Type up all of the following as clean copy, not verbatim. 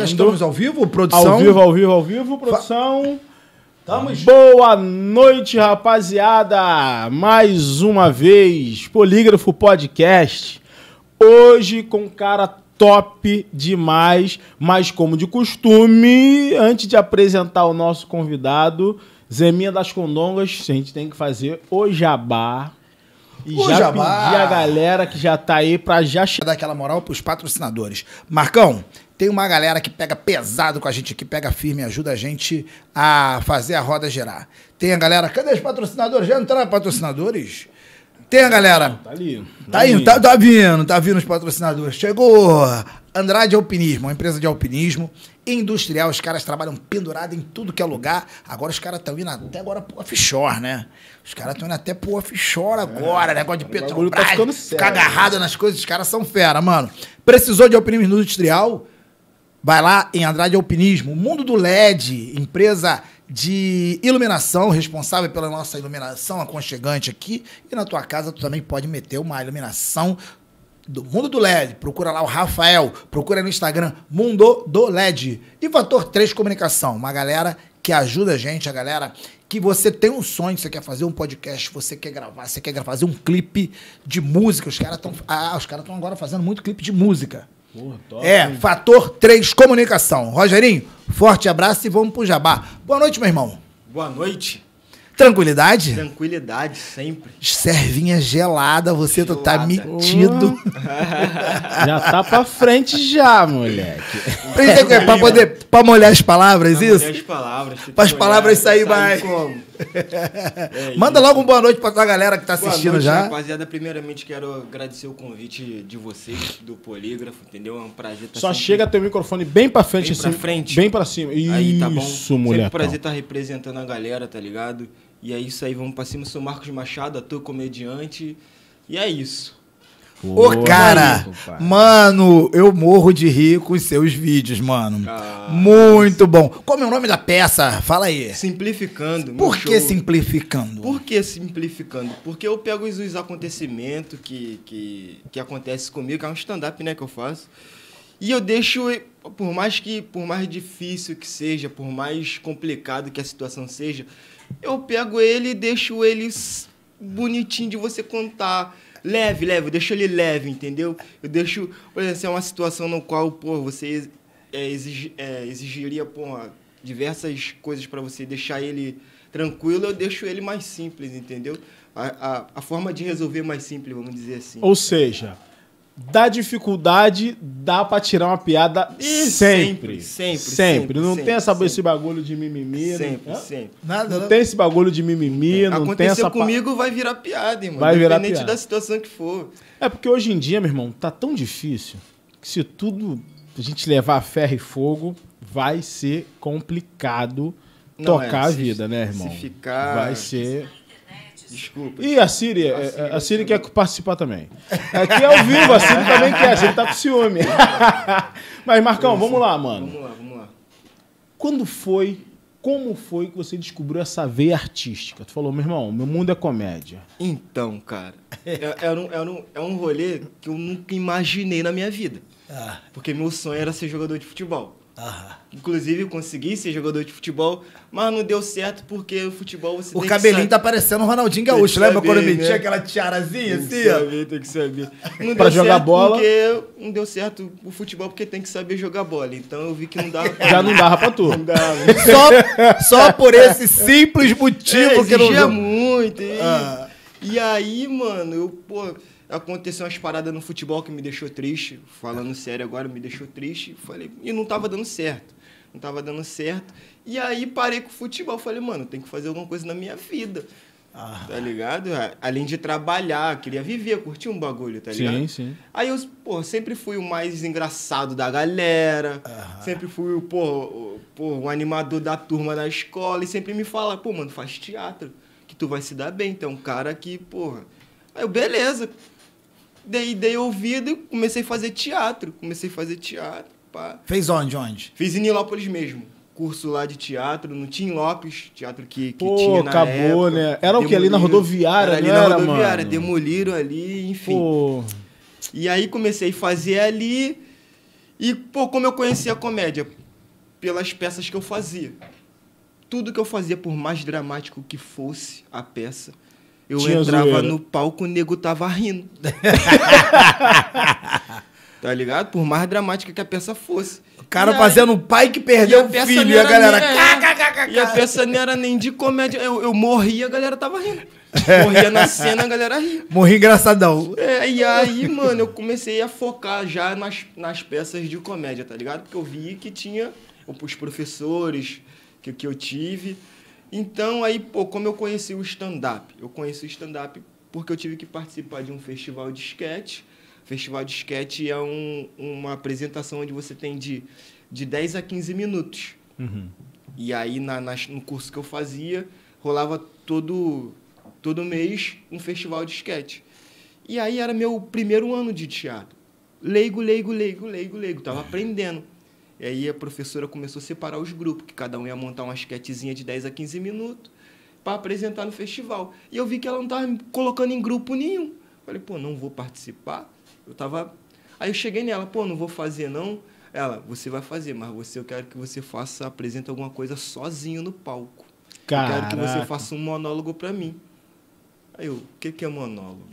Já estamos ao vivo, produção? Ao vivo, produção. Boa noite, rapaziada. Mais uma vez, Polígrafo Podcast. Hoje com um cara top demais, mas como de costume, antes de apresentar o nosso convidado, Zeminha das Condongas, a gente tem que fazer o jabá. E o já jabá. pedir a galera que já tá aí pra já dar aquela moral pros patrocinadores. Marcão, tem uma galera que pega pesado com a gente aqui, pega firme, ajuda a gente a fazer a roda girar. Tem a galera... Cadê os patrocinadores? Já entraram patrocinadores? Tem a galera... Tá ali. Tá indo, tá vindo os patrocinadores. Chegou Andrade Alpinismo, uma empresa de alpinismo industrial. Os caras trabalham pendurado em tudo que é lugar. Agora os caras estão indo até agora pro offshore, né? Os caras estão indo até pro offshore agora. Negócio de Petrobras, tá ficar agarrado nas coisas. Os caras são fera, mano. Precisou de alpinismo industrial? Vai lá em Andrade Alpinismo. Mundo do LED, empresa de iluminação, responsável pela nossa iluminação aconchegante aqui. E na tua casa tu também pode meter uma iluminação do Mundo do LED. Procura lá o Rafael, procura no Instagram, Mundo do LED. E Fator 3 Comunicação, uma galera que ajuda a gente, a galera que você tem um sonho, você quer fazer um podcast, você quer gravar, você quer fazer um clipe de música. Os caras estão agora fazendo muito clipe de música. Porra, top, hein? Fator 3 Comunicação. Rogerinho, forte abraço e vamos pro jabá. Boa noite, meu irmão. Boa noite. Tranquilidade? Tranquilidade, sempre. Servinha gelada, você tá metido. Já tá pra frente já, moleque. Pra molhar as palavras, pra isso? Molhar as palavras. Pra as palavras sair mais. Como? Manda logo uma boa noite pra tua galera que tá assistindo noite, já. Rapaziada, primeiramente quero agradecer o convite de vocês, do Polígrafo, entendeu? É um prazer estar Só chega teu microfone bem pra frente, bem assim. pra frente. Bem pra cima. Aí, tá bom? Isso, moleque. Sempre um prazer estar representando a galera, tá ligado? E é isso aí, vamos pra cima. Sou Marcos Machado, ator, comediante. E é isso. Ô, cara, mano, eu morro de rir com os seus vídeos, mano. Muito bom. Como é o nome da peça? Fala aí. Simplificando. Por que simplificando? Por que simplificando? Porque eu pego os acontecimentos que acontecem comigo, que é um stand-up, né, que eu faço. E eu deixo, por mais difícil que seja, por mais complicado que a situação seja, eu pego ele e deixo ele bonitinho de você contar. Leve, eu deixo ele leve, entendeu? Eu deixo, por exemplo, se é uma situação no qual, pô, você exigiria, pô, diversas coisas para você deixar ele tranquilo, eu deixo ele mais simples, entendeu? A forma de resolver é mais simples, vamos dizer assim. Ou seja, da dificuldade, dá pra tirar uma piada sempre. Não tem esse bagulho de mimimi. Sempre. Não tem esse bagulho de mimimi, não tem essa... Aconteceu comigo, vai virar piada, irmão. Vai virar independente piada. da situação que for. É porque hoje em dia, meu irmão, tá tão difícil que se tudo a gente levar a ferro e fogo, vai ser complicado tocar a vida, né, irmão? Se ficar... Vai ser... Desculpa. E a Siri quer participar também. Aqui é ao vivo, a Siri também quer, a Siri tá com ciúme. Mas, Marcão, vamos lá, mano. Vamos lá. Como foi que você descobriu essa veia artística? Tu falou, meu irmão, meu mundo é comédia. Então, cara, é um rolê que eu nunca imaginei na minha vida. Porque meu sonho era ser jogador de futebol. Inclusive, eu consegui ser jogador de futebol, mas não deu certo porque o futebol você tem que cabelinho saber. tá parecendo o Ronaldinho Gaúcho, lembra quando ele tinha aquela tiarazinha assim? Tem que saber. Não pra deu jogar certo bola. Porque não deu certo o futebol porque tem que saber jogar bola. Então eu vi que não dava pra Já não dava pra tu. Não dava. Só por esse simples motivo que exigia não... muito. E aí, mano, aconteceu umas paradas no futebol que me deixou triste. Falando sério agora, me deixou triste. Falei, e não tava dando certo. E aí parei com o futebol. Falei, mano, tem que fazer alguma coisa na minha vida. Tá ligado? Além de trabalhar, queria viver, curtir um bagulho, tá ligado? Sim. Aí eu, sempre fui o mais engraçado da galera. Sempre fui o animador da turma na escola. E sempre me fala, pô, mano, faz teatro, que tu vai se dar bem. Então, um cara que, porra... Aí eu, beleza. Dei ouvido e comecei a fazer teatro. Pá. Fez onde? Fiz em Nilópolis mesmo. Curso lá de teatro, no Tim Lopes, teatro que Pô, tinha na acabou, época. né? Era o que? Ali na rodoviária, ali não na era, rodoviária, mano? demoliram ali, enfim. Pô. E aí comecei a fazer ali E, pô, como eu conhecia a comédia? Pelas peças que eu fazia. Tudo que eu fazia, por mais dramático que fosse a peça, eu entrava no palco, o nego tava rindo. Tá ligado? Por mais dramática que a peça fosse. O cara fazendo um pai que perdeu o filho e a galera... E a peça não era nem de comédia. Eu morria, a galera tava rindo. Morria na cena, a galera ria. Morri engraçadão. E aí, mano, eu comecei a focar já nas peças de comédia, tá ligado? Porque eu vi que tinha os professores que eu tive. Então, aí, pô, como eu conheci o stand-up? Eu conheci o stand-up porque eu tive que participar de um festival de sketch. Festival de sketch é uma apresentação onde você tem de 10 a 15 minutos. Uhum. E aí, no curso que eu fazia, rolava todo mês um festival de sketch. E aí era meu primeiro ano de teatro. Leigo. Tava aprendendo. E aí a professora começou a separar os grupos, que cada um ia montar uma sketchzinha de 10 a 15 minutos para apresentar no festival. E eu vi que ela não estava me colocando em grupo nenhum. Falei, pô, não vou participar. Aí eu cheguei nela, pô, não vou fazer não. Ela, você vai fazer, mas eu quero que você apresente alguma coisa sozinho no palco. Caraca. Eu quero que você faça um monólogo para mim. Aí eu, o que é monólogo?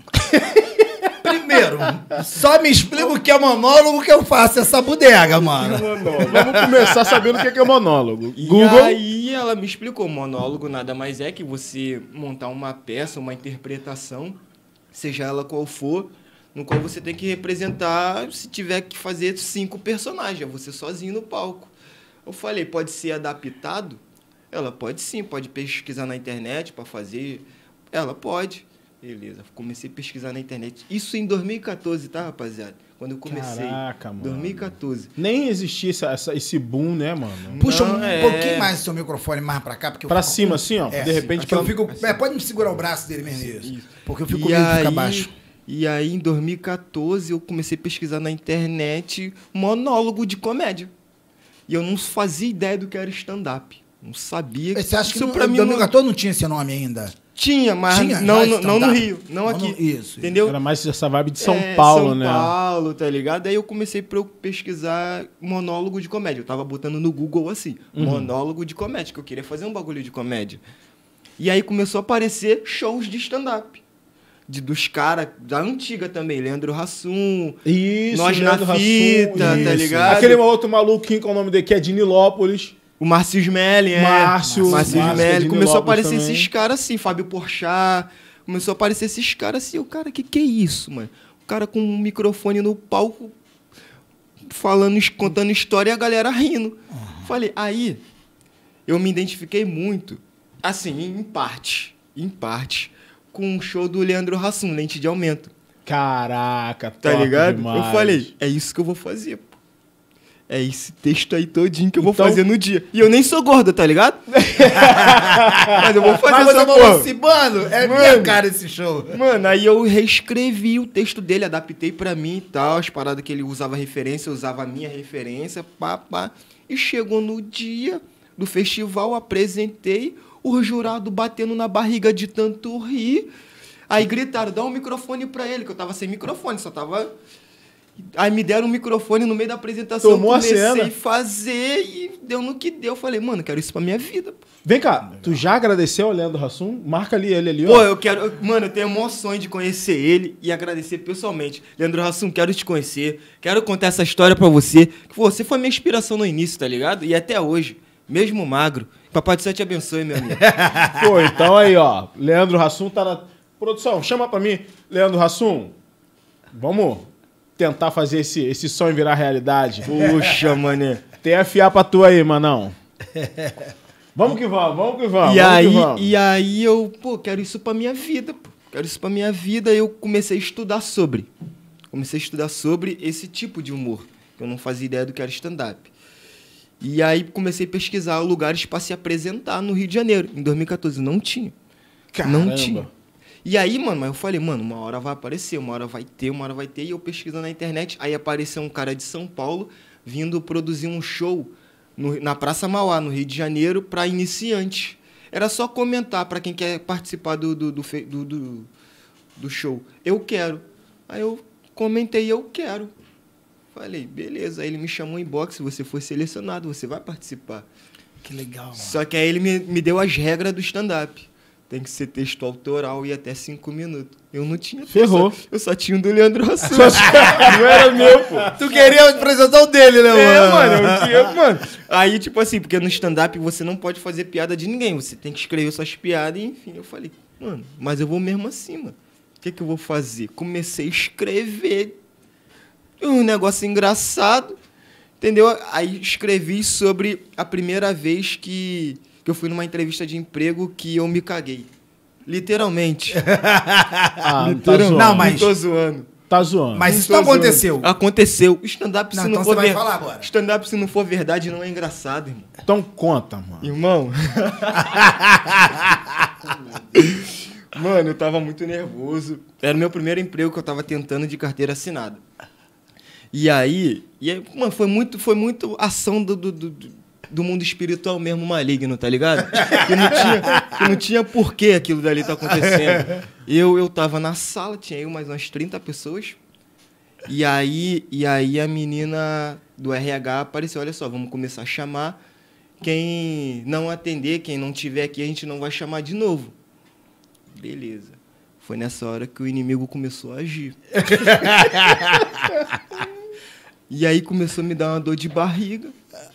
Primeiro, só me explica o que é monólogo que eu faço essa bodega, mano. Vamos começar sabendo o que é monólogo. E Google. aí ela me explicou, monólogo nada mais é que você montar uma peça, uma interpretação, seja ela qual for, no qual você tem que representar, se tiver que fazer 5 personagens, é você sozinho no palco. Eu falei, pode ser adaptado? Ela, pode sim, pode pesquisar na internet para fazer. Ela, pode. Beleza, comecei a pesquisar na internet. Isso em 2014, tá, rapaziada? Quando eu comecei. Caraca, mano. 2014. Nem existia esse boom, né, mano? Puxa um pouquinho mais o seu microfone mais pra cá. Porque eu pra fico cima, assim, ó. De repente... eu fico, pode me segurar o braço dele mesmo. Isso. Porque eu fico com medo medo de ficar baixo. E aí, em 2014, eu comecei a pesquisar na internet monólogo de comédia. E eu não fazia ideia do que era stand-up. Não sabia. Você acha que isso em pra mim 2014 não tinha esse nome ainda? Tinha, mas tinha, não no Rio, não aqui. Isso. Entendeu? Era mais essa vibe de São Paulo, né? São Paulo, tá ligado? Aí eu comecei a pesquisar monólogo de comédia. Eu tava botando no Google assim, monólogo de comédia, que eu queria fazer um bagulho de comédia. E aí começou a aparecer shows de stand-up. Dos caras da antiga também, Leandro Hassum, Isso, Nós Leandro na Fita, Hassum, tá isso. ligado? Aquele outro maluquinho com o nome dele, que é de Nilópolis. O Márcio Smelling, Márcio Smelling. Começou a aparecer também. esses caras assim, Fábio Porchat. Começou a aparecer esses caras assim. O cara, que é isso, mano? O cara com um microfone no palco, contando história e a galera rindo. Falei, aí, eu me identifiquei muito, assim, em parte, com o show do Leandro Hassum, Lente de Aumento. Caraca, Tá top ligado? demais. Eu falei, é isso que eu vou fazer, pô. É esse texto aí todinho que eu vou fazer no dia. E eu nem sou gordo, tá ligado? Mas eu vou fazer essa porra. Mano, minha cara esse show. Mano, aí eu reescrevi o texto dele, adaptei pra mim e tal, as paradas que ele usava referência, eu usava a minha referência, pá. E chegou no dia do festival, apresentei, o jurado batendo na barriga de tanto rir. Aí gritaram, dá um microfone pra ele, que eu tava sem microfone, só tava... Aí me deram um microfone no meio da apresentação, Tomou a cena. comecei a fazer e deu no que deu. Eu falei, mano, quero isso pra minha vida. Vem cá, tu já agradeceu ao Leandro Hassum? Marca ali ele ali, ó. Pô, eu quero... Mano, eu tenho emoções de conhecer ele e agradecer pessoalmente. Leandro Hassum, quero te conhecer, quero contar essa história pra você. Que você foi minha inspiração no início, tá ligado? E até hoje, mesmo magro. Papai do Céu te abençoe, meu amigo. Pô, então aí, ó. Leandro Hassum tá na... Produção, chama pra mim. Leandro Hassum, vamos tentar fazer esse sonho virar realidade. Puxa, mané. Tem FA pra tu aí, manão. Vamos que vamos. E aí eu, pô, quero isso pra minha vida, pô. Quero isso pra minha vida. E eu comecei a estudar sobre. Esse tipo de humor. Eu não fazia ideia do que era stand-up. E aí comecei a pesquisar lugares pra se apresentar no Rio de Janeiro. Em 2014 não tinha. Caramba. Não tinha. E aí, mano, eu falei, mano, uma hora vai aparecer, uma hora vai ter. E eu pesquisando na internet, aí apareceu um cara de São Paulo vindo produzir um show na Praça Mauá, no Rio de Janeiro, para iniciantes. Era só comentar para quem quer participar do show. Eu quero. Aí eu comentei, eu quero. Falei, beleza. Aí ele me chamou em boxe, se você for selecionado, você vai participar. Que legal, mano. Só que aí ele me deu as regras do stand-up. Tem que ser texto autoral e até 5 minutos. Eu não tinha. Ferrou. Eu só tinha o do Leandro Hassum. Não era meu, pô. Tu queria apresentar o dele, né, mano? Mano. Aí, tipo assim, porque no stand-up você não pode fazer piada de ninguém. Você tem que escrever suas piadas e, enfim. Eu falei, mano, mas eu vou mesmo assim, mano. O que eu vou fazer? Comecei a escrever um negócio engraçado, entendeu? Aí escrevi sobre a primeira vez que eu fui numa entrevista de emprego que eu me caguei. Literalmente. Literalmente. Não, mas- Não tô zoando. Tá zoando. Mas isso não aconteceu. Aconteceu. Stand-up, Não, se então não for você vai falar agora. Stand-up, se não for verdade, não é engraçado, irmão. Então conta, mano. Irmão. Mano, eu tava muito nervoso. Era o meu primeiro emprego que eu tava tentando de carteira assinada. E aí mano, foi muito ação do mundo espiritual mesmo maligno, tá ligado? Que não tinha porquê aquilo dali tá acontecendo. Eu tava na sala, tinha eu mais umas 30 pessoas. E aí a menina do RH apareceu, olha só, vamos começar a chamar. Quem não atender, quem não tiver aqui, a gente não vai chamar de novo. Beleza. Foi nessa hora que o inimigo começou a agir. E aí começou a me dar uma dor de barriga.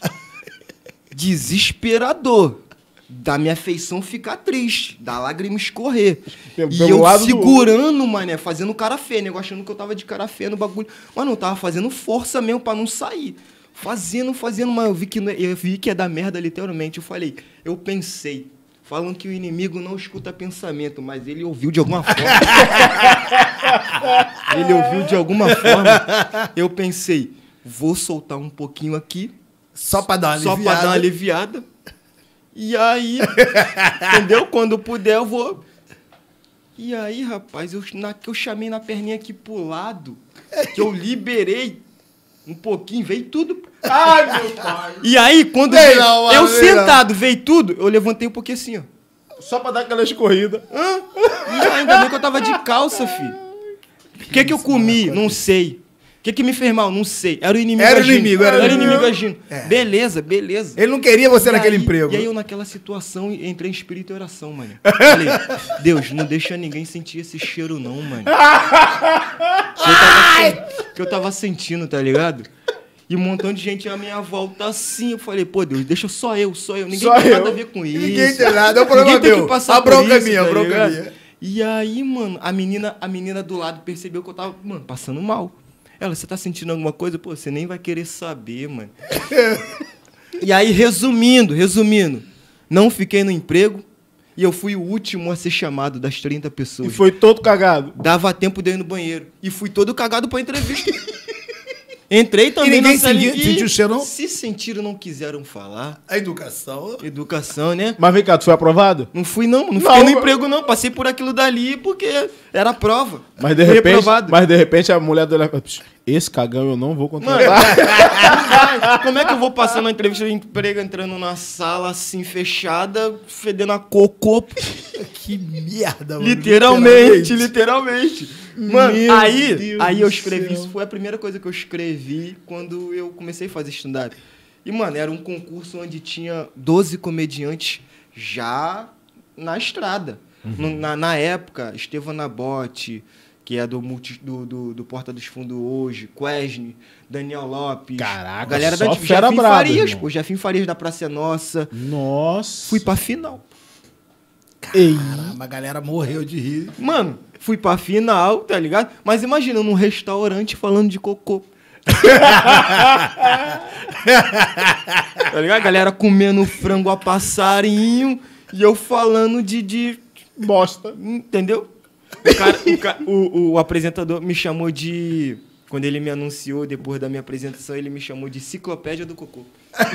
Desesperador. Da minha feição ficar triste. Da lágrima escorrer. E Pelo eu lado do- segurando, mané, fazendo cara feia, nego, achando que eu tava de cara feia no bagulho. Mas não, eu tava fazendo força mesmo pra não sair. Fazendo, mas eu vi que ia dar merda literalmente. Eu pensei. Falam que o inimigo não escuta pensamento, mas ele ouviu de alguma forma. Ele ouviu de alguma forma. Eu pensei, vou soltar um pouquinho aqui, Só pra dar uma só aliviada. pra dar uma aliviada. E aí, entendeu? Quando eu puder, eu vou. E aí, rapaz, que eu chamei na perninha aqui pro lado, que eu liberei um pouquinho, veio tudo. Ai, meu pai. E aí, quando Vem veio, não, mano, eu vem sentado, veio tudo, eu levantei um pouquinho assim, ó. Só pra dar aquela escorrida. E ainda bem que eu tava de calça, filho. O que eu comi? Não sei. O que me fez mal? Não sei. Era o inimigo Era o agindo. inimigo, era o inimigo. agindo. É. Beleza. Ele não queria você E naquele aí- emprego. E aí eu naquela situação entrei em espírito e oração, mano. Falei, Deus, não deixa ninguém sentir esse cheiro não, mano. Que eu tava sentindo, tá ligado? E um montão de gente à minha volta assim. Eu falei, pô, Deus, deixa só eu. Ninguém Só tem nada eu. a ver com isso. Ninguém tem nada, é o problema Ninguém tem meu. que passar A bronca por é isso, minha, a tá bronca é ligado? minha. E aí, mano, a menina do lado percebeu que eu tava, mano, passando mal. Ela, você tá sentindo alguma coisa? Pô, você nem vai querer saber, mano. E aí, resumindo, não fiquei no emprego e eu fui o último a ser chamado das 30 E pessoas. foi todo cagado. Dava tempo de eu ir no banheiro. E fui todo cagado pra entrevista. Entrei também E ninguém na salinha sentiu o cheiro, não? Se sentiram, não quiseram falar. A educação. Educação, né? Mas vem cá, tu foi aprovado? Não fui, não fiquei Não, no emprego, não. Passei por aquilo dali porque era prova. Mas de Fui repente, reprovado. a mulher do esse cagão eu não vou Mano, contratar. como é que eu vou passar numa entrevista de emprego entrando na sala assim, fechada, fedendo a cocô? Que merda, mano. Literalmente. Mano, Meu aí Deus eu do escrevi, céu. isso foi a primeira coisa que eu escrevi quando eu comecei a fazer stand-up. E, mano, era um concurso onde tinha 12 comediantes já na estrada. Na época, Estevam Nabote, que é do Porta dos Fundos hoje, Quesne, Daniel Lopes. Caraca, a galera só da fera Jefinho braba, Farias, irmão. pô. Jefinho Farias da Praça é Nossa. Nossa. Fui pra final. Ei. Caramba, a galera morreu de rir. Mano, fui pra final, tá ligado? Mas imagina, num restaurante falando de cocô. Tá ligado? A galera comendo frango a passarinho e eu falando de Bosta. entendeu? O apresentador me chamou de... Quando ele me anunciou, depois da minha apresentação, ele me chamou de Enciclopédia do Cocô.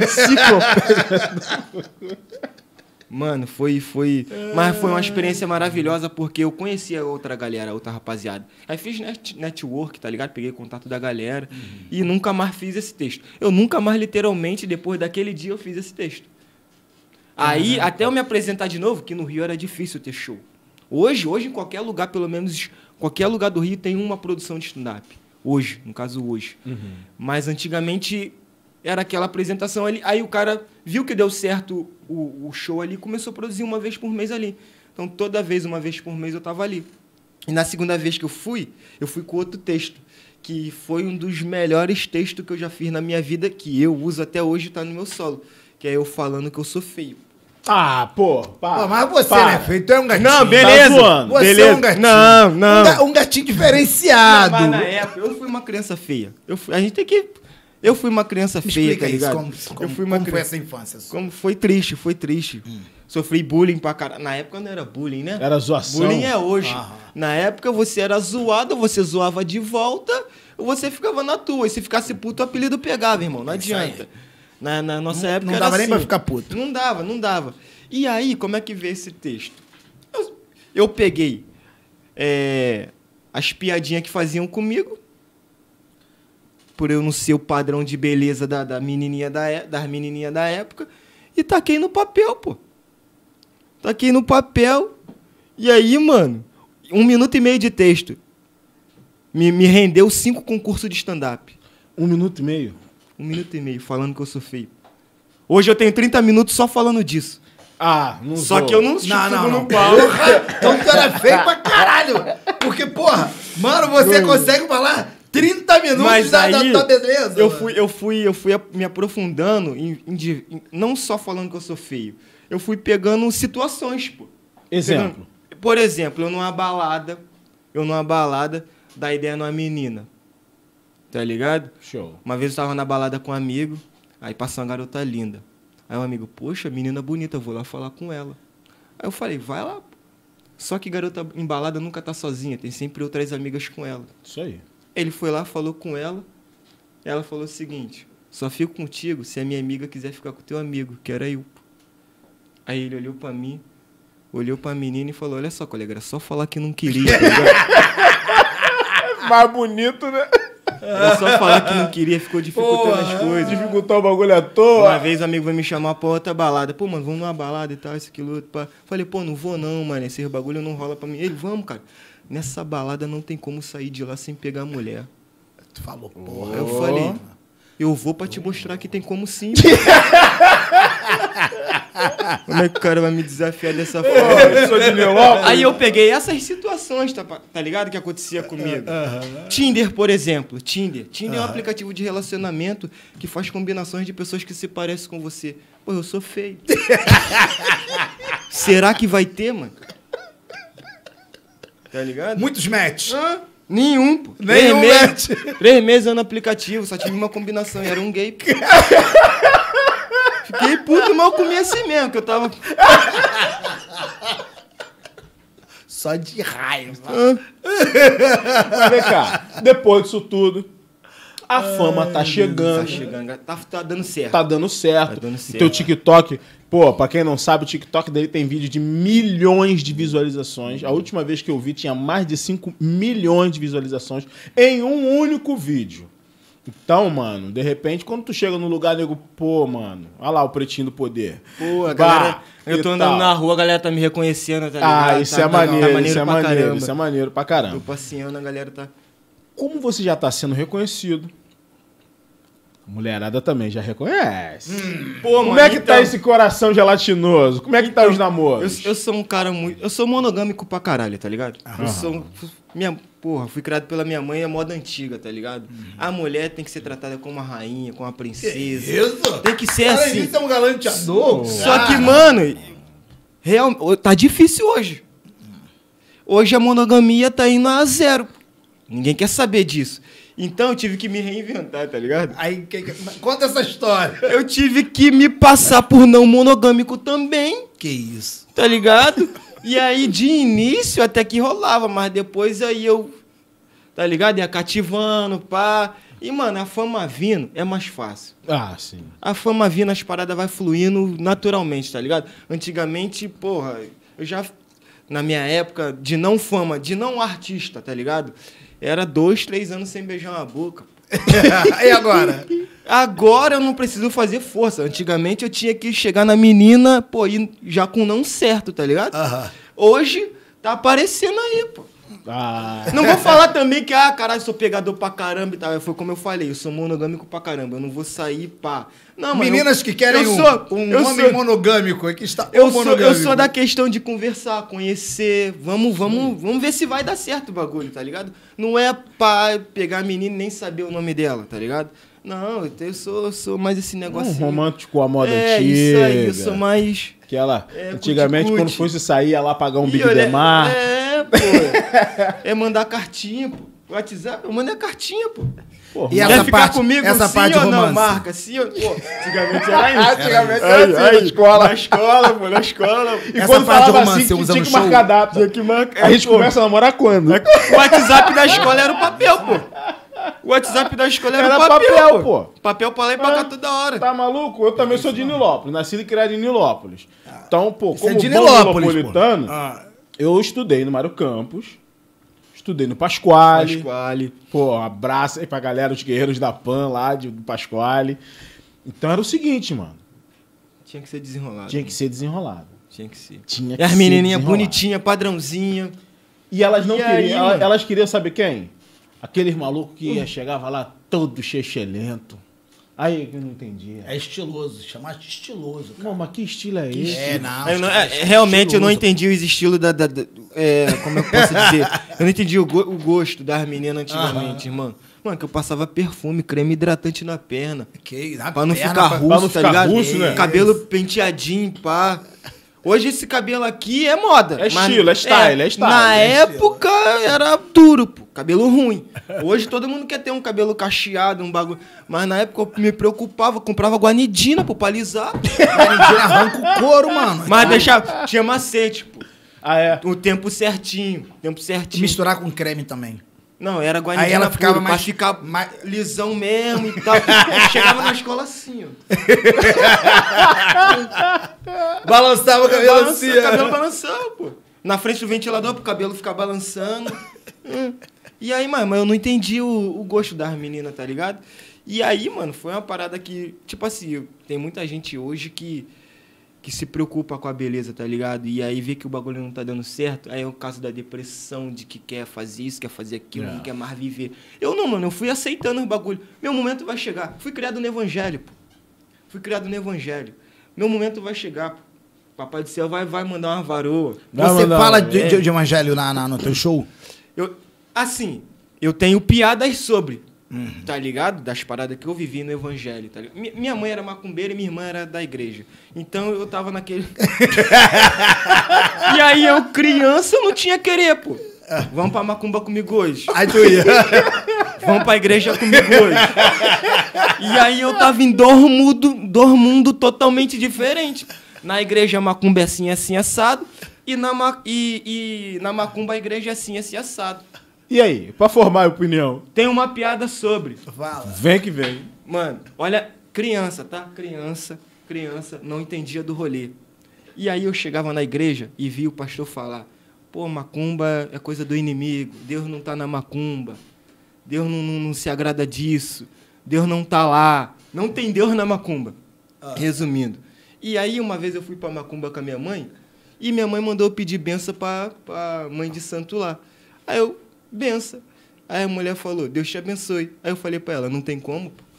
Mano, mas foi uma experiência maravilhosa porque eu conhecia outra galera, outra rapaziada. Aí fiz network, tá ligado? Peguei contato da galera e nunca mais fiz esse texto. Eu nunca mais, literalmente, depois daquele dia, eu fiz esse texto. Aí, até eu me apresentar de novo, que no Rio era difícil ter show. Hoje, em qualquer lugar, pelo menos, qualquer lugar do Rio tem uma produção de stand-up. Hoje, no caso hoje. Mas antigamente era aquela apresentação ali. Aí o cara viu que deu certo o show ali e começou a produzir uma vez por mês ali. Então toda vez, uma vez por mês eu tava ali. E na segunda vez que eu fui com outro texto, que foi um dos melhores textos que eu já fiz na minha vida, que eu uso até hoje, tá no meu solo. Que é eu falando que eu sou feio. Ah, pô, Pô, mas você, né, feio? Tu é um gatinho. Não, beleza. Tá zoando. Você beleza. é um gatinho. Não. Um gatinho diferenciado. Mas na época, eu fui uma criança feia. A gente tem que... Eu fui uma criança Me feia, explica tá isso, ligado? Eu fui uma como foi criança... essa infância sua? Como foi triste. Sofri bullying pra caralho. Na época não era bullying, né? Era zoação. Bullying é hoje. Aham. Na época você era zoado, você zoava de volta, ou você ficava na tua. E se ficasse puto, o apelido pegava, irmão. Não adianta. Na nossa época Não era dava nem assim. pra ficar puto. Não dava. E aí, como é que veio esse texto? Eu peguei as piadinhas que faziam comigo, por eu não ser o padrão de beleza das menininhas da época, e taquei no papel, pô. Taquei no papel, e aí, mano, 1 minuto e meio de texto. Me rendeu 5 concursos de stand-up. 1 minuto e meio? 1 minuto e meio, falando que eu sou feio. Hoje eu tenho 30 minutos só falando disso. Ah, não Só sou. que eu não Não. no pau. Então tu era feio pra caralho. Porque, porra, mano, você consegue falar 30 minutos Mas da aí, tua beleza. eu fui me aprofundando não só falando que eu sou feio. Eu fui pegando situações, pô. Exemplo. Por exemplo, eu numa balada, dar ideia numa menina. Tá ligado? Show. Uma vez eu tava na balada com um amigo, aí passou uma garota linda. Aí um amigo, poxa, menina bonita, eu vou lá falar com ela. Aí eu falei, vai lá, pô. Só que garota em balada nunca tá sozinha, tem sempre outras amigas com ela. Isso aí. Ele foi lá, falou com ela. Ela falou o seguinte: só fico contigo se a minha amiga quiser ficar com o teu amigo, que era eu. Aí ele olhou pra mim, olhou pra menina e falou: olha só, colega, era só falar que não queria. Tá ligado? Mais bonito, né? Era só falar que não queria, ficou dificultando as coisas. Dificultou o bagulho à toa. Uma vez o amigo vai me chamar pra outra balada. Pô, mano, vamos numa balada e tal, isso, aquilo, outro. Pá. Falei, pô, não vou não, mano. Esse bagulho não rola pra mim. Ele, vamos, cara. Nessa balada não tem como sair de lá sem pegar a mulher. Tu falou, porra. Eu falei, eu vou pra te mostrar que tem como sim. Como é que o cara vai me desafiar dessa forma? Eu sou de Leópolis. Aí eu peguei essas situações, tá ligado? Que acontecia comigo. Tinder, por exemplo. Tinder é um aplicativo de relacionamento que faz combinações de pessoas que se parecem com você. Pô, eu sou feio. Será que vai ter, mano? Tá ligado? Muitos match. Nenhum, pô. Nenhum 3 meses no aplicativo, só tive uma combinação e era um gay. Pô. Fiquei puto, mas eu comi assim mesmo, que eu tava... Só de raiva. Mas vem cá, depois disso tudo, a fama tá chegando. Tá chegando, tá dando certo. Tá dando certo. Tá dando certo. O teu TikTok, pô, pra quem não sabe, o TikTok dele tem vídeo de milhões de visualizações. A última vez que eu vi tinha mais de 5 milhões de visualizações em um único vídeo. Então, mano, de repente, quando tu chega no lugar, nego, pô, mano, olha lá o Pretinho do Poder. Pô, a galera... Eu tô andando na rua, a galera tá me reconhecendo, tá ligado? Ah, isso tá, é maneiro, tá isso é pra maneiro, caramba. isso é maneiro pra Tô caramba. passeando, a galera tá... Como você já tá sendo reconhecido, a mulherada também já reconhece. Pô, Como mano, é que tá então- esse coração gelatinoso? Como é que tá os namoros? Eu sou um cara muito... Eu sou monogâmico pra caralho, tá ligado? Eu sou... fui criado pela minha mãe, é moda antiga, tá ligado? A mulher tem que ser tratada como uma rainha, como uma princesa. Isso? Tem que ser Além assim. disso, é um galanteador. Só que, mano, tá difícil hoje. Hoje a monogamia tá indo a 0. Ninguém quer saber disso. Então eu tive que me reinventar, tá ligado? Aí, conta essa história. Eu tive que me passar por não monogâmico também, Que isso? tá ligado? E aí, de início, até que rolava, mas depois aí eu, tá ligado? Ia cativando, pá. E, mano, a fama vindo é mais fácil. Ah, sim. A fama vindo, as paradas vai fluindo naturalmente, tá ligado? Antigamente, porra, eu já... Na minha época, de não fama, de não artista, tá ligado? Era 2, 3 anos sem beijar uma boca. E agora? Agora eu não preciso fazer força. Antigamente eu tinha que chegar na menina, pô, ir já com não certo, tá ligado? Aham. Hoje tá aparecendo aí, pô. Não vou falar também que, caralho, sou pegador pra caramba e tal. Foi como eu falei, eu sou monogâmico pra caramba. Eu não vou sair, pá. Não, mano. Meninas que querem um homem monogâmico, que está monogâmico. Eu sou da questão de conversar, conhecer. Vamos ver se vai dar certo o bagulho, tá ligado? Não é pra pegar a menina e nem saber o nome dela, tá ligado? Não, eu sou mais esse negócio. Romântico à moda antiga. É, isso aí, eu sou mais... Que ela, antigamente, quando fosse sair, ia lá pagar um Big Demar. Pô. É mandar cartinha, pô. WhatsApp, eu mando a cartinha, pô. E quer essa ficar comigo, essa sim parte ou romance? Não, marca, sim ou... Pô, antigamente era isso. Antigamente era assim, na escola. Na escola, pô, na escola. E quando falava assim, tinha que marcar data. Tinha que marcar. A gente começa a namorar quando? O WhatsApp da escola era o papel, pô. O WhatsApp da escola era o papel, pô. Papel pra lá e pra cá toda hora. Tá maluco? Eu também sou de Nilópolis, nascido e criado em Nilópolis. Então, pô, como de bom nilopolitano, eu estudei no Mário Campos, estudei no Pasquale. Pô, um abraço aí pra galera, os guerreiros da PAN lá, do Pasquale. Então era o seguinte, mano. Tinha que ser desenrolado. Tinha que ser desenrolado. Tinha que ser. Tinha que e as ser menininhas desenrolado. bonitinhas, padrãozinha. E elas não E queriam, aí, elas queriam saber quem? Aqueles malucos que chegava lá todo chechelento. Aí eu não entendia. É estiloso, chamar de estiloso. Não, mas que estilo é esse? Realmente eu não entendi o estilo como eu posso dizer? Eu não entendi o gosto das meninas antigamente, irmão. Mano, que eu passava perfume, creme hidratante na perna. Pra não ficar russo, tá ligado? Russo, né? Cabelo penteadinho, pá. Hoje esse cabelo aqui é moda. É estilo, é style, é style. Na época era duro, pô. Cabelo ruim. Hoje todo mundo quer ter um cabelo cacheado, um bagulho. Mas na época eu me preocupava, comprava guanidina, pô, pra alisar. Guanidina arranca o couro, mano. Mas deixava... Tinha macete, pô. É? O tempo certinho. Misturar com creme também. Não, era guanidina. Aí ela ficava puro, mais... pra ficar lisão mesmo e tal. Chegava na escola assim, ó. Balançava o cabelo assim, O cabelo balançava, pô. Na frente do ventilador pro cabelo ficar balançando. E aí, mano, eu não entendi o gosto das meninas, tá ligado? E aí, mano, foi uma parada que... Tipo assim, tem muita gente hoje que se preocupa com a beleza, tá ligado? E aí vê que o bagulho não tá dando certo. Aí é o caso da depressão, de que quer fazer isso, quer fazer aquilo, não quer mais viver. Eu não, mano, eu fui aceitando os bagulho. Meu momento vai chegar. Fui criado no evangelho, pô. Meu momento vai chegar, pô. Papai do céu vai mandar uma varoa. Você fala de evangelho no teu show? Eu tenho piadas sobre... Tá ligado? Das paradas que eu vivi no evangelho, tá ligado? Minha mãe era macumbeira e minha irmã era da igreja. Então eu tava naquele... E aí eu, criança, eu não tinha querer, pô. Vamos pra macumba comigo hoje. Aí tu ia. Vamos pra igreja comigo hoje. E aí eu tava em dois mundos totalmente diferentes. Na igreja a macumba é assim, assado. E na macumba a igreja é assim, assado. E aí, pra formar a opinião? Tem uma piada sobre. Fala. Vem que vem. Mano, olha, criança, tá? Criança, não entendia do rolê. E aí eu chegava na igreja e via o pastor falar: pô, macumba é coisa do inimigo, Deus não tá na macumba, Deus não se agrada disso, Deus não tá lá, não tem Deus na macumba. Resumindo. E aí uma vez eu fui pra macumba com a minha mãe e minha mãe mandou eu pedir benção pra mãe de santo lá. Aí eu... benção. Aí a mulher falou: Deus te abençoe. Aí eu falei pra ela: não tem como, pô.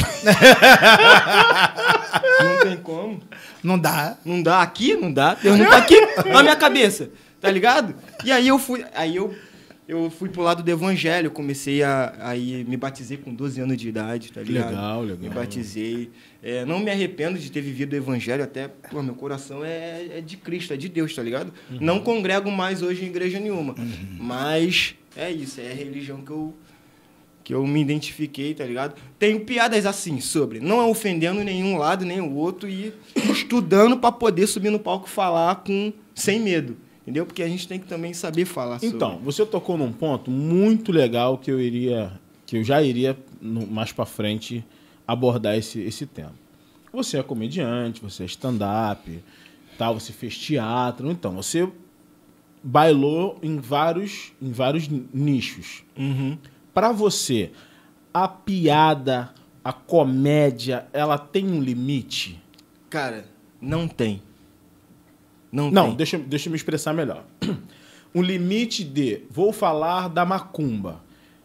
Não tem como. Não dá. Não dá aqui, não dá. Deus não tá aqui na minha cabeça, tá ligado? E aí eu fui pro lado do evangelho, comecei aí me batizei com 12 anos de idade, tá ligado? Legal. Me batizei. Não me arrependo de ter vivido o evangelho, até, pô, meu coração é de Cristo, é de Deus, tá ligado? Não congrego mais hoje em igreja nenhuma, mas é isso, é a religião que eu me identifiquei, tá ligado? Tenho piadas assim sobre, não ofendendo nenhum lado nem o outro e estudando pra poder subir no palco e falar sem medo. Entendeu? Porque a gente tem que também saber falar sobre. Então, você tocou num ponto muito legal que eu já iria mais pra frente abordar esse tema. Você é comediante, você é stand-up, tal, você fez teatro, então você bailou em vários nichos. Pra você, a piada, a comédia, ela tem um limite? Cara, não tem. Não, deixa eu me expressar melhor. um limite de, vou falar da macumba.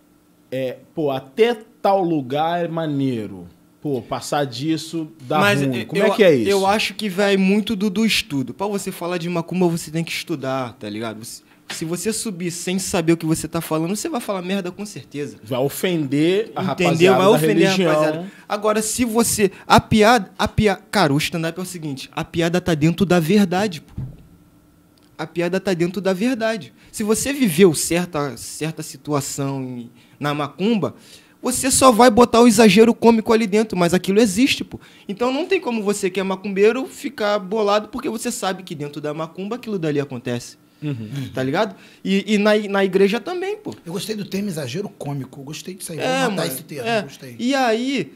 Até tal lugar é maneiro. Pô, passar disso dá ruim. Como é que é isso? Eu acho que vai muito do estudo. Pra você falar de macumba, você tem que estudar, tá ligado? Se você subir sem saber o que você tá falando, você vai falar merda com certeza. Vai ofender a rapaziada da religião. A rapaziada. Agora, se você... A piada... Cara, o stand-up é o seguinte. A piada tá dentro da verdade, pô. A piada tá dentro da verdade. Se você viveu certa situação na macumba, você só vai botar o exagero cômico ali dentro, mas aquilo existe, pô. Então não tem como você que é macumbeiro ficar bolado porque você sabe que dentro da macumba aquilo dali acontece. Tá ligado? E na igreja também, pô. Eu gostei do termo exagero cômico. Eu gostei disso aí. Vou matar esse termo. Gostei. E aí,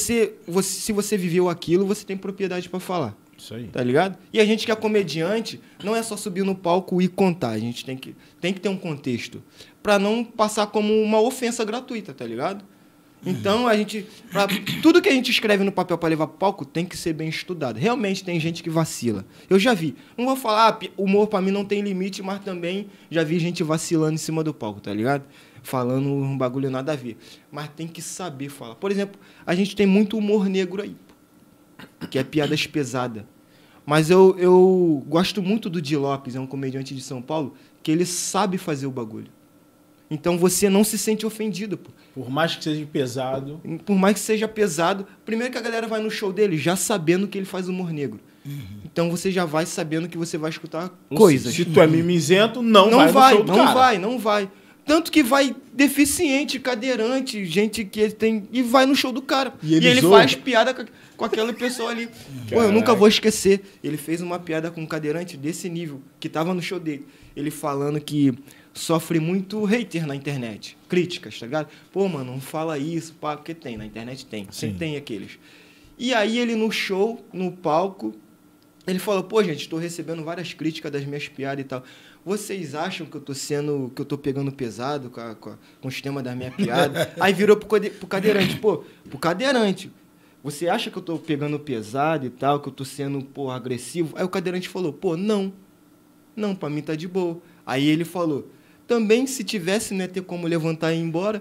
se você viveu aquilo, você tem propriedade pra falar. Isso aí. Tá ligado? E a gente que é comediante, não é só subir no palco e contar. A gente tem que ter um contexto. Pra não passar como uma ofensa gratuita, tá ligado? Então, tudo que a gente escreve no papel para levar pro palco tem que ser bem estudado. Realmente tem gente que vacila. Eu já vi. Não vou falar, humor para mim não tem limite, mas também já vi gente vacilando em cima do palco, tá ligado? Falando um bagulho nada a ver. Mas tem que saber falar. Por exemplo, a gente tem muito humor negro aí, que é piadas pesadas. Mas eu gosto muito do Di Lopes, é um comediante de São Paulo, que ele sabe fazer o bagulho. Então você não se sente ofendido, pô. Por mais que seja pesado. Por mais que seja pesado. Primeiro que a galera vai no show dele já sabendo que ele faz humor negro. Então você já vai sabendo que você vai escutar coisas. Se tu é mimizento, não vai no show do cara. Não vai. Tanto que vai deficiente, cadeirante, gente que tem... E vai no show do cara. E ele faz piada com aquela pessoa ali. Pô, eu nunca vou esquecer. Ele fez uma piada com um cadeirante desse nível, que tava no show dele. Ele falando que sofre muito hater na internet. Críticas, tá ligado? Pô, mano, não fala isso, pá, porque tem, na internet tem. Sempre tem aqueles. E aí ele no show, no palco, ele falou, pô, gente, estou recebendo várias críticas das minhas piadas e tal. Vocês acham que eu tô pegando pesado com os temas da minha piada? Aí virou pro cadeirante, pro cadeirante. Você acha que eu tô pegando pesado e tal, que eu tô sendo, agressivo? Aí o cadeirante falou, não, pra mim tá de boa. Aí ele falou, também se tivesse, não ia ter como levantar e ir embora.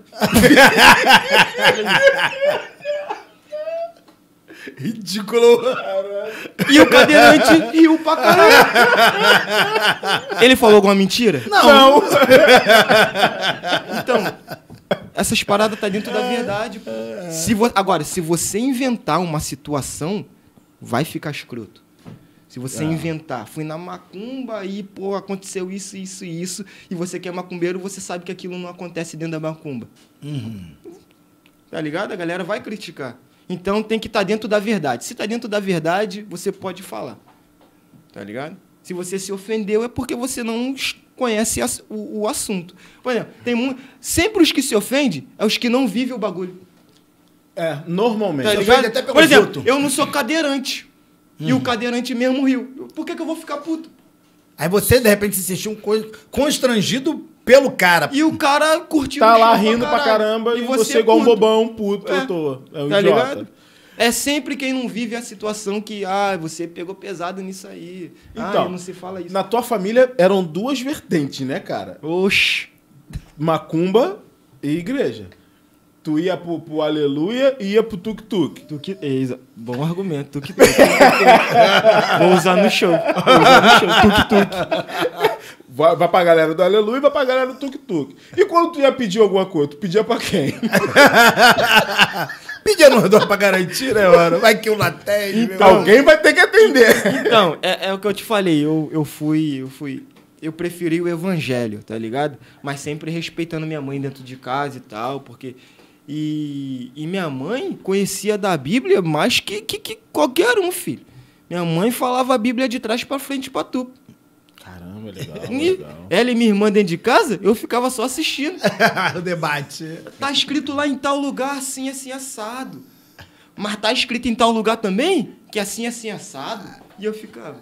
Ridículo. E o cadeirante riu pra caralho. Ele falou alguma mentira? Não. Então, essas paradas tá dentro da verdade. Pô. Agora, se você inventar uma situação, vai ficar escroto. Se você inventar, fui na macumba e, aconteceu isso, isso e isso, e você que é macumbeiro, você sabe que aquilo não acontece dentro da macumba. Tá ligado? A galera vai criticar. Então tem que estar dentro da verdade. Se está dentro da verdade, você pode falar. Tá ligado? Se você se ofendeu, é porque você não conhece o assunto. Por exemplo, sempre os que se ofendem é os que não vivem o bagulho. Normalmente. Tá ligado? Por exemplo, eu não sou cadeirante. E o cadeirante mesmo riu. Por que eu vou ficar puto? Aí você, de repente, se sentiu constrangido pelo cara. E o cara curtiu tá lá rindo pra caramba e você igual um bobão, puto. É um tá idiota. Ligado? É sempre quem não vive a situação que, você pegou pesado nisso aí. Então, não se fala isso. Na tua família eram duas vertentes, né, cara? Oxi. Macumba e igreja. Tu ia pro aleluia e ia pro tuk-tuk. Bom argumento, tuk-tuk. Vou usar no show. Tuk-tuk. Vai pra galera do aleluia e vai pra galera do tuk-tuk. E quando tu ia pedir alguma coisa, tu pedia pra quem? Pedia no redor pra garantir, né, mano? Vai que o latente. Então, alguém vai ter que atender. Então, é o que eu te falei. Eu preferi o evangelho, tá ligado? Mas sempre respeitando minha mãe dentro de casa e tal, porque... E minha mãe conhecia da Bíblia mais que qualquer um, filho. Minha mãe falava a Bíblia de trás pra frente pra tu. Caramba, legal. Ela e minha irmã dentro de casa, eu ficava só assistindo. O debate. Tá escrito lá em tal lugar, assim, assim, assado. Mas tá escrito em tal lugar também, que é assim, assim, assado. E eu ficava...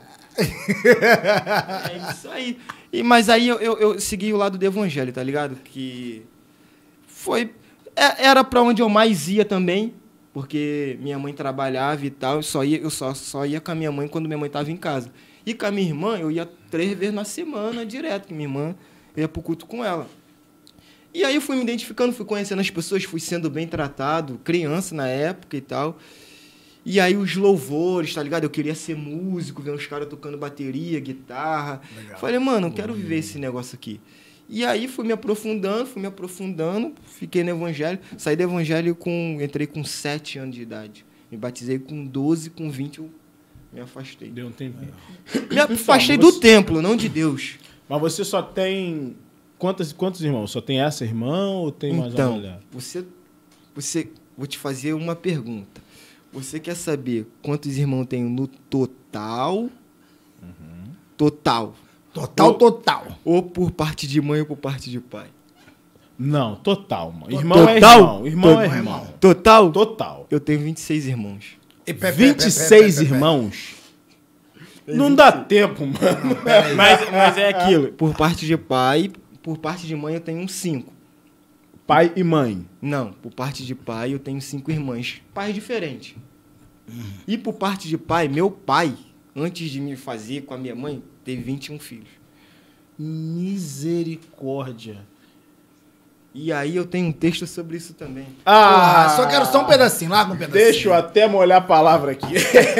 É isso aí. Mas aí eu segui o lado do evangelho, tá ligado? Que foi... Era pra onde eu mais ia também, porque minha mãe trabalhava e tal, eu só ia com a minha mãe quando minha mãe estava em casa. E com a minha irmã, eu ia 3 vezes na semana direto, que minha irmã eu ia pro culto com ela. E aí eu fui me identificando, fui conhecendo as pessoas, fui sendo bem tratado, criança na época e tal. E aí os louvores, tá ligado? Eu queria ser músico, ver uns caras tocando bateria, guitarra. Legal. Falei, mano, eu quero viver esse negócio aqui. E aí fui me aprofundando, fiquei no evangelho. Saí do evangelho entrei com 7 anos de idade. Me batizei com 12, com 20 eu me afastei. Deu um tempinho. Me afastei do templo, não de Deus. Mas você só tem... Quantos irmãos? Só tem essa irmã ou tem mais uma mulher? Vou te fazer uma pergunta. Você quer saber quantos irmãos tem no total? Total. Total. Ou por parte de mãe ou por parte de pai? Não, total, mano. Irmão é irmão. Irmão é irmão. Total? Total. Eu tenho 26 irmãos. 26 irmãos? Não dá tempo, mano. Mas é aquilo. Por parte de pai, por parte de mãe eu tenho 5. Pai e mãe? Não, por parte de pai eu tenho 5 irmãs. Pais diferentes. E por parte de pai, meu pai, antes de me fazer com a minha mãe, teve 21 filhos. Misericórdia. E aí eu tenho um texto sobre isso também. Porra, só quero só um pedacinho, larga um pedacinho. Deixa eu até molhar a palavra aqui.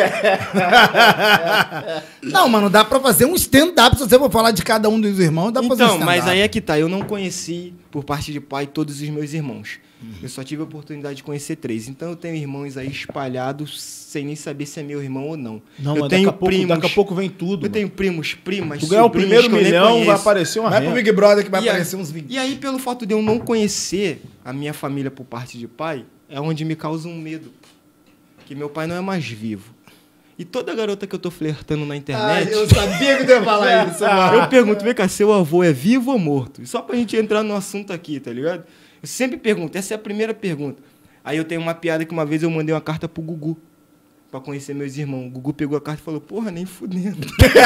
Não, mano, dá pra fazer um stand-up. Se você for falar de cada um dos irmãos, dá pra fazer um Então, stand-up. mas aí é que tá. Eu não conheci, por parte de pai, todos os meus irmãos. Eu só tive a oportunidade de conhecer 3. Então eu tenho irmãos aí espalhados, sem nem saber se é meu irmão ou não. Não, eu mas tenho daqui a pouco vem tudo. Eu tenho primos, primas, tu ganhar o primeiro sobrinhos que eu nem milhão, vai conheço. aparecer uma Vai pro renda. Big Brother que vai E aí- aparecer uns 20. E aí, pelo fato de eu não conhecer a minha família por parte de pai, é onde me causa um medo. Que meu pai não é mais vivo. E toda garota que eu tô flertando na internet... eu sabia que tu ia falar isso, mano. Eu pergunto, vem cá, seu avô é vivo ou morto? Só pra gente entrar no assunto aqui, tá ligado? Eu sempre pergunto, essa é a primeira pergunta. Aí eu tenho uma piada que uma vez eu mandei uma carta pro Gugu, pra conhecer meus irmãos. O Gugu pegou a carta e falou, porra, nem fudendo.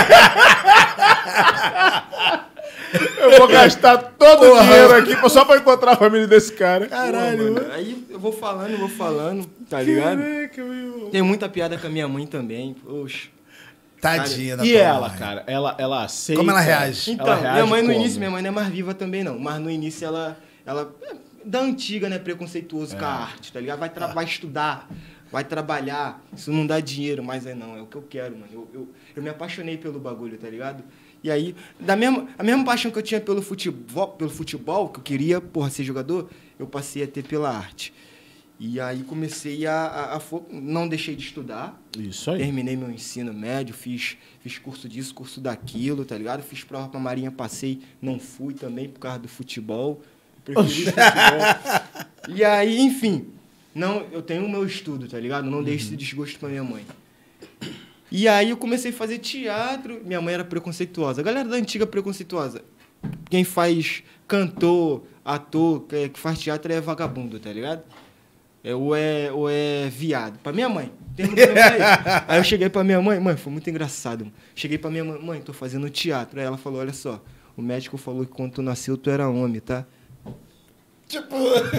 Eu vou gastar todo o dinheiro aqui só pra encontrar a família desse cara. Caralho, Porra, mano. Aí eu vou falando, tá ligado? Tem muita piada com a minha mãe também, poxa. Tadinha da E tua ela, mãe. cara? Ela aceita... Como ela reage? Então, Ela reage minha mãe no como? início, minha mãe não é mais viva também não, mas no início ela da antiga, né, preconceituoso com a arte, tá ligado? Vai estudar, vai trabalhar, isso não dá dinheiro, mas é o que eu quero, mano. Eu me apaixonei pelo bagulho, tá ligado? E aí, a mesma paixão que eu tinha pelo futebol, que eu queria, ser jogador, eu passei a ter pela arte. E aí comecei não deixei de estudar. Isso aí. Terminei meu ensino médio, fiz curso disso, curso daquilo, tá ligado? Fiz prova pra Marinha, passei, não fui também por causa do futebol. Preferi o futebol. E aí, enfim, eu tenho o meu estudo, tá ligado? Não deixo esse desgosto pra minha mãe. E aí eu comecei a fazer teatro, minha mãe era preconceituosa. A galera da antiga preconceituosa. Quem faz cantor, ator, que faz teatro é vagabundo, tá ligado? Ou é viado. Pra minha mãe. Aí eu cheguei pra minha mãe, foi muito engraçado. Cheguei pra minha mãe, tô fazendo teatro. Aí ela falou, olha só, o médico falou que quando tu nasceu, tu era homem, tá? Tipo...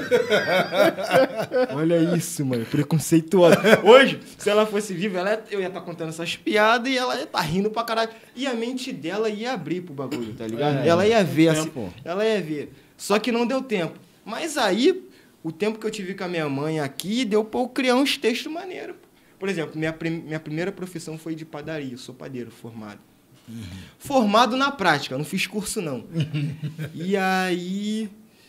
Olha isso, mano, preconceituosa. Hoje, se ela fosse viva, eu ia estar contando essas piadas e ela ia estar rindo pra caralho. E a mente dela ia abrir pro bagulho, tá ligado? Ela ia ver, assim, ela ia ver. Só que não deu tempo. Mas aí, o tempo que eu tive com a minha mãe aqui, deu pra eu criar uns textos maneiros. Por exemplo, minha primeira profissão foi de padaria, eu sou padeiro formado. Formado na prática, não fiz curso não. E aí...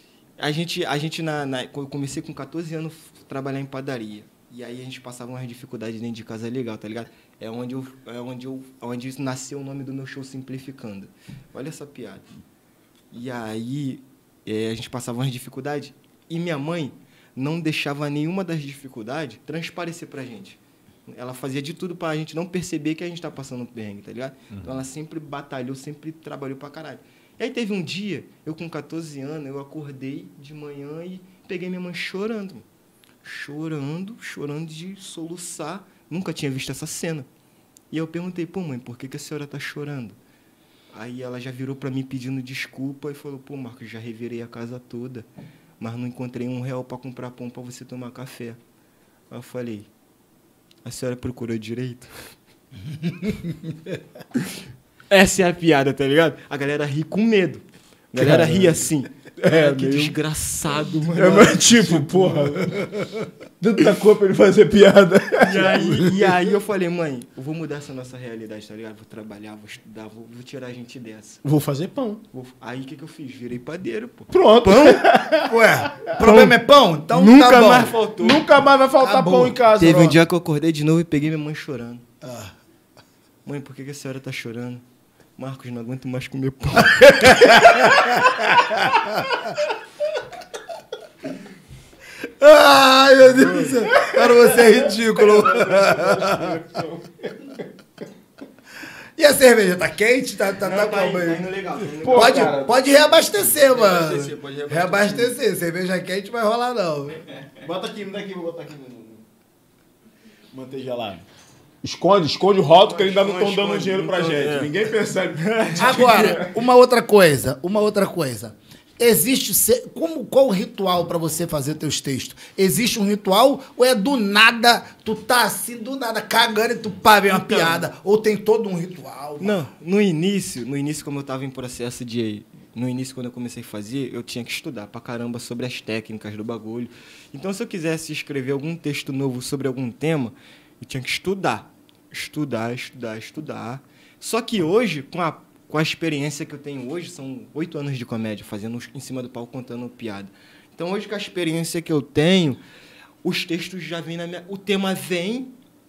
eu comecei com 14 anos a trabalhar em padaria. E aí a gente passava umas dificuldades dentro de casa legal, tá ligado? É onde nasceu o nome do meu show Simplificando. Olha essa piada. E aí a gente passava umas dificuldades e minha mãe não deixava nenhuma das dificuldades transparecer pra gente. Ela fazia de tudo pra gente não perceber que a gente tá passando um perrengue, tá ligado? Então ela sempre batalhou, sempre trabalhou pra caralho. E aí teve um dia, eu com 14 anos, eu acordei de manhã e peguei minha mãe chorando. Chorando de soluçar. Nunca tinha visto essa cena. E eu perguntei, pô mãe, por que a senhora tá chorando? Aí ela já virou pra mim pedindo desculpa e falou, pô Marcos, já revirei a casa toda, mas não encontrei R$1 pra comprar pão pra você tomar café. Aí eu falei, a senhora procurou direito? Essa é a piada, tá ligado? A galera ri com medo. A galera ria assim. Que meio... desgraçado, mano. É, mas tipo, porra. Tanta cor pra ele fazer piada. E aí eu falei, mãe, eu vou mudar essa nossa realidade, tá ligado? Vou trabalhar, vou estudar, vou tirar a gente dessa. Vou fazer pão. Aí o que eu fiz? Virei padeiro, pô. Pronto. Pão? Ué, o problema é pão? Então Nunca tá bom. mais faltou. Nunca mais vai faltar Acabou. pão em casa. Teve ó. um dia que eu acordei de novo e peguei minha mãe chorando. Mãe, por que a senhora tá chorando? Marcos, não aguento mais comer pão. Ai, meu Deus do céu. Cara, você é ridículo. E a cerveja? Tá quente? Tá como aí? legal. Pô, Pode, cara. pode reabastecer, mano. Pode Reabastecer. Cerveja quente vai rolar, não. Bota aqui, me dá aqui, vou botar aqui. Manter gelado. Esconde o rótulo que eles ainda não estão dando esconde, dinheiro pra não tão- gente. é. Ninguém percebe. Agora, uma outra coisa. Existe... Qual o ritual pra você fazer teus textos? Existe um ritual ou é do nada, tu tá assim, do nada, cagando e tu pá, vem uma piada? Ou tem todo um ritual? Não, no início, como eu tava em processo de... No início, quando eu comecei a fazer, eu tinha que estudar pra caramba sobre as técnicas do bagulho. Então, se eu quisesse escrever algum texto novo sobre algum tema, eu tinha que estudar. Estudar. Só que hoje, com a experiência que eu tenho hoje, são 8 anos de comédia, fazendo em cima do palco, contando piada. Então, hoje, com a experiência que eu tenho, os textos já vêm na minha... O tema vem...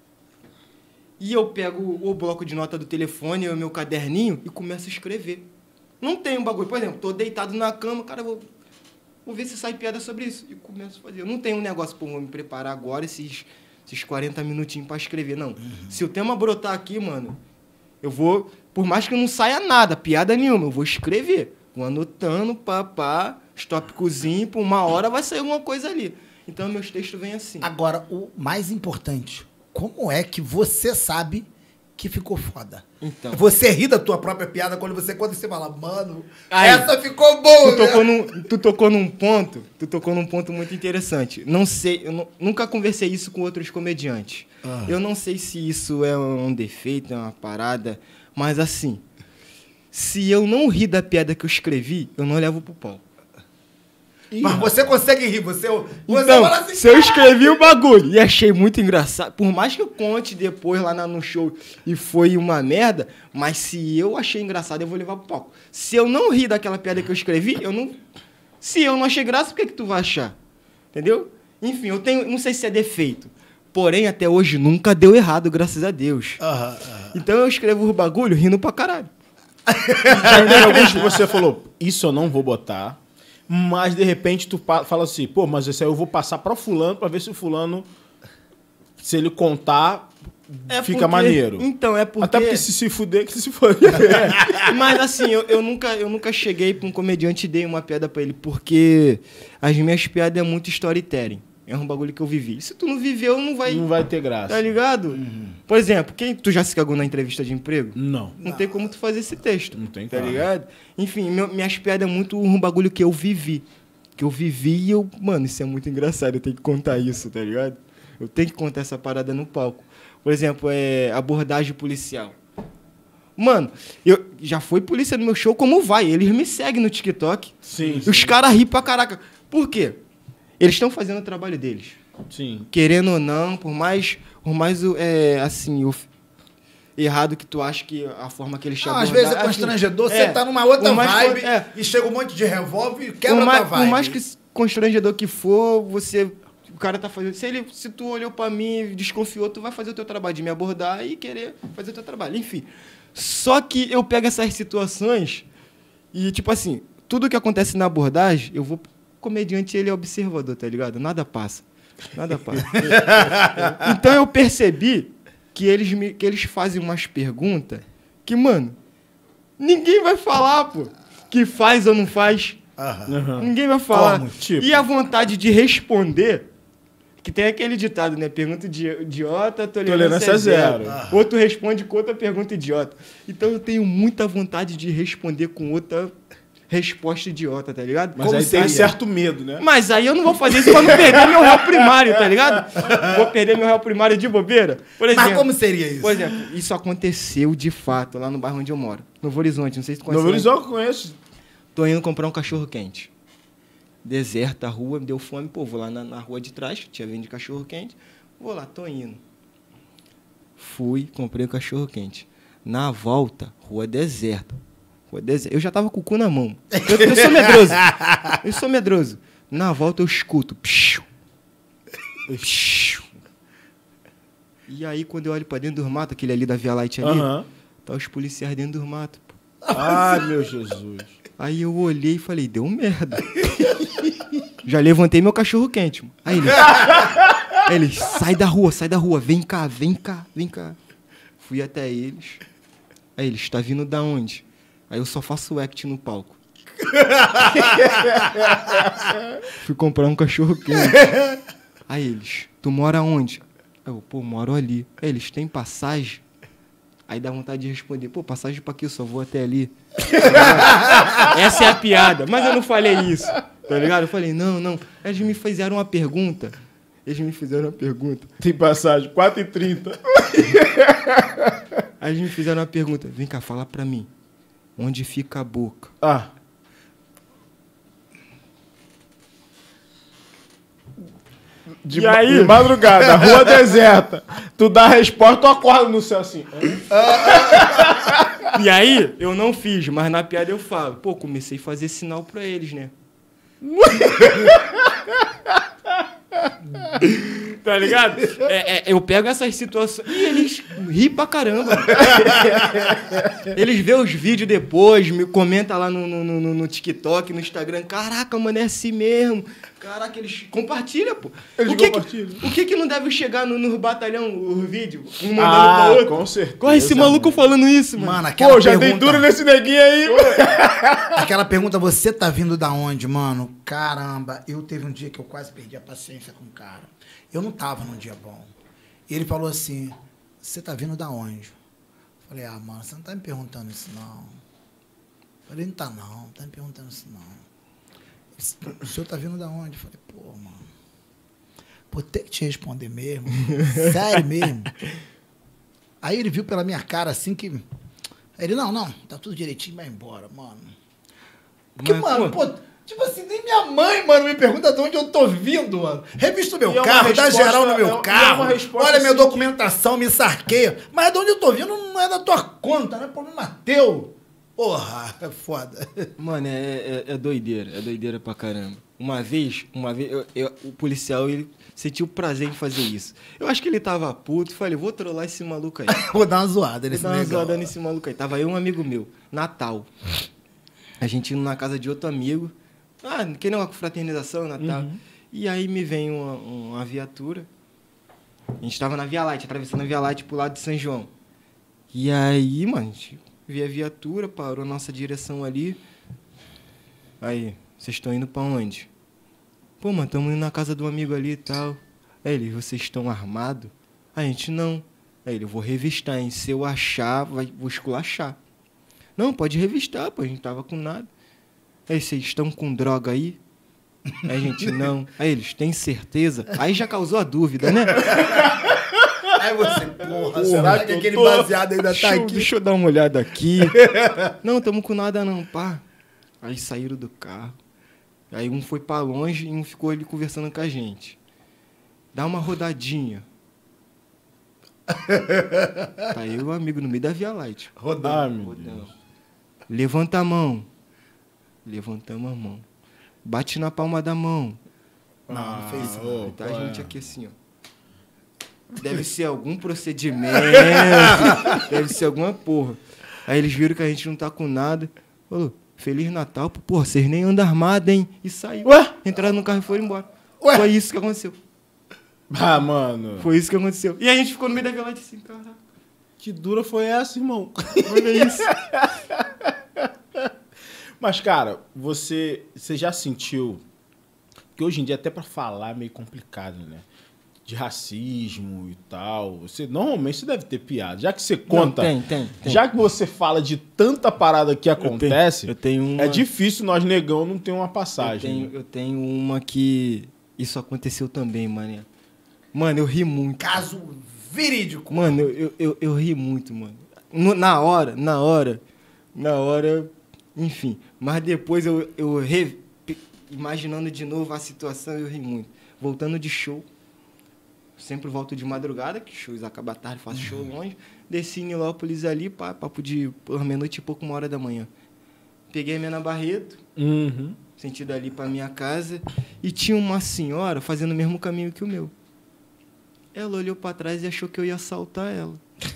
E eu pego o bloco de nota do telefone, o meu caderninho, e começo a escrever. Não tem um bagulho. Por exemplo, tô deitado na cama, cara, vou ver se sai piada sobre isso. E começo a fazer. Eu não tenho um negócio, pô, vou me preparar agora, esses 40 minutinhos pra escrever. Não. Se o tema brotar aqui, mano, eu vou... Por mais que não saia nada, piada nenhuma, eu vou escrever. Vou anotando, os tópicozinhos, por 1 hora vai sair alguma coisa ali. Então, meus textos vêm assim. Agora, o mais importante, como é que você sabe que ficou foda? Então. Você ri da tua própria piada quando você fala, mano, Aí, essa ficou boa. Tu tocou num ponto muito interessante. Não sei, nunca conversei isso com outros comediantes. Eu não sei se isso é um defeito, é uma parada, mas assim, se eu não rir da piada que eu escrevi, eu não levo pro palco. Mas você consegue rir, você Então, fala assim, se eu escrevi o bagulho e achei muito engraçado, por mais que eu conte depois lá no show e foi uma merda, mas se eu achei engraçado, eu vou levar pro palco. Se eu não rir daquela piada que eu escrevi, eu não... Se eu não achei graça, por que tu vai achar? Entendeu? Enfim, eu tenho... Não sei se é defeito. Porém, até hoje, nunca deu errado, graças a Deus. Então, eu escrevo o bagulho rindo pra caralho. Já tem alguns que você falou, isso eu não vou botar... Mas, de repente, tu fala assim, pô, mas esse aí eu vou passar pra fulano pra ver se o fulano, se ele contar, fica maneiro. Então, é porque... Até porque se fuder, que se for. Mas, assim, eu nunca cheguei pra um comediante e dei uma piada pra ele, porque as minhas piadas é muito storytelling. É um bagulho que eu vivi. Se tu não viveu, não vai ter graça. Tá ligado? Por exemplo, tu já se cagou na entrevista de emprego? Não. Não tem como tu fazer esse texto. Não tem Tá como. ligado? Enfim, minhas piadas é muito um bagulho que eu vivi. Que eu vivi e eu... Mano, isso é muito engraçado. Eu tenho que contar isso, tá ligado? Eu tenho que contar essa parada no palco. Por exemplo, abordagem policial. Mano, eu já fui polícia no meu show, como vai? Eles me seguem no TikTok. Sim. Os caras riem pra caraca. Por quê? Eles estão fazendo o trabalho deles. Sim. Querendo ou não, por mais assim, errado que tu acha que a forma que eles te às vezes é constrangedor, você tá numa outra vibe e chega um monte de revólver e quebra a tua vibe. Por mais que constrangedor que for, o cara tá fazendo... Se tu olhou pra mim e desconfiou, tu vai fazer o teu trabalho de me abordar e querer fazer o teu trabalho. Enfim. Só que eu pego essas situações e, tipo assim, tudo que acontece na abordagem, eu vou... O comediante, ele é observador, tá ligado? Nada passa. Então eu percebi que eles fazem umas perguntas que, mano, ninguém vai falar, pô, que faz ou não faz. Ninguém vai falar. Como? Tipo? E a vontade de responder, que tem aquele ditado, né? Pergunta idiota, tolerância é zero. Outro responde com outra pergunta idiota. Então eu tenho muita vontade de responder com outra resposta idiota, tá ligado? Mas aí tem certo medo, né? Mas aí eu não vou fazer isso pra não perder meu réu primário, tá ligado? Vou perder meu réu primário de bobeira. Por exemplo, mas como seria isso? Por exemplo, isso aconteceu de fato lá no bairro onde eu moro. Novo Horizonte, não sei se tu conhece. Novo Horizonte eu conheço. tô indo comprar um cachorro-quente. Deserta a rua, me deu fome, pô, vou lá na rua de trás, tinha vende cachorro-quente. Vou lá, tô indo. Fui, comprei o cachorro-quente. Na volta, rua deserta. Eu já tava com o cu na mão. Eu sou medroso. Eu sou medroso. Na volta eu escuto. Psiu, psiu. E aí, quando eu olho pra dentro do mato, aquele ali da Via Light ali, tá os policiais dentro do mato. Pô. Ah, meu Jesus. Aí eu olhei e falei, deu merda. Já levantei meu cachorro quente. Aí eles, sai da rua, vem cá. Fui até eles. Aí eles, tá vindo da onde? Aí eu só faço act no palco. Fui comprar um cachorro quente. Aí eles, tu mora onde? Eu, pô, moro ali. Aí eles, tem passagem? Aí dá vontade de responder, pô, passagem pra quê? Eu só vou até ali. Essa é a piada. Mas eu não falei isso, tá ligado? Eu falei, não. Eles me fizeram uma pergunta. Tem passagem, 4h30. Aí eles me fizeram uma pergunta. Vem cá, fala pra mim. Onde fica a boca? Ah. De madrugada, rua deserta. Tu dá a resposta, tu acorda no céu assim. E aí, eu não fiz, mas na piada eu falo. Pô, comecei a fazer sinal pra eles, né? Tá ligado? Eu pego essas situações e eles riem pra caramba. Eles vê os vídeos depois, me comentam lá no TikTok, no Instagram. Caraca, mano, é assim mesmo. Caraca, eles compartilham, pô. O que não deve chegar no batalhão, o vídeo? Um mandando pra outro? Com certeza. Qual é esse maluco falando isso, mano? Mano, aquela Pô, já pergunta, dei duro nesse neguinho aí. aquela pergunta, você tá vindo da onde, mano? Caramba, eu teve um dia que eu quase perdi a paciência com o cara. Eu não tava num dia bom. E ele falou assim, você tá vindo da onde? Eu falei, mano, você não tá me perguntando isso, não. Eu falei, não tá me perguntando isso, não. O senhor tá vindo da onde? Eu falei, pô, mano, vou ter que te responder mesmo. Sério mesmo. Aí ele viu pela minha cara assim que... Aí ele, não, tá tudo direitinho, vai embora, mano. Porque, mano, pô, tipo assim, nem minha mãe, mano, me pergunta de onde eu tô vindo, mano. Revista o meu carro, dá geral no meu carro. Olha minha documentação, me sarqueia. Mas de onde eu tô vindo não é da tua conta, não é problema teu. Porra, é foda. Mano, é doideira pra caramba. Uma vez o policial, ele sentiu prazer em fazer isso. Eu acho que ele tava puto, falei, vou trollar esse maluco aí. Vou dar uma zoada nesse negócio. Vou dar uma zoada nesse maluco aí. Tava eu e um amigo meu, Natal. A gente indo na casa de outro amigo. Que nem uma fraternização, Natal. Uhum. E aí me vem uma viatura. A gente tava na Via Light, atravessando a Via Light pro lado de São João. E aí, mano, a gente viu a viatura, parou a nossa direção ali. Aí, vocês estão indo pra onde? Pô, mano, estamos indo na casa do amigo ali e tal. Aí ele, vocês estão armados? A gente, não. Aí ele, eu vou revistar, hein? Se eu achar, vou esculachar. Não, pode revistar, pô, a gente tava com nada. Aí, vocês estão com droga aí? Aí a gente, não. Aí eles, tem certeza? Aí já causou a dúvida, né? Aí você, porra, será que aquele baseado ainda tá aqui? Deixa eu dar uma olhada aqui. Não, tamo com nada não, pá. Aí saíram do carro. Aí um foi pra longe e um ficou ali conversando com a gente. Dá uma rodadinha. Tá eu e o amigo no meio da Via Light. Rodando. Levanta a mão. Levantamos a mão. Bate na palma da mão. Não fez isso. Tá a gente aqui assim, ó. Deve ser algum procedimento. Deve ser alguma porra. Aí eles viram que a gente não tá com nada. Falou, Feliz Natal. Porra, vocês nem andam armados, hein? E saiu. Ué? Entraram no carro e foram embora. Ué? Foi isso que aconteceu. Mano. Foi isso que aconteceu. E a gente ficou no meio da violência assim, caraca. Que dura foi essa, irmão? Olha isso. Mas, cara, você já sentiu... Porque hoje em dia, até pra falar, é meio complicado, né? De racismo e tal. Normalmente você deve ter piada. Já que você conta... Não, tem. Já que você fala de tanta parada que acontece... Eu tenho uma... É difícil nós, negão, não ter uma passagem. Eu tenho uma que... Isso aconteceu também, mano. Mano, eu ri muito. Caso verídico. Mano, eu ri muito, mano. Na hora... Enfim, mas depois imaginando de novo a situação, eu ri muito. Voltando de show, sempre volto de madrugada, que shows acabam tarde, faço show longe. Desci em Nilópolis ali, papo de meia-noite e pouco, 1h da manhã. Peguei a Mena Barreto, sentido ali pra minha casa, e tinha uma senhora fazendo o mesmo caminho que o meu. Ela olhou pra trás e achou que eu ia assaltar ela.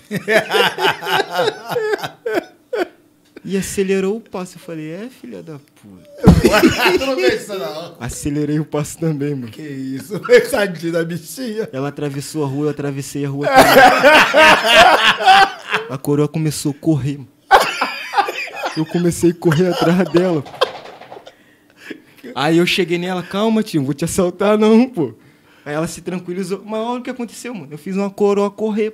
E acelerou o passo. Eu falei, filha da puta. Tu não fez isso, não. Acelerei o passo também, mano. Que isso, tadinho da bichinha. Ela atravessou a rua, eu atravessei a rua também. A coroa começou a correr, mano. Eu comecei a correr atrás dela. Aí eu cheguei nela, calma, tio, não vou te assaltar não, pô. Aí ela se tranquilizou. Mas olha o que aconteceu, mano. Eu fiz uma coroa correr.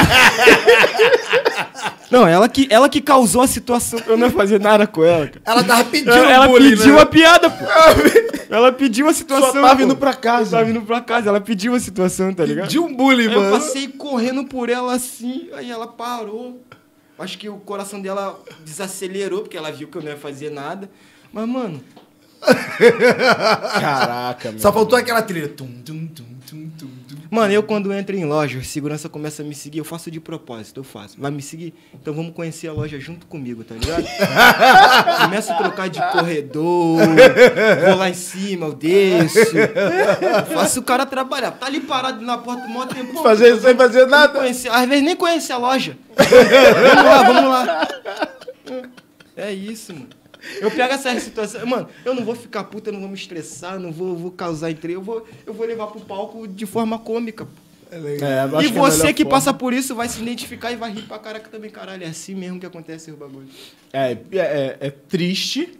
Não, ela que causou a situação pra eu não fazer nada com ela, cara. Ela tava pedindo Ela bullying, pediu né? a piada, pô. Ela pediu a situação. Só tava indo pra casa. Só tava indo pra casa. Ela pediu a situação, tá ligado? Pediu um bullying, Aí mano. eu passei correndo por ela assim, aí ela parou. Acho que o coração dela desacelerou, porque ela viu que eu não ia fazer nada. Mas, mano... Caraca, meu. Só faltou aquela trilha. Tum, tum, tum, tum, tum, tum. Mano, eu quando entro em loja, segurança começa a me seguir, eu faço de propósito, eu faço. Vai me seguir? Então vamos conhecer a loja junto comigo, tá ligado? Começo a trocar de corredor, vou lá em cima, eu desço. Faço o cara trabalhar. Tá ali parado na porta do moto, tempo. Fazer isso sem fazer nada. Às vezes nem conhece a loja. Vamos lá. É isso, mano. Eu pego essa situação, mano, eu não vou ficar puta, eu não vou me estressar, não vou causar entre eu vou levar pro palco de forma cômica. E você que passa por isso vai se identificar e vai rir pra caraca também, caralho, é assim mesmo que acontece o bagulho. É triste,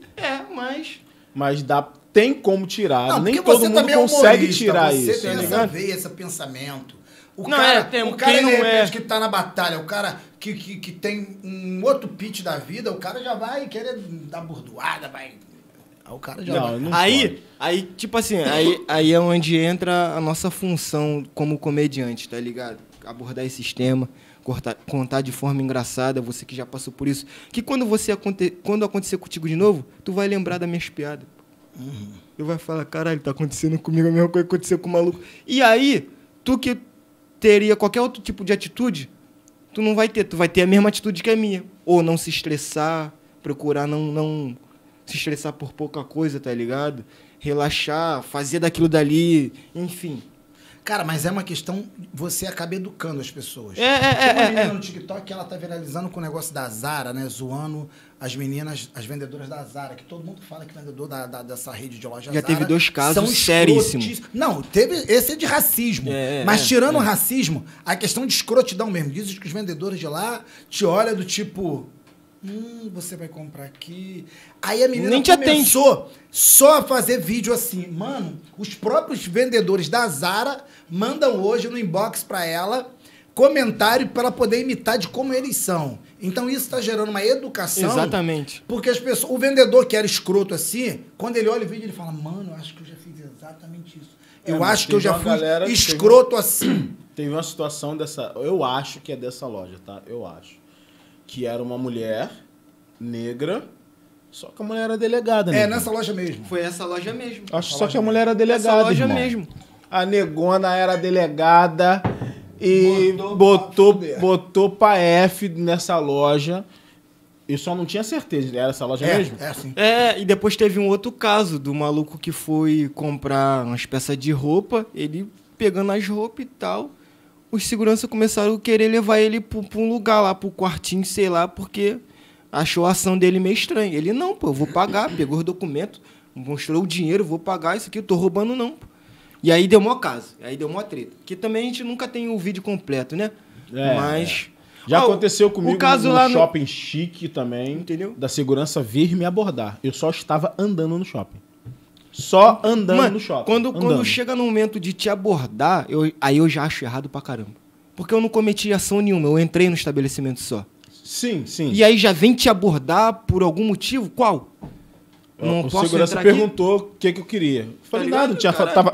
mas tem como tirar. Não, nem porque todo você mundo também é consegue humorista, tirar você isso. tem Tá essa ligado? veia, esse pensamento. O Não, cara, tem- o cara quem de não repente, é? que tá na batalha, o cara que tem um outro pitch da vida, o cara já vai querer dar burdoada, vai... Aí o cara já vai... Não aí, tipo assim, aí é onde entra a nossa função como comediante, tá ligado? Abordar esse tema, contar de forma engraçada, você que já passou por isso. Que quando acontecer contigo de novo, tu vai lembrar das minhas piadas. Tu vai falar, caralho, tá acontecendo comigo a mesma coisa que aconteceu com o maluco. E aí, tu que teria qualquer outro tipo de atitude, tu não vai ter. Tu vai ter a mesma atitude que a minha. Ou não se estressar, procurar não se estressar por pouca coisa, tá ligado? Relaxar, fazer daquilo dali, enfim. Cara, mas é uma questão, você acaba educando as pessoas. Tem uma menina no TikTok que ela tá viralizando com o negócio da Zara, né? Zoando as meninas, as vendedoras da Zara, que todo mundo fala que vendedor dessa rede de loja Já Zara teve 2 casos são seríssimos. Não, esse é de racismo. Mas tirando o racismo, a questão de escrotidão mesmo. Dizem que os vendedores de lá te olham do tipo... você vai comprar aqui. Aí a menina Nem te começou só a fazer vídeo assim. Mano, os próprios vendedores da Zara mandam hoje no inbox pra ela comentário pra ela poder imitar de como eles são. Então isso tá gerando uma educação. Exatamente. Porque as pessoas, o vendedor que era escroto assim, quando ele olha o vídeo, ele fala, mano, eu acho que eu já fiz exatamente isso. Eu acho que eu já fui escroto assim. Teve uma situação dessa... Eu acho que é dessa loja, tá? Eu acho. Que era uma mulher negra, só que a mulher era delegada, né? Nessa loja mesmo. Foi essa loja mesmo. Acho só que a mulher era delegada, Essa loja irmão. mesmo. A negona era delegada e botou pra F nessa loja. Eu só não tinha certeza, era essa loja mesmo? Sim. E depois teve um outro caso do maluco que foi comprar umas peças de roupa, ele pegando as roupas e tal. Os seguranças começaram a querer levar ele pra um lugar lá, pro quartinho, sei lá, porque achou a ação dele meio estranha. Ele, não, pô, eu vou pagar, pegou os documentos, mostrou o dinheiro, vou pagar isso aqui, eu tô roubando não, pô. E aí deu mó caso, aí deu mó treta. Que também a gente nunca tem o vídeo completo, né? Mas... Já aconteceu comigo o caso no lá shopping chique também, entendeu? Da segurança vir me abordar. Eu só estava andando no shopping. Só andando no shopping. Quando chega no momento de te abordar, aí eu já acho errado pra caramba. Porque eu não cometi ação nenhuma, eu entrei no estabelecimento só. Sim. E aí já vem te abordar por algum motivo? Qual? O segurança perguntou o que eu queria. Eu falei, nada, não tinha...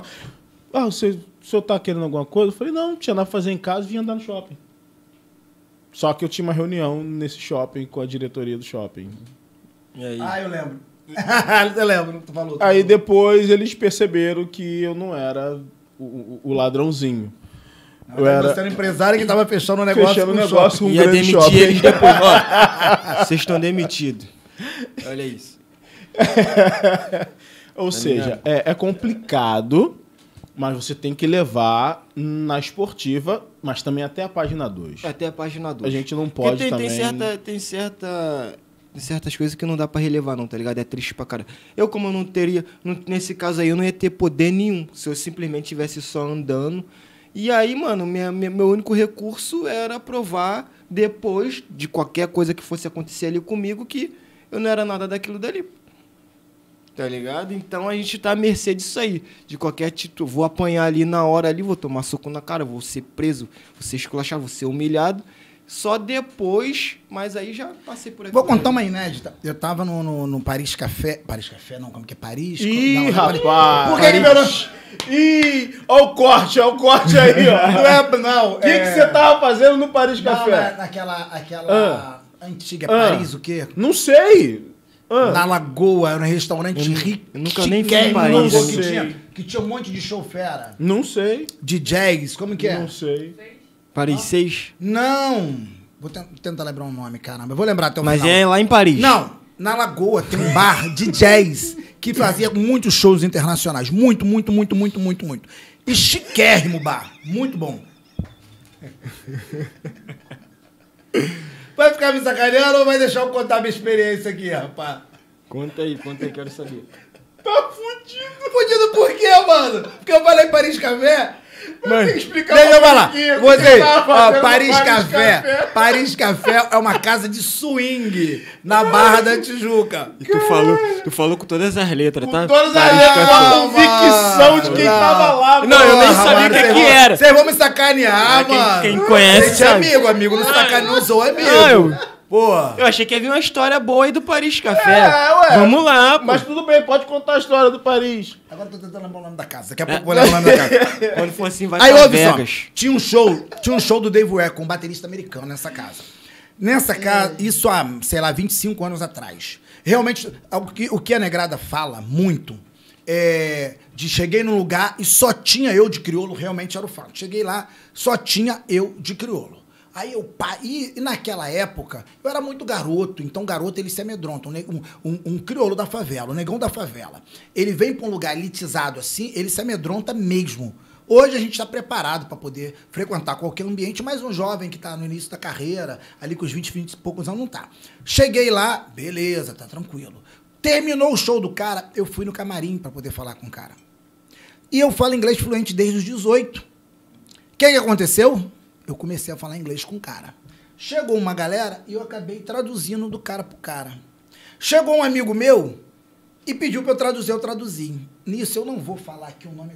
o senhor tá querendo alguma coisa? Eu falei, não tinha nada pra fazer em casa, vim andar no shopping. Só que eu tinha uma reunião nesse shopping com a diretoria do shopping. E aí? Ah, eu lembro. Eu lembro, tu falou. Aí depois eles perceberam que eu não era o ladrãozinho. Eu era Você era um empresário que tava fechando um negócio fechando com um negócio com um Ia grande demitir shopping. eles depois. Ó, vocês estão demitidos. Olha isso. Ou seja, é complicado, mas você tem que levar na esportiva, mas também até a página 2. Até a página 2. A gente não pode Porque também... tem certas coisas que não dá pra relevar não, tá ligado? É triste pra caralho. Eu, como eu não teria... Nesse caso aí, eu não ia ter poder nenhum. Se eu simplesmente estivesse só andando. E aí, mano, meu único recurso era provar, depois de qualquer coisa que fosse acontecer ali comigo, que eu não era nada daquilo dali. Tá ligado? Então a gente tá à mercê disso aí. De qualquer título. Vou apanhar ali na hora ali, vou tomar soco na cara, vou ser preso, vou ser esculachado, vou ser humilhado. Só depois, mas aí já passei por aqui. Vou contar uma inédita. Eu tava no Paris Café. Paris Café não, como que é? Paris? Ih, não, rapaz! Por que meu nome? Ih, ó o corte aí, ó. Não, O que você tava fazendo no Paris Café? Naquela antiga Paris, o quê? Não sei. Na Lagoa, era um restaurante rico. eu nunca nem fui em Paris, Não não sei. que tinha um monte de show fera. Não sei. De jazz, como que é? Não sei. Paris 6. Não. Vou tentar lembrar um nome, caramba. Eu vou lembrar até o Mas final. é lá em Paris. Não, na Lagoa tem um bar de jazz que fazia muitos shows internacionais. Muito. E chiquérrimo bar. Muito bom. Vai ficar me sacaneando ou vai deixar eu contar minha experiência aqui, rapaz? Conta aí, quero saber. Tá fudido. Fudido por quê, mano? Porque eu falei Paris Café. Mano, Deixa eu falar. Você, ó, Paris Café. Café. Paris Café é uma casa de swing na Barra da Tijuca. E tu falou com todas as letras, tá? Todas Paris as Café. a convicção de quem tava lá. Não, eu nem Porra, sabia mano, o que vocês que vão- era. Vocês vão me sacanear, mano. Quem conhece, Gente, é sabe? amigo não sacaneia, não sou amigo. Não, Porra. Eu achei que ia vir uma história boa aí do Paris Café. ué. Vamos lá, pô. Mas tudo bem, pode contar a história do Paris. Agora eu tô tentando lembrar o nome da casa. Daqui a pouco eu vou lembrar o nome da casa. Quando for assim, vai Aí, pra ouve só, Vegas. tinha um show do Dave Ware com um baterista americano nessa casa. Nessa casa, isso há, sei lá, 25 anos atrás. Realmente, o que a negrada fala muito é de cheguei num lugar e só tinha eu de crioulo, realmente era o fato. Cheguei lá, só tinha eu de crioulo. Aí e naquela época, eu era muito garoto, então garoto ele se amedronta, um crioulo da favela, um negão da favela. Ele vem para um lugar elitizado assim, ele se amedronta mesmo. Hoje a gente está preparado para poder frequentar qualquer ambiente, mas um jovem que está no início da carreira, ali com os 20 e poucos anos, não tá. Cheguei lá, beleza, tá tranquilo. Terminou o show do cara, eu fui no camarim para poder falar com o cara. E eu falo inglês fluente desde os 18. O que aconteceu? Eu comecei a falar inglês com o cara. Chegou uma galera e eu acabei traduzindo do cara pro cara. Chegou um amigo meu e pediu para eu traduzir, eu traduzi. Nisso eu não vou falar aqui o nome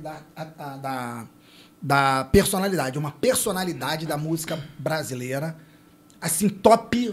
da personalidade, uma personalidade da música brasileira, assim, top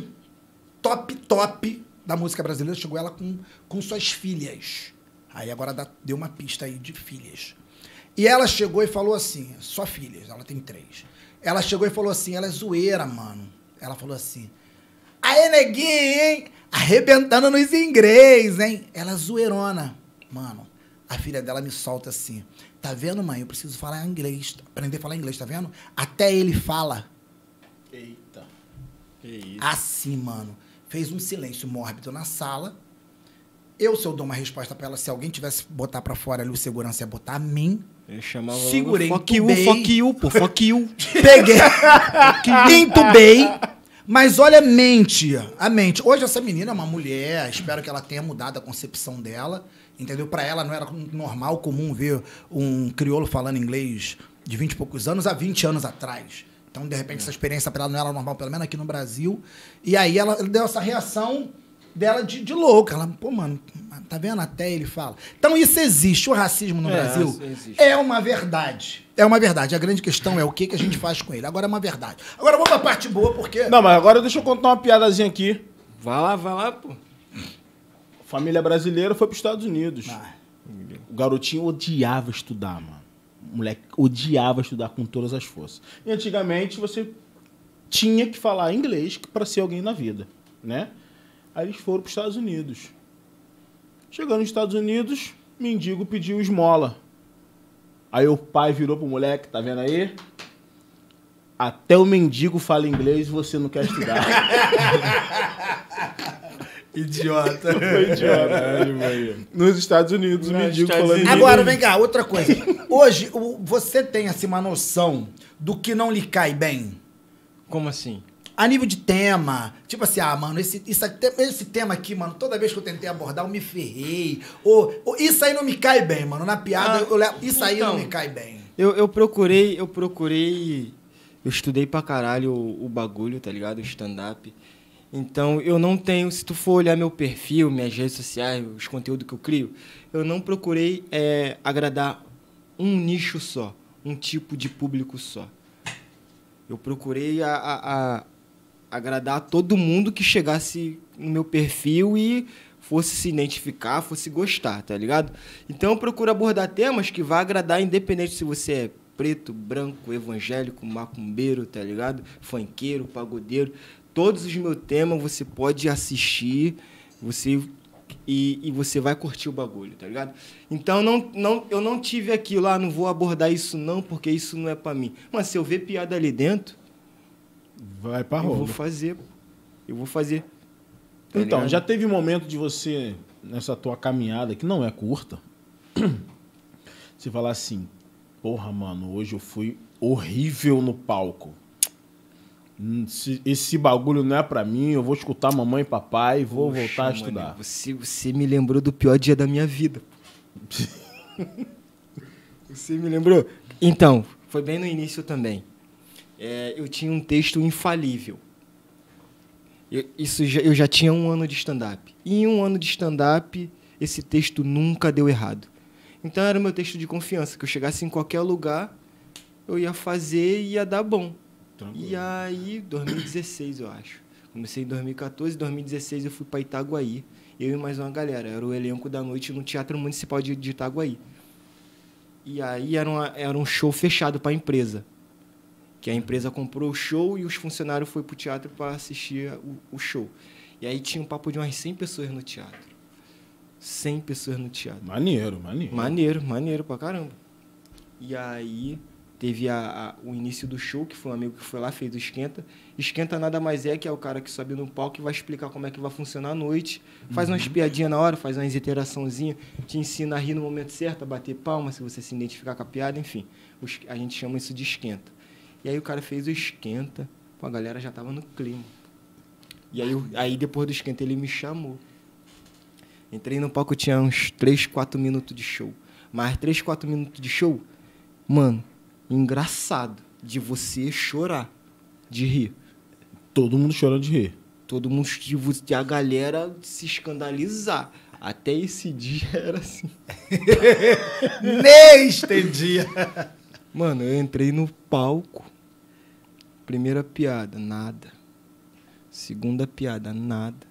da música brasileira. Chegou ela com suas filhas. Aí agora deu uma pista aí de filhas. E ela chegou e falou assim, só filhas, ela tem 3. Ela chegou e falou assim, ela é zoeira, mano. Ela falou assim, aê, neguinho, hein? Arrebentando nos inglês, hein? Ela é zoeirona. Mano, a filha dela me solta assim, tá vendo, mãe? Eu preciso falar inglês, aprender a falar inglês, tá vendo? Até ele fala. Eita. Que isso. Assim, mano. Fez um silêncio mórbido na sala. Se eu dou uma resposta pra ela, se alguém tivesse botar pra fora ali, o segurança ia botar a mim. Eu chamava Segurei, fuck entubei. you, pô, fuck you. Peguei, entubei, mas olha a mente. Hoje essa menina é uma mulher, espero que ela tenha mudado a concepção dela, entendeu? Pra ela não era normal, comum ver um crioulo falando inglês de 20 e poucos anos há 20 anos atrás. Então, de repente, essa experiência pra ela não era normal, pelo menos aqui no Brasil. E aí ela deu essa reação dela de louca. Ela, pô, mano, tá vendo? Até ele fala. Então isso existe. O racismo no Brasil existe. é uma verdade. É uma verdade. A grande questão é o que a gente faz com ele. Agora é uma verdade. Agora vamos pra parte boa, porque... Não, mas agora deixa eu contar uma piadazinha aqui. Vai lá, pô. Família brasileira foi pros Estados Unidos. Ah, O garotinho odiava estudar, mano. O moleque odiava estudar com todas as forças. E antigamente você tinha que falar inglês para ser alguém na vida, né? Aí eles foram para os Estados Unidos. Chegando nos Estados Unidos, mendigo pediu esmola. Aí o pai virou pro moleque, tá vendo aí? Até o mendigo fala inglês e você não quer estudar. Idiota. Foi idiota. Nos Estados Unidos, o mendigo falando inglês. Agora, vem cá, outra coisa. Hoje, você tem, assim, uma noção do que não lhe cai bem? Como assim? A nível de tema. Tipo assim, mano, esse tema aqui, mano, toda vez que eu tentei abordar, eu me ferrei. Ou isso aí não me cai bem, mano. Na piada, isso aí não me cai bem. Eu procurei... Eu estudei pra caralho o bagulho, tá ligado? O stand-up. Então, eu não tenho... Se tu for olhar meu perfil, minhas redes sociais, os conteúdos que eu crio, eu não procurei agradar um nicho só, um tipo de público só. Eu procurei agradar todo mundo que chegasse no meu perfil e fosse se identificar, fosse gostar, tá ligado? Então, eu procuro abordar temas que vão agradar, independente se você é preto, branco, evangélico, macumbeiro, tá ligado? Funkeiro, pagodeiro. Todos os meus temas você pode assistir, e você vai curtir o bagulho, tá ligado? Então, eu não tive aquilo, não vou abordar isso não, porque isso não é pra mim. Mas se eu ver piada ali dentro, vai pra rola. Eu vou fazer. Tá então, ligado? já teve momento de você, nessa tua caminhada, que não é curta, você falar assim, porra, mano, hoje eu fui horrível no palco. Esse bagulho não é pra mim, eu vou escutar mamãe e papai e vou voltar a estudar. Mano, você me lembrou do pior dia da minha vida. Você me lembrou? Então, foi bem no início também. Eu tinha um texto infalível. Eu já tinha 1 ano de stand-up. E em 1 ano de stand-up, esse texto nunca deu errado. Então era o meu texto de confiança, que eu chegasse em qualquer lugar, eu ia fazer e ia dar bom. Tranquilo. E aí, 2016, eu acho. Comecei em 2014, 2016 eu fui para Itaguaí. Eu e mais uma galera. Era o elenco da noite no Teatro Municipal de Itaguaí. E aí era um show fechado para a empresa. Que a empresa comprou o show e os funcionários foram para o teatro para assistir o show. E aí tinha um papo de umas 100 pessoas no teatro. 100 pessoas no teatro. Maneiro. Maneiro pra caramba. E aí teve o início do show, que foi um amigo que foi lá, fez o esquenta. Esquenta nada mais é que é o cara que sobe no palco e vai explicar como é que vai funcionar a noite. Faz umas piadinhas na hora, faz umas interaçãozinhas, te ensina a rir no momento certo, a bater palma, se você se identificar com a piada, enfim. A gente chama isso de esquenta. E aí o cara fez o esquenta, a galera já tava no clima. E aí depois do esquenta ele me chamou. Entrei no palco, tinha uns 3, 4 minutos de show. Mas 3, 4 minutos de show, mano, engraçado de você chorar, de rir. Todo mundo chorando de rir. Todo mundo, de a galera se escandalizar. Até esse dia era assim. Neste dia. Mano, eu entrei no palco. Primeira piada, nada. Segunda piada, nada.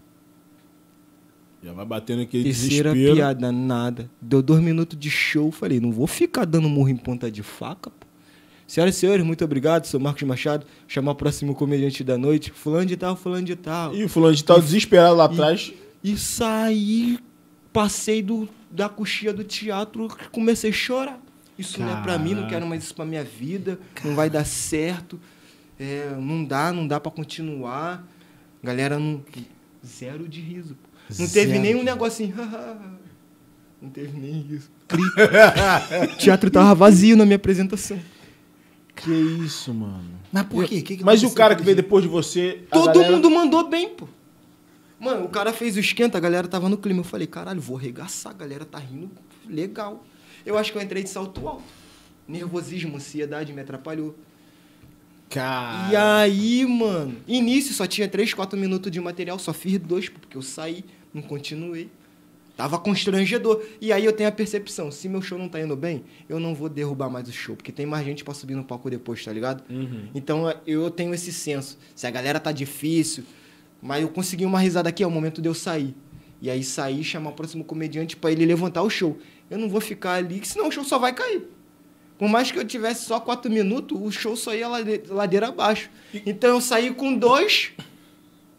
Já vai batendo aquele Terceira desespero. piada, nada. Deu 2 minutos de show, falei, não vou ficar dando murro em ponta de faca, pô. Senhoras e senhores, muito obrigado, sou Marcos Machado. Chamar o próximo comediante da noite, fulano de tal, fulano de tal. E o fulano de tal desesperado lá atrás. E saí, passei da coxia do teatro, comecei a chorar. Isso não é pra mim, não quero mais isso pra minha vida, não vai dar certo. Não dá pra continuar. Galera, zero de riso, pô. Não teve nenhum negocinho. Não teve nem isso. O teatro tava vazio na minha apresentação. Que isso, mano. Mas por quê? Mas e o cara que veio depois de você? Todo mundo mandou bem, pô. Mano, o cara fez o esquenta, a galera tava no clima. Eu falei, caralho, vou arregaçar, a galera tá rindo legal. Eu acho que eu entrei de salto alto. Nervosismo, ansiedade me atrapalhou. Cara. E aí, mano, início só tinha 3, 4 minutos de material, só fiz 2, porque eu saí, não continuei. Tava constrangedor. E aí eu tenho a percepção, se meu show não tá indo bem, eu não vou derrubar mais o show, porque tem mais gente pra subir no palco depois, tá ligado? Uhum. Então eu tenho esse senso. Se a galera tá difícil, mas eu consegui uma risada aqui, é o momento de eu sair. E aí sair e chamar o próximo comediante pra ele levantar o show. Eu não vou ficar ali, que senão o show só vai cair. Por mais que eu tivesse só 4 minutos, o show só ia ladeira abaixo. Então eu saí com 2,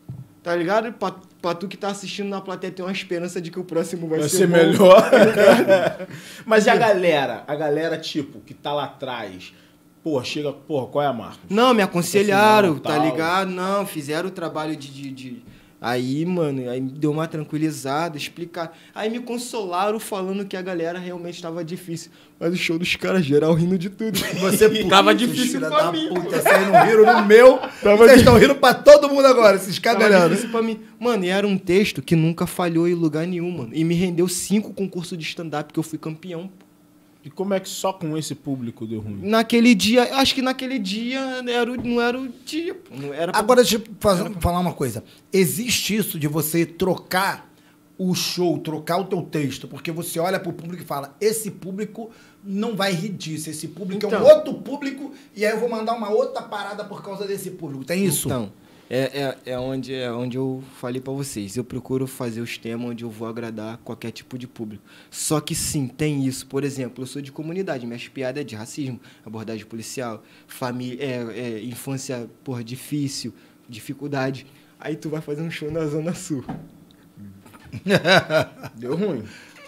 Tá ligado? Pra tu que tá assistindo na plateia ter uma esperança de que o próximo vai ser bom. melhor. Mas e a galera? A galera, tipo, que tá lá atrás. Pô, chega... Porra, qual é a marca? Não, me aconselharam, Assim, tá tal. ligado? Não, fizeram o trabalho Aí, mano, aí deu uma tranquilizada, explicar. Aí me consolaram falando que a galera realmente tava difícil. Mas o show dos caras geral rindo de tudo. Você tava difícil filha pra da mim. puta, vocês não riram no meu. Vocês estão rindo pra todo mundo agora, esses Tava cagalhando. difícil pra mim. Mano, e era um texto que nunca falhou em lugar nenhum, mano. E me rendeu 5 concursos de stand-up que eu fui campeão. E como é que só com esse público deu ruim? Naquele dia, acho que naquele dia não era o dia. Pô. Não era pra- Agora, deixa eu falar uma coisa. Existe isso de você trocar o show, trocar o teu texto, porque você olha pro público e fala, esse público não vai rir disso, esse público é um Então. outro público, e aí eu vou mandar uma outra parada por causa desse público. Tem isso? Então, é onde eu falei pra vocês. Eu procuro fazer os temas onde eu vou agradar qualquer tipo de público. Só que sim, tem isso. Por exemplo, eu sou de comunidade, minhas piadas é de racismo, abordagem policial, família, infância, porra, difícil, dificuldade. Aí tu vai fazer um show na Zona Sul. Deu ruim.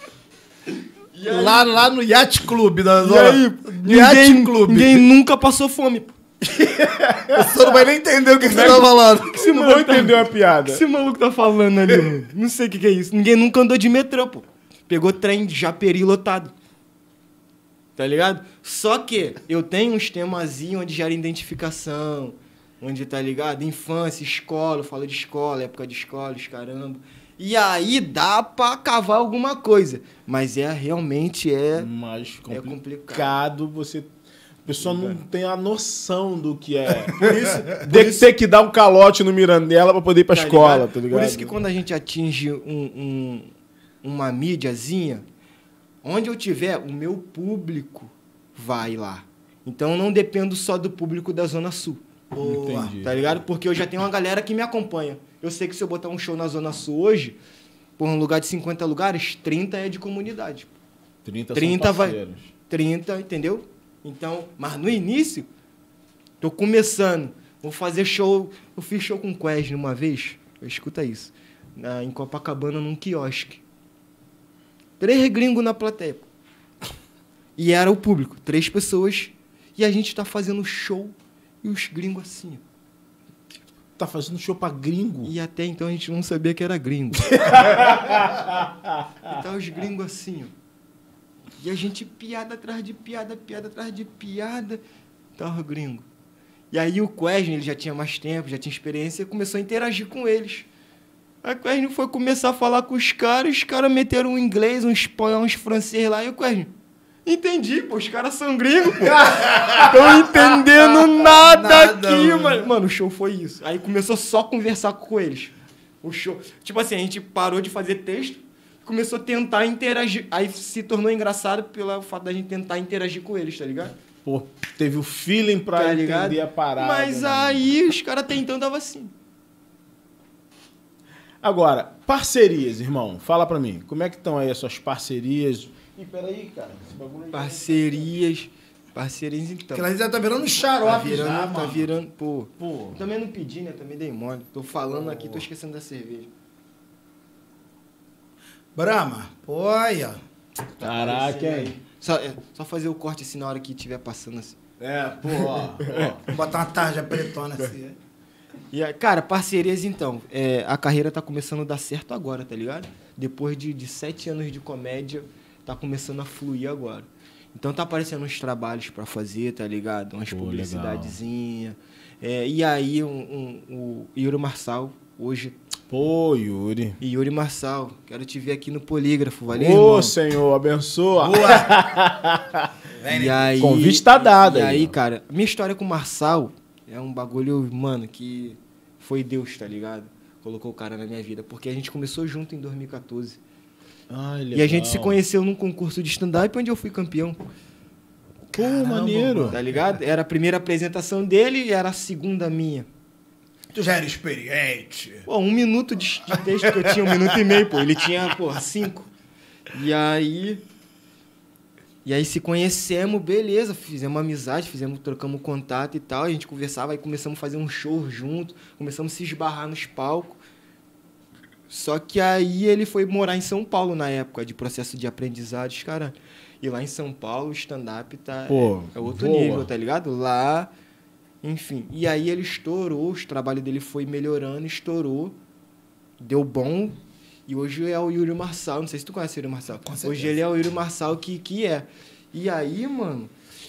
Lá no Yacht Club da E Zona. aí, No Yacht Club. ninguém nunca passou fome. Pô. Você não vai nem entender o que você tá falando. Esse Não vou entender a piada. Esse maluco tá falando ali, mano? Não sei o que é isso. Ninguém nunca andou de metrô, pô. Pegou trem de Japeri lotado. Tá ligado? Só que eu tenho uns temazinhos onde gera identificação, onde, tá ligado? Infância, escola, eu falo de escola, época de escola, os caramba. E aí dá pra cavar alguma coisa. Mas realmente Mas é complicado você... A pessoa não tem a noção do que é. Por isso, Ter que dar um calote no Mirandela pra poder ir pra tá escola, ligado? tá ligado? Por isso que quando a gente atinge uma mídiazinha, onde eu tiver, o meu público vai lá. Então eu não dependo só do público da Zona Sul. Entendi. Tá ligado? Porque eu já tenho uma galera que me acompanha. Eu sei que se eu botar um show na Zona Sul hoje, por um lugar de 50 lugares, 30 é de comunidade. 30 vai. parceiros. 30, entendeu? Então, mas no início, tô começando. Vou fazer show. Eu fiz show com o Quesne uma vez. Escuta isso. Em Copacabana, num quiosque. 3 gringos na plateia. E era o público, 3 pessoas. E a gente tá fazendo show e os gringos assim. Tá fazendo show pra gringo? E até então a gente não sabia que era gringo. E tá os gringos assim, ó. E a gente piada atrás de piada, piada atrás de piada. Tá o gringo. E aí o Quesne, ele já tinha mais tempo, já tinha experiência, e começou a interagir com eles. Aí o Quesne foi começar a falar com os caras meteram um inglês, um espanhol, uns francês lá, e o Quesne... Entendi, pô, os caras são gringos, pô. Estão entendendo nada aqui, mano. O show foi isso. Aí começou só a conversar com eles. O show... Tipo assim, a gente parou de fazer texto, começou a tentar interagir. Aí se tornou engraçado pelo fato da gente tentar interagir com eles, tá ligado? Pô, teve o feeling pra Tá entender ligado? a parada. Mas né? aí os caras até então davam assim. Agora, parcerias, irmão. Fala pra mim. Como é que estão aí as suas parcerias? Ih, peraí, cara. Esse bagulho aí... Parcerias então. Porque ela já tá virando um xarope já, Tá mano. virando, pô. Pô. Também não pedi, né? Também dei mole. Tô falando aqui, tô esquecendo da cerveja. Brahma, olha. Caraca, hein? Só fazer o corte assim na hora que estiver passando assim. É, pô, ó. Vou botar uma tarja pretona assim. E, cara, parcerias então. A carreira tá começando a dar certo agora, tá ligado? Depois de 7 anos de comédia, tá começando a fluir agora. Então tá aparecendo uns trabalhos pra fazer, tá ligado? Umas publicidadezinhas. E aí o Yuri Marçal, hoje... Pô, Yuri. Yuri Marçal, quero te ver aqui no Polígrafo, valeu, Ô, irmão? Senhor, abençoa. E aí, Convite tá dado e aí, aí, ó. cara, minha história com o Marçal é um bagulho, mano, que foi Deus, tá ligado? Colocou o cara na minha vida. Porque a gente começou junto em 2014. Ai, E a gente se conheceu num concurso de stand-up onde eu fui campeão. Pô, maneiro. Tá ligado? Era a primeira apresentação dele e era a segunda minha. Tu já era experiente. Pô, 1 minuto de texto que eu tinha, 1 minuto e meio, pô. Ele tinha, pô, 5. E aí se conhecemos, beleza, fizemos amizade, trocamos contato e tal, a gente conversava, aí começamos a fazer um show junto, começamos a se esbarrar nos palcos. Só que aí ele foi morar em São Paulo na época de processo de aprendizados, cara. E lá em São Paulo o stand-up tá é outro nível, tá ligado? Lá, enfim. E aí ele estourou, o trabalho dele foi melhorando, estourou, deu bom. E hoje é o Yuri Marçal, não sei se tu conhece o Yuri Marçal. Hoje ele é o Yuri Marçal que é. E aí, mano,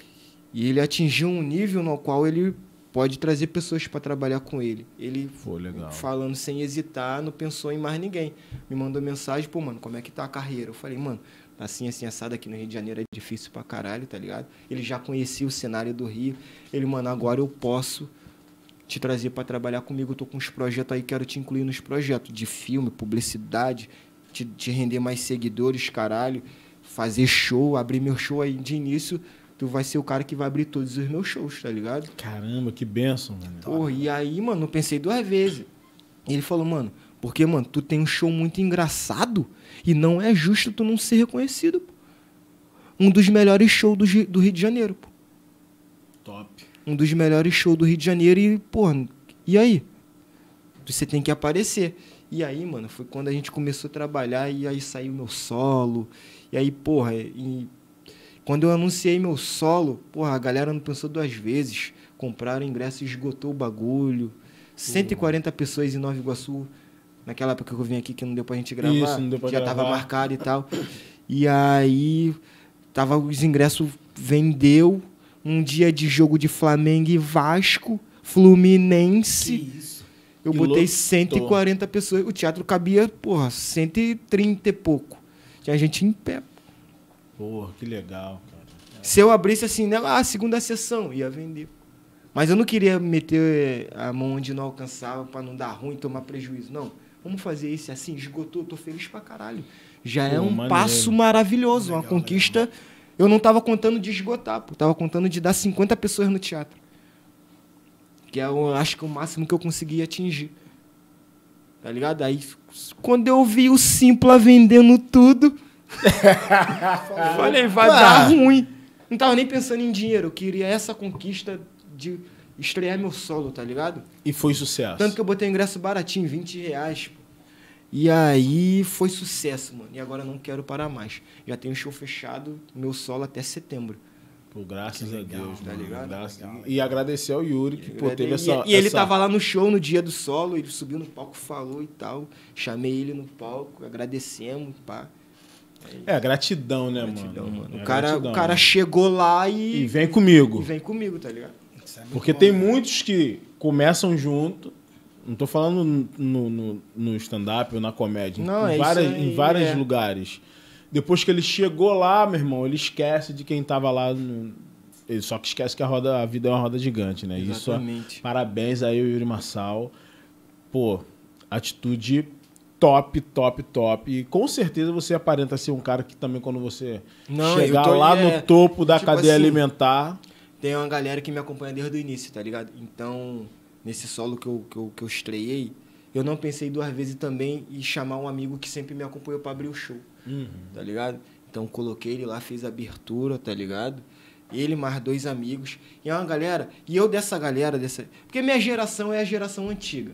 e ele atingiu um nível no qual ele pode trazer pessoas para trabalhar com ele. Ele, falando sem hesitar, não pensou em mais ninguém. Me mandou mensagem, pô, mano, como é que tá a carreira? Eu falei, mano, assim, assado aqui no Rio de Janeiro é difícil pra caralho, tá ligado? Ele já conhecia o cenário do Rio. Ele, mano, agora eu posso te trazer para trabalhar comigo. Eu tô com uns projetos aí, quero te incluir nos projetos de filme, publicidade, te render mais seguidores, caralho, fazer show, abrir meu show aí de início. Tu vai ser o cara que vai abrir todos os meus shows, tá ligado? Caramba, que bênção, mano. Porra, e aí, mano, não pensei 2 vezes. E ele falou, mano, porque, mano, tu tem um show muito engraçado e não é justo tu não ser reconhecido, pô. Um dos melhores shows do Rio de Janeiro, pô. Top. Um dos melhores shows do Rio de Janeiro e, porra, e aí? Você tem que aparecer. E aí, mano, foi quando a gente começou a trabalhar e aí saiu meu solo. E aí, porra, quando eu anunciei meu solo, porra, a galera não pensou 2 vezes. Compraram ingresso e esgotou o bagulho. 140 pessoas em Nova Iguaçu. Naquela época que eu vim aqui que não deu pra gente gravar. Isso, não deu pra já gravar. tava marcado e tal. E aí, os ingressos vendeu. Um dia de jogo de Flamengo e Vasco, Fluminense. Que isso? Eu Que botei lotou. 140 pessoas. O teatro cabia, porra, 130 e pouco. Tinha gente em pé. Porra, que legal, cara. Se eu abrisse assim, né, segunda sessão, ia vender. Mas eu não queria meter a mão onde não alcançava pra não dar ruim, tomar prejuízo. Não, vamos fazer isso assim, esgotou, tô feliz pra caralho. Já é um maneiro. passo maravilhoso, uma conquista. Legal. Eu não tava contando de esgotar, pô. Tava contando de dar 50 pessoas no teatro. Que é, eu acho que o máximo que eu consegui atingir. Tá ligado? Aí, quando eu vi o Simpla vendendo tudo, falei, vai dar ruim. Não tava nem pensando em dinheiro. Eu queria essa conquista de estrear meu solo, tá ligado? E foi sucesso. Tanto que eu botei o ingresso baratinho, R$20, pô. E aí foi sucesso, mano. E agora eu não quero parar mais. Já tenho show fechado, meu solo até setembro. Pô, graças a Deus, tá ligado? E agradecer ao Yuri que pô, teve essa... E ele tava lá no show no dia do solo, ele subiu no palco, falou e tal. Chamei ele no palco, agradecemos, pá. Gratidão, né, gratidão, mano? Gratidão, o cara chegou lá e vem comigo. E vem comigo, tá ligado? Porque tem muitos que começam junto, não tô falando no stand-up ou na comédia, não, em vários lugares. Depois que ele chegou lá, meu irmão, ele esquece de quem tava lá. Ele só que esquece que a vida é uma roda gigante, né? Exatamente. Isso, parabéns aí, Yuri Marçal. Pô, atitude top, top, top. E com certeza você aparenta ser um cara que também, quando você chegar lá no topo da cadeia alimentar... Tem uma galera que me acompanha desde o início, tá ligado? Então, nesse solo que eu estreiei, eu não pensei 2 vezes também em chamar um amigo que sempre me acompanhou pra abrir o show, tá ligado? Então, coloquei ele lá, fez a abertura, tá ligado? Ele mais 2 amigos. E é uma galera... E eu dessa galera... Porque minha geração é a geração antiga.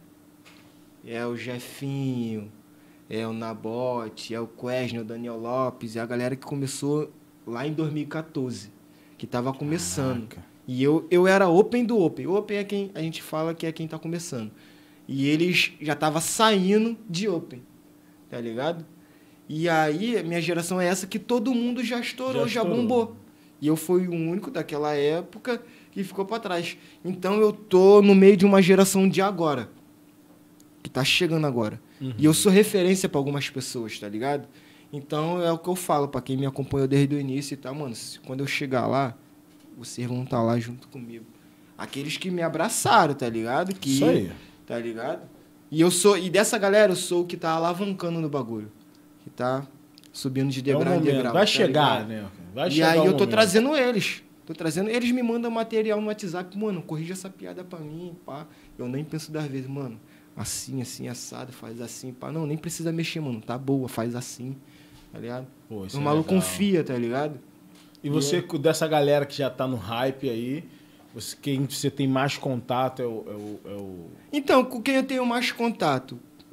É o Jefinho, é o Nabote, é o Quesne, o Daniel Lopes, é a galera que começou lá em 2014. Que tava começando. Caraca. E eu era open do open. Open é quem a gente fala que é quem tá começando. E eles já tava saindo de open. Tá ligado? E aí, minha geração é essa que todo mundo já estourou, já bombou. E eu fui o único daquela época que ficou pra trás. Então eu tô no meio de uma geração de agora. Que tá chegando agora. E eu sou referência pra algumas pessoas, tá ligado? Então, é o que eu falo pra quem me acompanhou desde o início e tal, mano, quando eu chegar lá, vocês vão estar lá junto comigo. Aqueles que me abraçaram, tá ligado? Isso aí. Tá ligado? E dessa galera, eu sou o que tá alavancando no bagulho. Que tá subindo de degrau em degrau. Vai tá chegar, ligado? né? Vai e chegar aí eu tô momento. trazendo eles. Eles me mandam material no WhatsApp, mano, corrija essa piada pra mim, pá. Eu nem penso 2 vezes, mano, assim, assado, faz assim, pá. Não, nem precisa mexer, mano, tá boa, faz assim. Tá ligado? Pô, o maluco confia, tá ligado? E você, dessa galera que já tá no hype aí, quem você tem mais contato é o... Então, com quem eu tenho mais contato?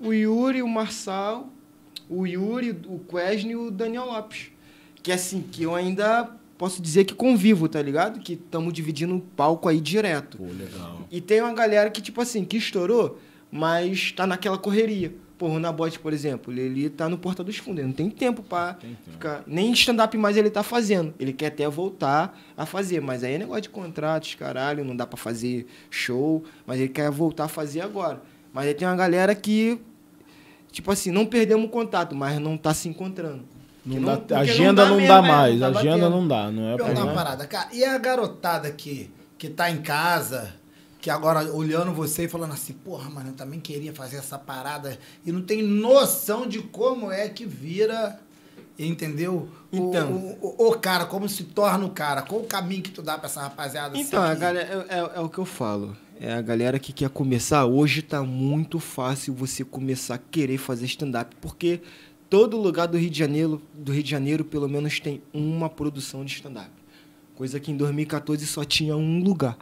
o Yuri, o Marçal, o Yuri, o Quesne e o Daniel Lopes. Que assim, que eu ainda posso dizer que convivo, tá ligado? Que estamos dividindo o palco aí direto. Pô, legal. E tem uma galera que, tipo assim, que estourou, mas tá naquela correria. Pô, o Nabote, por exemplo, ele tá no Porta dos Fundos, ele não tem tempo pra ficar... Nem stand-up mais ele tá fazendo. Ele quer até voltar a fazer, mas aí é negócio de contratos, caralho, não dá pra fazer show, mas ele quer voltar a fazer agora. Mas aí tem uma galera que, tipo assim, não perdemos o contato, mas não tá se encontrando. A agenda não dá mais, não a tá agenda batendo. não dá, não é pra... Perguntar uma parada, cara. E a garotada que tá em casa, que agora olhando você e falando assim, porra, mano, eu também queria fazer essa parada e não tem noção de como é que vira, entendeu? Então. O cara, como se torna o cara. Qual o caminho que tu dá pra essa rapaziada? Então, assim, a que- galera, é o que eu falo. É a galera que quer começar. Hoje tá muito fácil você começar a querer fazer stand-up, porque todo lugar do Rio de Janeiro, pelo menos tem uma produção de stand-up. Coisa que em 2014 só tinha um lugar,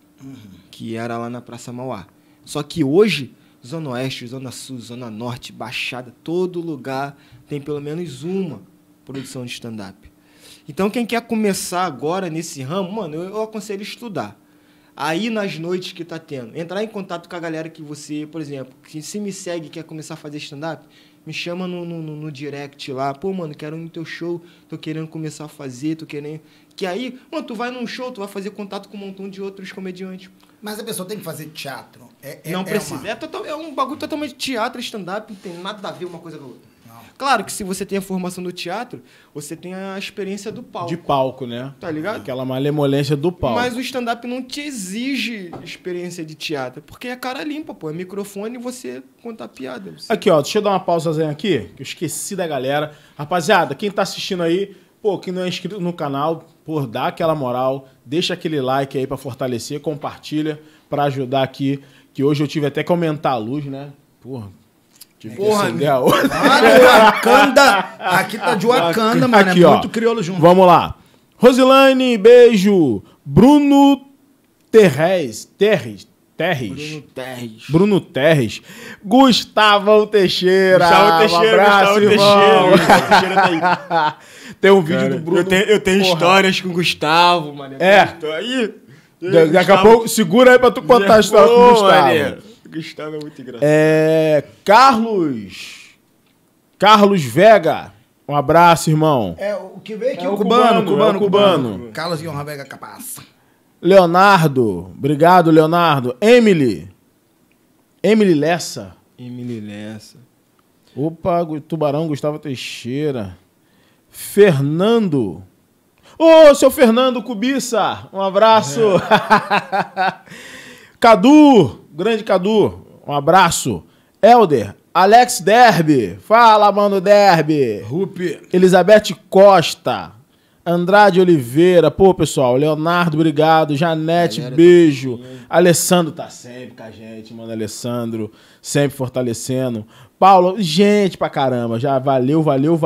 que era lá na Praça Mauá. Só que hoje, Zona Oeste, Zona Sul, Zona Norte, Baixada, todo lugar tem pelo menos uma produção de stand-up. Então, quem quer começar agora nesse ramo, mano, eu aconselho estudar. Aí, nas noites que tá tendo, entrar em contato com a galera que você, por exemplo, que se me segue e quer começar a fazer stand-up, me chama no direct lá. Pô, mano, quero ir no teu show, tô querendo começar a fazer, tô querendo... Que aí, mano, tu vai num show, tu vai fazer contato com um montão de outros comediantes. Mas a pessoa tem que fazer teatro. Não precisa. uma- É um bagulho totalmente teatro, stand-up, não tem nada a ver uma coisa com a outra. Não. Claro que se você tem a formação do teatro, você tem a experiência do palco. De palco, né? Tá ligado? Aquela malemolência do palco. Mas o stand-up não te exige experiência de teatro, porque é cara limpa, pô. É microfone e você contar piada. Você... Aqui, ó, deixa eu dar uma pausazinha aqui, que eu esqueci da galera. Rapaziada, quem tá assistindo aí, pô, quem não é inscrito no canal, pô, dá aquela moral, deixa aquele like aí pra fortalecer, compartilha pra ajudar aqui, que hoje eu tive até que aumentar a luz, né? Porra, tive que acender a outra. Ah, de Wakanda! Aqui tá de Wakanda, mano. Aqui, é ó. muito crioulo junto. Vamos lá. Rosilane, beijo. Bruno Terres. Bruno Terres. Gustavão Teixeira. Um abraço, irmão. Tem um vídeo do Bruno. Eu tenho Porra. histórias com o Gustavo, mano. É. Daqui a pouco, segura aí pra tu contar a história com o Gustavo. O Gustavo é muito engraçado. Carlos Vega. Um abraço, irmão. É, o que veio aqui, É o o cubano. cubano. Carlos Guilherme Vega Capaz. Leonardo. Obrigado, Leonardo. Emily Lessa. Emily Lessa. Opa, Tubarão Gustavo Teixeira. Fernando. Ô, seu Fernando Cubiça. Um abraço. Cadu. Grande Cadu. Um abraço. Helder. Alex Derby. Fala, mano, Derby. Rupi. Elizabeth Costa. Andrade Oliveira. Pô, pessoal. Leonardo, obrigado. Janete, Galera, beijo. Alessandro tá sempre com a gente, mano. Alessandro, sempre fortalecendo. Paulo, gente pra caramba. Já valeu.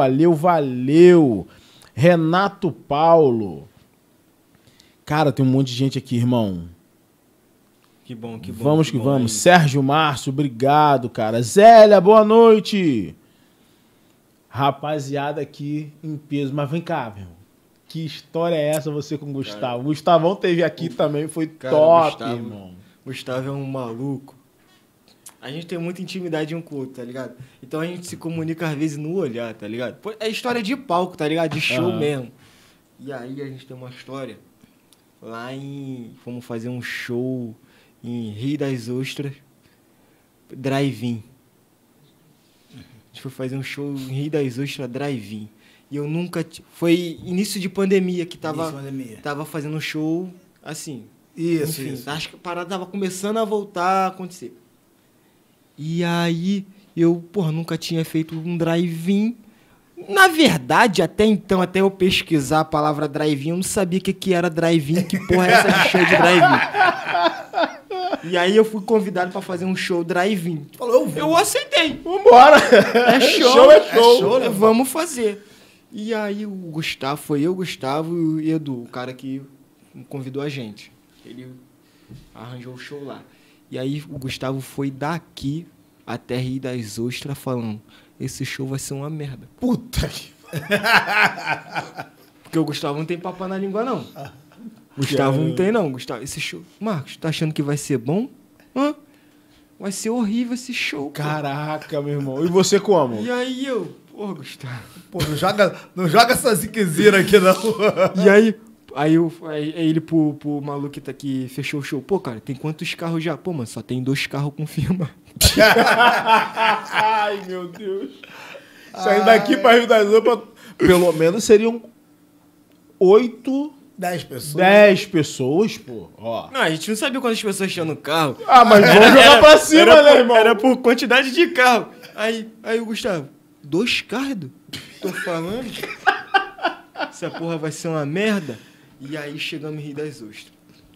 Renato Paulo. Cara, tem um monte de gente aqui, irmão. Que bom, que bom. Vamos que bom vamos. aí. Sérgio Márcio, obrigado, cara. Zélia, boa noite. Rapaziada aqui em peso. Mas vem cá, meu. Que história é essa você com o Gustavo? O Gustavão teve aqui também, foi Cara, top, Gustavo. irmão. Gustavo é um maluco. A gente tem muita intimidade um com o outro, tá ligado? Então a gente se comunica às vezes no olhar, tá ligado? Pô, é história de palco, tá ligado? De show Aham. mesmo. E aí a gente tem uma história lá em... Fomos fazer um show em Rio das Ostras, drive-in. A gente foi fazer um show em Rio das Ostras, drive-in. E eu nunca... Foi início de pandemia que Início de pandemia. tava fazendo um show assim. Isso, Enfim, isso. acho que a parada tava começando a voltar a acontecer. E aí, eu, porra, nunca tinha feito um drive-in. Na verdade, até então, até eu pesquisar a palavra drive-in, eu não sabia o que era drive-in, que porra é essa de show de drive-in. E aí eu fui convidado pra fazer um show drive-in. Falou, eu vou. Eu aceitei. Vambora. É show, Show é é show. show, né? Vamos fazer. E aí o Gustavo, foi eu, Gustavo e o Edu, o cara que convidou a gente. Ele arranjou o show lá. E aí o Gustavo foi daqui até Rio das Ostras falando, esse show vai ser uma merda. Puta que... Porque o Gustavo não tem papo na língua, não. Gustavo não tem, não. Gustavo, esse show... Marcos, tá achando que vai ser bom? Hã? Vai ser horrível esse show, pô. Caraca, meu irmão. E você como? E aí eu... Pô, Gustavo... Pô, não joga essa ziquezira aqui, não. E aí ele pro maluco que fechou o show. Pô, cara, tem quantos carros já? Pô, mano, só tem 2 carros confirmados. Ai, meu Deus. Saindo daqui pra Rio das Ostras, pelo menos seriam 8, 10 pessoas. 10 pessoas, pô. Ó. Não, a gente não sabia quantas pessoas tinham no carro. Ah, mas vamos jogar pra cima, né, irmão? Era por quantidade de carro. Aí o Gustavo, 2 carros? Tô falando. Essa porra vai ser uma merda. E aí chegamos em Rio das Ostras.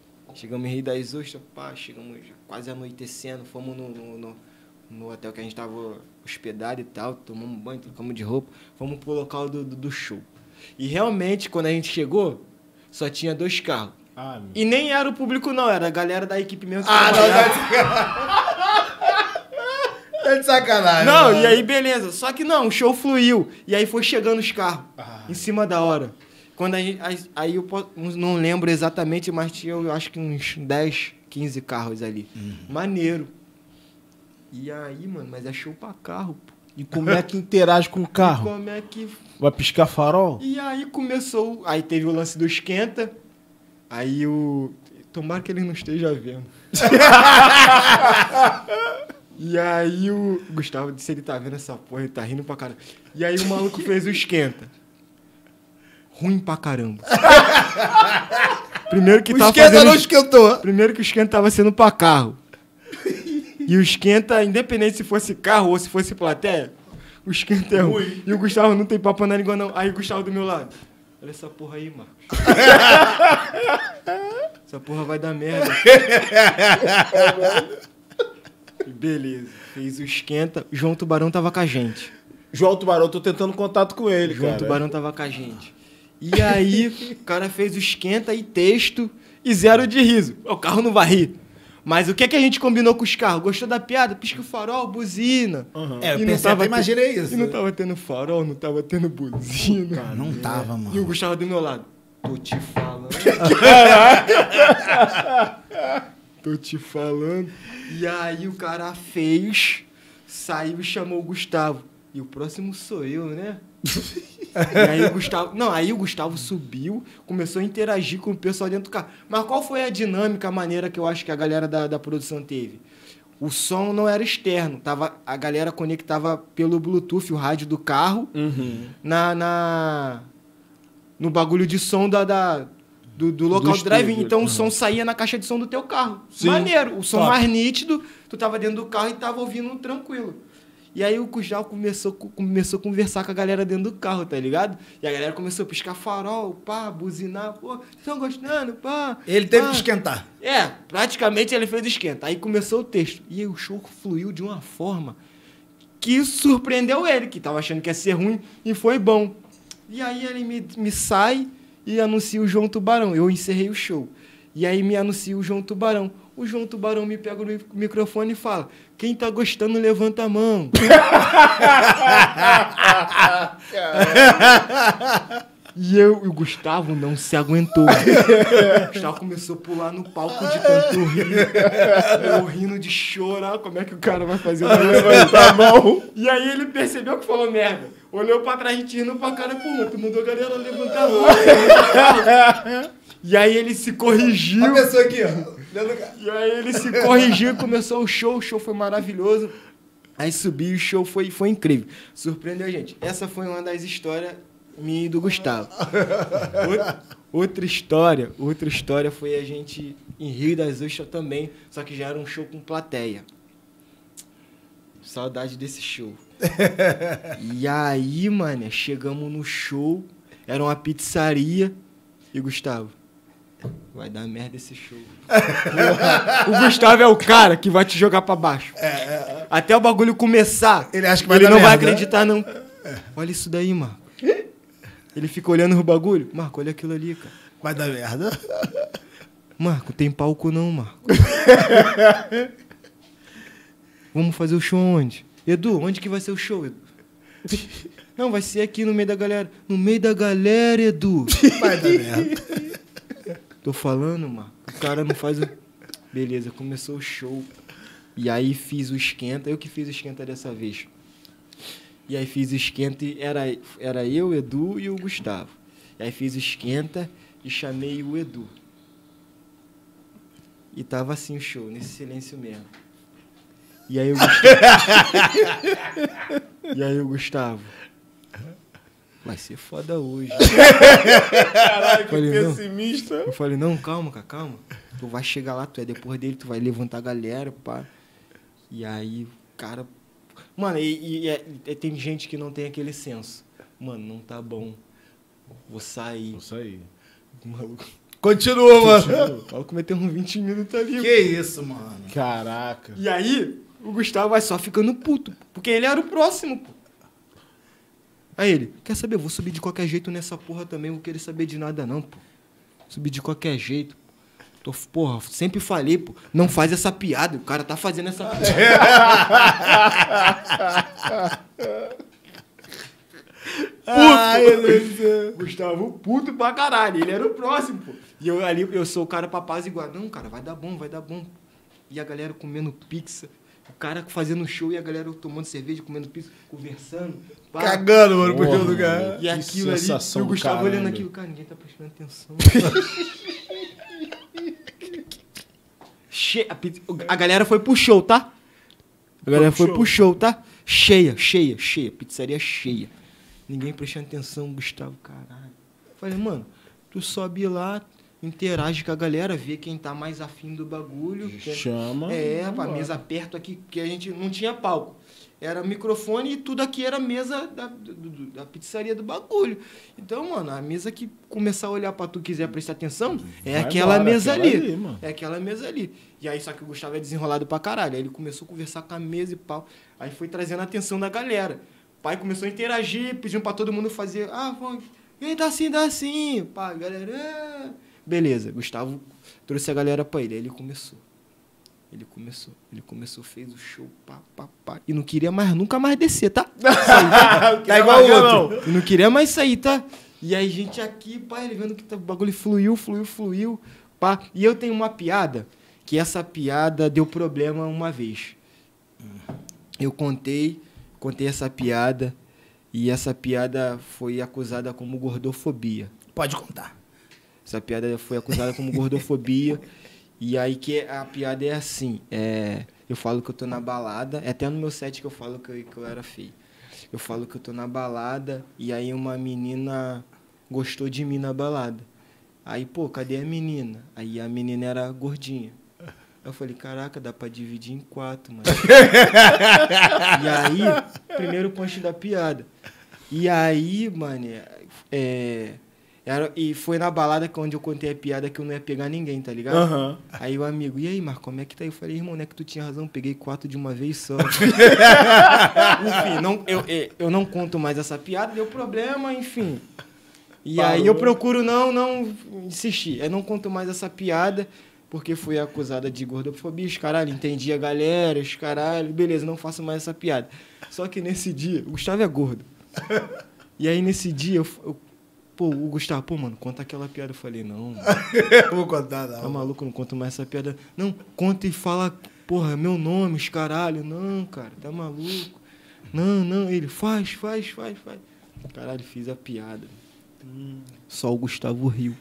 Pá, chegamos quase anoitecendo, fomos no hotel que a gente tava hospedado e tal, tomamos banho, trocamos de roupa, fomos pro local do show. E realmente, quando a gente chegou, só tinha 2 carros. Ah, E nem era o público não, era a galera da equipe mesmo que Não, trabalhava. tá de sacanagem. Não, mano. e aí beleza. Só que não, o show fluiu. E aí foi chegando os carros. Em cima da hora. Quando a gente. Aí eu não lembro exatamente, mas tinha eu acho que uns 10, 15 carros ali. Maneiro. E aí, mano, mas é show pra carro, pô. E como é que interage com o carro? Como é que. Vai piscar farol? E aí começou. Aí teve o lance do esquenta. Aí o. Tomara que ele não esteja vendo. E aí o Gustavo disse, ele tá vendo essa porra, ele tá rindo pra caramba. E aí o maluco fez o esquenta. Ruim pra caramba. Primeiro que O tava esquenta fazendo... não esquentou. Primeiro que o esquenta tava sendo pra carro. E o esquenta, independente se fosse carro ou se fosse plateia, o esquenta é ruim. E o Gustavo não tem papo na língua, não. Aí o Gustavo do meu lado. Olha essa porra aí, Marcos. Essa porra vai dar merda. Beleza. Fez o esquenta. João Tubarão tava com a gente. João Tubarão, tô tentando contato com ele, João cara. Tubarão tava com a gente. E aí, o cara fez o esquenta e texto e 0 de riso. O carro não vai rir. Mas o que a gente combinou com os carros? Gostou da piada? Pisca o farol, buzina. É, eu E pensei, até imaginei isso. E não tava tendo farol, não tava tendo buzina. Cara, não tava, mano. E o Gustavo do meu lado. Tô te falando. Tô te falando. E aí o cara fez, saiu e chamou o Gustavo. E o próximo sou eu, né? E aí o Gustavo... Não, aí o Gustavo subiu, começou a interagir com o pessoal dentro do carro. Mas qual foi a dinâmica, a maneira que eu acho que a galera da produção teve? O som não era externo. A galera conectava pelo Bluetooth o rádio do carro no bagulho de som do local do drive-in. Então o som saía na caixa de som do teu carro. Sim. Maneiro. O som Top. mais nítido, tu tava dentro do carro e tava ouvindo tranquilo. E aí o Gustavo começou a conversar com a galera dentro do carro, tá ligado? E a galera começou a piscar farol, pá, buzinar, pô, vocês estão gostando, pá. Ele teve pá. que esquentar. É, praticamente ele fez esquenta. Aí começou o texto. E aí o show fluiu de uma forma que surpreendeu ele, que tava achando que ia ser ruim, e foi bom. E aí ele me sai e anuncia o João Tubarão. Eu encerrei o show. E aí me anuncia o João Tubarão. O João Tubarão me pega no microfone e fala: quem tá gostando, levanta a mão. E o Gustavo não se aguentou. O Gustavo começou a pular no palco de tanto rir. Eu rindo de chorar. Como é que o cara vai fazer Levantar a mão. E aí ele percebeu que falou merda. Olhou pra trás, rindo pra cara, pô, tu mandou a galera levantar a mão. E aí ele se corrigiu. A pessoa aqui, ó. E aí ele se corrigiu, começou o show foi maravilhoso. Aí subiu, o show foi incrível. Surpreendeu a gente. Essa foi uma das histórias minha e do Gustavo. Outra história foi a gente em Rio das Ostras também, só que já era um show com plateia. Saudade desse show. E aí, mano, chegamos no show, era uma pizzaria, e Gustavo, vai dar merda esse show. O Gustavo é o cara que vai te jogar pra baixo. Até o bagulho começar, Ele acha que vai ele dar não vai merda, acreditar, não. Olha isso daí, Marco. Ele fica olhando o bagulho. Marco, olha aquilo ali, cara. Vai dar merda. Marco, tem palco não, Marco. vamos fazer o show onde? Edu, onde que vai ser o show, Edu? Não, vai ser aqui no meio da galera. No meio da galera, Edu. Vai dar merda. Tô falando, mano. O cara não faz o... Beleza, começou o show. E aí fiz o esquenta. Eu que fiz o esquenta dessa vez. E aí fiz o esquenta e era eu, o Edu e o Gustavo. E aí fiz o esquenta e chamei o Edu. E tava assim o show, nesse silêncio mesmo. E aí o Gustavo... Vai ser foda hoje. Caralho, que pessimista. Eu falei, não, calma, cara, calma. Tu vai chegar lá, tu é depois dele, tu vai levantar a galera, pá. E aí, cara... Mano, tem gente que não tem aquele senso. Mano, não tá bom. Vou sair. O maluco... Continua, mano. O maluco meteu uns 20 minutos ali. Que isso, mano. Caraca. E aí, o Gustavo vai só ficando puto. Porque ele era o próximo, pô. Aí ele, quer saber, vou subir de qualquer jeito nessa porra também, não vou querer saber de nada não, pô. Subir de qualquer jeito. Porra, sempre falei, pô, não faz essa piada, o cara tá fazendo essa piada. Gustavo, puto pra caralho, ele era o próximo, pô. E eu sou o cara pra paz igual. Não, cara, vai dar bom. E a galera comendo pizza. O cara fazendo show e a galera tomando cerveja, comendo pizza, conversando. Pá. Cagando, mano, pro show do cara. E aquilo ali, e o Gustavo olhando aquilo. Cara, ninguém tá prestando atenção. A galera foi pro show, tá? A galera foi pro show, tá? Cheia. Pizzaria cheia. Ninguém prestando atenção, Gustavo, caralho. Falei, mano, tu sobe lá... interage com a galera, vê quem tá mais afim do bagulho. Chama. A mesa perto aqui, porque a gente não tinha palco. Era microfone e tudo aqui era mesa da pizzaria do bagulho. Então, mano, a mesa que começar a olhar pra tu quiser prestar atenção, é aquela mesa ali. É aquela mesa ali. E aí, só que o Gustavo é desenrolado pra caralho. Aí ele começou a conversar com a mesa e pau. Aí foi trazendo a atenção da galera. O pai começou a interagir, pedindo pra todo mundo fazer... Quem dá assim, pá, galera... Beleza, Gustavo trouxe a galera pra ele. Aí ele começou, fez o show, pá. E não queria mais, nunca mais descer, tá? Tá igual o outro. E não queria mais sair, tá? E aí, gente aqui, pá, ele vendo que o bagulho fluiu, pá. E eu tenho uma piada, que essa piada deu problema uma vez. Eu contei essa piada, e essa piada foi acusada como gordofobia. Pode contar. Essa piada foi acusada como gordofobia. E aí que a piada é assim. Eu falo que eu tô na balada. É até no meu set que eu falo que eu era feio. Eu falo que eu tô na balada. E aí uma menina gostou de mim na balada. Aí, pô, cadê a menina? Aí a menina era gordinha. Eu falei, caraca, dá pra dividir em 4, mano. E aí, primeiro punch da piada. E aí, mano, e foi na balada onde eu contei a piada que eu não ia pegar ninguém, tá ligado? Uhum. Aí o amigo, e aí, Marco, como é que tá aí? Eu falei, irmão, não é que tu tinha razão, peguei 4 de uma vez só. Enfim, eu não conto mais essa piada, deu problema, enfim. E Parou. Aí eu procuro não insistir. Eu não conto mais essa piada, porque fui acusada de gordofobia, os caralho, entendi a galera, os caralho, beleza, não faço mais essa piada. Só que nesse dia, o Gustavo é gordo. E aí nesse dia, o Gustavo, mano, conta aquela piada. Eu falei, não. Eu vou contar, não. Tá maluco, não conto mais essa piada. Não, conta e fala, porra, meu nome, os caralho. Não, cara, tá maluco. Não, ele faz. Caralho, fiz a piada. Só o Gustavo riu.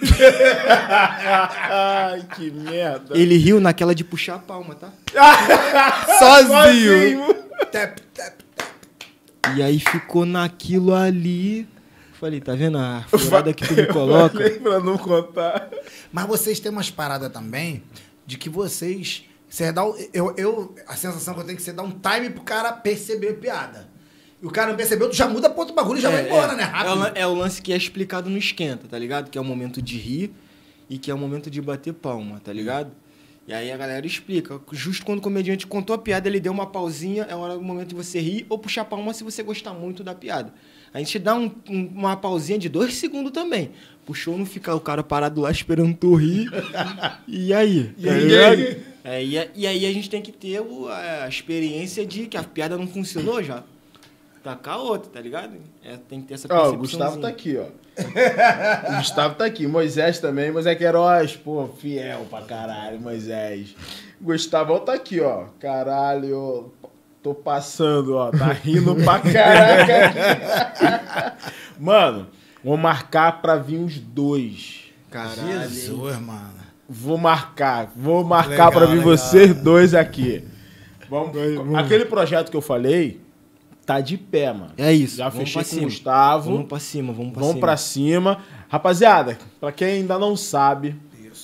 Ai, que merda. Ele riu naquela de puxar a palma, tá? Sozinho. Tap. E aí ficou naquilo ali. Falei, tá vendo a furada que tu me coloca? Falei pra não contar. Mas vocês têm umas paradas também de que vocês... a sensação que eu tenho é que você dá um time pro cara perceber a piada. E o cara não percebeu, tu já muda pra outro bagulho e já vai embora, né? Rápido. É o lance que é explicado no esquenta, tá ligado? Que é o momento de rir e que é o momento de bater palma, tá ligado? E aí a galera explica. Justo quando o comediante contou a piada, ele deu uma pausinha, é o momento de você rir ou puxar palma se você gostar muito da piada. A gente dá uma pausinha de 2 segundos também. Pro show não ficar o cara parado lá esperando tu rir. E aí? E aí a gente tem que ter a experiência de que a piada não funcionou já. Tacar outra, tá ligado? Tem que ter essa percepção. Ó, o Gustavo tá aqui, ó. O Gustavo tá aqui. Moisés também. Moisés Queiroz, pô, fiel pra caralho, Moisés. Gustavo tá aqui, ó. Caralho, tô passando, ó. Tá rindo pra caraca. Mano, vou marcar pra vir os dois. Caralho. Jesus, mano. Vou marcar Legal, pra vir legal. vocês dois aqui. Vamos. Aquele projeto que eu falei tá de pé, mano. É isso. Já vamos fechei pra com o cima. Gustavo. Vamos pra cima, vamos Vamos pra cima. Rapaziada, pra quem ainda não sabe,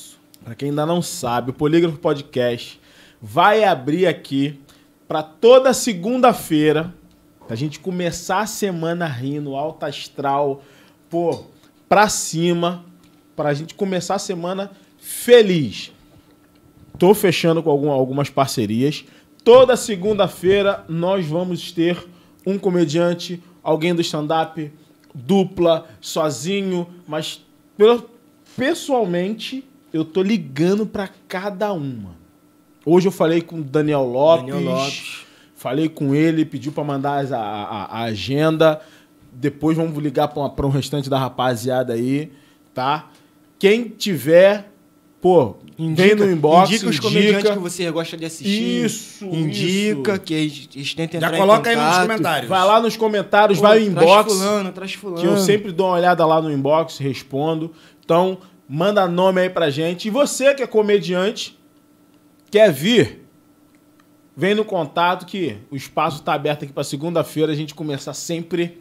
o Polígrafo Podcast vai abrir aqui pra toda segunda-feira, pra gente começar a semana rindo, alta astral, pô, pra cima, pra gente começar a semana feliz. Tô fechando com algumas parcerias. Toda segunda-feira nós vamos ter um comediante, alguém do stand-up, dupla, sozinho, mas pessoalmente eu tô ligando pra cada uma. Hoje eu falei com o Daniel Lopes, falei com ele, pediu pra mandar a agenda, depois vamos ligar pra um restante da rapaziada aí, tá? Quem tiver, pô, vem no inbox, indica os comediantes que você gosta de assistir. Isso, indica, isso. que eles tentem Já entrar coloca em aí contato. nos comentários. Vai lá nos comentários, Pô, vai no inbox, Traz fulano. que eu sempre dou uma olhada lá no inbox, respondo. Então, manda nome aí pra gente. E você que é comediante, quer vir, vem no contato que o espaço tá aberto aqui pra segunda-feira, a gente começar sempre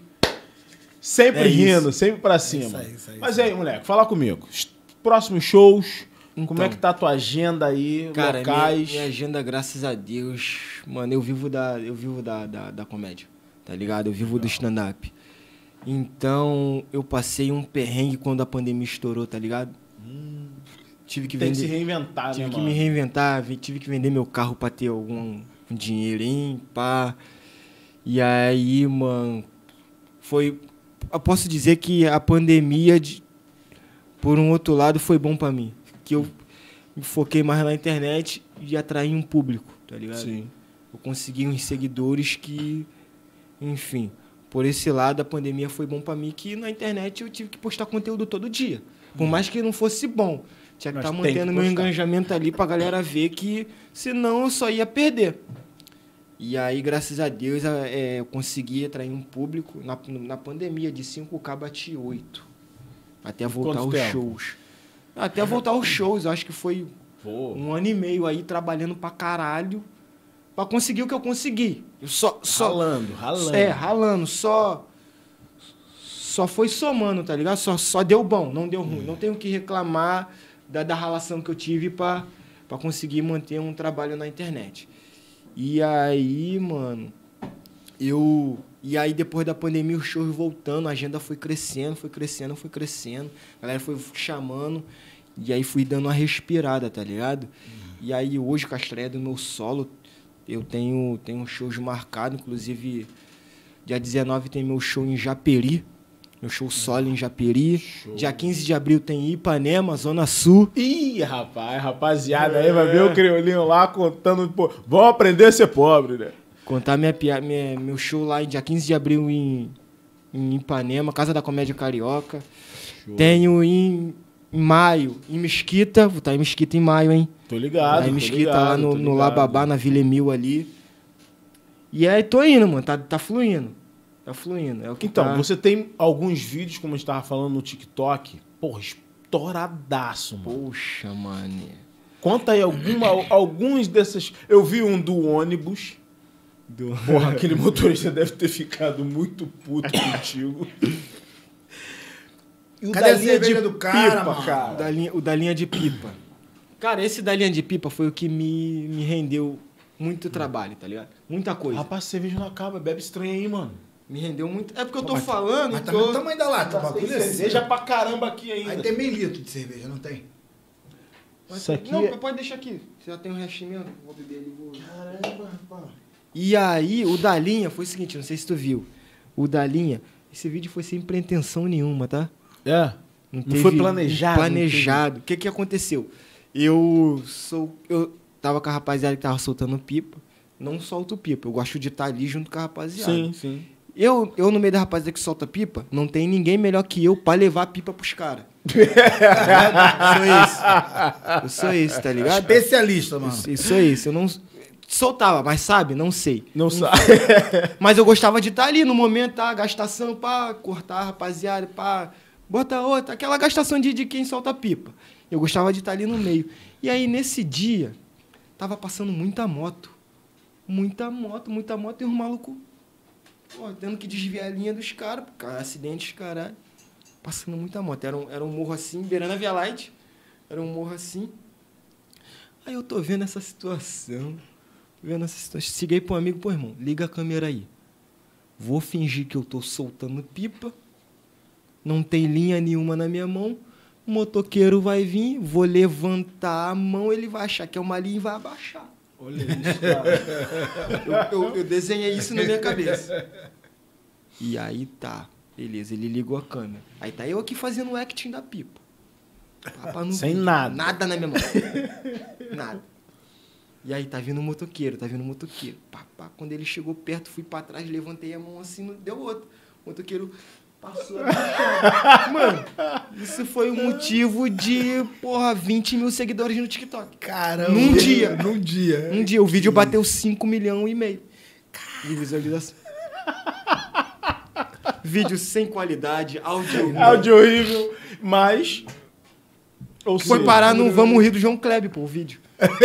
rindo, sempre pra cima. isso aí, Mas aí, moleque, fala comigo. Próximos shows, como é que tá a tua agenda aí, Cara, locais? minha agenda, graças a Deus, mano, eu vivo da comédia, tá ligado? Eu vivo do stand-up. Então, eu passei um perrengue quando a pandemia estourou, tá ligado? Tive que Tem vender, que se reinventar, tive né, que mano? me reinventar, tive que vender meu carro pra ter algum dinheirinho, pá. E aí, mano, eu posso dizer que a pandemia, por um outro lado, foi bom pra mim. Que eu me foquei mais na internet e atraí um público, tá ligado? Sim. Eu consegui uns seguidores que, enfim, por esse lado a pandemia foi bom pra mim, que na internet eu tive que postar conteúdo todo dia. Por mais que não fosse bom, tinha que Mas estar tem que mantendo meu postar. engajamento ali pra galera ver que, senão eu só ia perder. E aí, graças a Deus, eu consegui atrair um público. Na pandemia, de 5K bati 8. Até voltar Quanto os tempo? shows. Até voltar os shows, eu acho que foi Pô. 1 ano e meio aí trabalhando pra caralho pra conseguir o que eu consegui. Eu só Ralando. ralando, só foi somando, tá ligado? Só deu bom, não deu ruim. Não tenho que reclamar da ralação que eu tive pra conseguir manter um trabalho na internet. E aí, mano, E aí, depois da pandemia, os shows voltando, a agenda foi crescendo. A galera foi chamando. E aí, fui dando uma respirada, tá ligado? E aí, hoje, com a estreia do meu solo, eu tenho shows marcados. Inclusive, dia 19 tem meu show em Japeri. Meu show solo em Japeri. Show. Dia 15 de abril tem Ipanema, Zona Sul. Ih, rapaz, rapaziada aí vai ver o criolinho lá contando, pô, vão aprender a ser pobre, né? Contar meu show lá em dia 15 de abril em Ipanema, Casa da Comédia Carioca. Show. Tenho em maio em Mesquita, vou estar em Mesquita em maio, hein? Tô ligado, Lá em tô Mesquita, ligado, lá tô no ligado. Lababá, na Vila Emil ali. E aí tô indo, mano, tá fluindo. Tá fluindo. É o que Então, tá... você tem alguns vídeos, como a gente tava falando no TikTok, porra, estouradaço, mano. Poxa, mano. Conta aí alguns desses. Eu vi um do ônibus. Porra, aquele motorista deve ter ficado muito puto contigo. E o Cadê a da linha cerveja do cara, mano? O da linha de pipa. Cara, esse da linha de pipa foi o que me rendeu muito trabalho, tá ligado? Muita coisa. Rapaz, cerveja não acaba, bebe estranho aí, mano. Me rendeu muito. É porque eu tô falando. Mas que também eu... o tamanho da lata, o bagulho é assim. Cerveja pra caramba aqui ainda. Aí tem meio litro de cerveja, não tem? Isso aqui Não, é... pode deixar aqui. Você já tem um restinho mesmo. Vou beber ali. Caramba, rapaz. E aí, o da linha foi o seguinte, não sei se tu viu. O da linha, esse vídeo foi sem pretensão nenhuma, tá? É? Não foi planejado? Planejado. O que aconteceu? Eu tava com a rapaziada que tava soltando pipa. Não solto pipa, eu gosto de estar ali junto com a rapaziada. Sim, sim. Eu no meio da rapaziada que solta pipa, não tem ninguém melhor que eu pra levar a pipa pros caras. Eu sou esse, tá ligado? Especialista, mano. Isso é isso. Eu não soltava, mas sabe? Não sei. Não sabe. Mas eu gostava de estar ali no momento, tá? Gastação, pá, cortar, rapaziada, pá, bota outra. Aquela gastação de quem solta pipa. Eu gostava de estar ali no meio. E aí, nesse dia, tava passando muita moto. Muita moto. E os malucos, pô, tendo que desviar a linha dos caras, acidentes, caralho. Passando muita moto. Era um morro assim, beirando a Via Light. Era um morro assim. Aí eu tô vendo essa situação. Cheguei pro amigo, pô, irmão, liga a câmera aí. Vou fingir que eu tô soltando pipa. Não tem linha nenhuma na minha mão. O motoqueiro vai vir, vou levantar a mão, ele vai achar que é uma linha e vai abaixar. Olha isso, cara. Eu desenhei isso na minha cabeça. E aí tá, beleza, ele ligou a câmera. Aí tá eu aqui fazendo o acting da pipa. Sem nada. Nada na minha mão. Nada. E aí tá vindo o motoqueiro. Pá. Quando ele chegou perto, fui pra trás, levantei a mão assim, não deu outro. O motoqueiro passou a Mano, isso foi um motivo de, 20 mil seguidores no TikTok. Caramba. Num dia. Um dia. O vídeo bateu 5,5 milhões de visualizações. Vídeo sem qualidade, áudio horrível, mas... Foi parar no Vamos Rir do João Kleber, pô, o vídeo.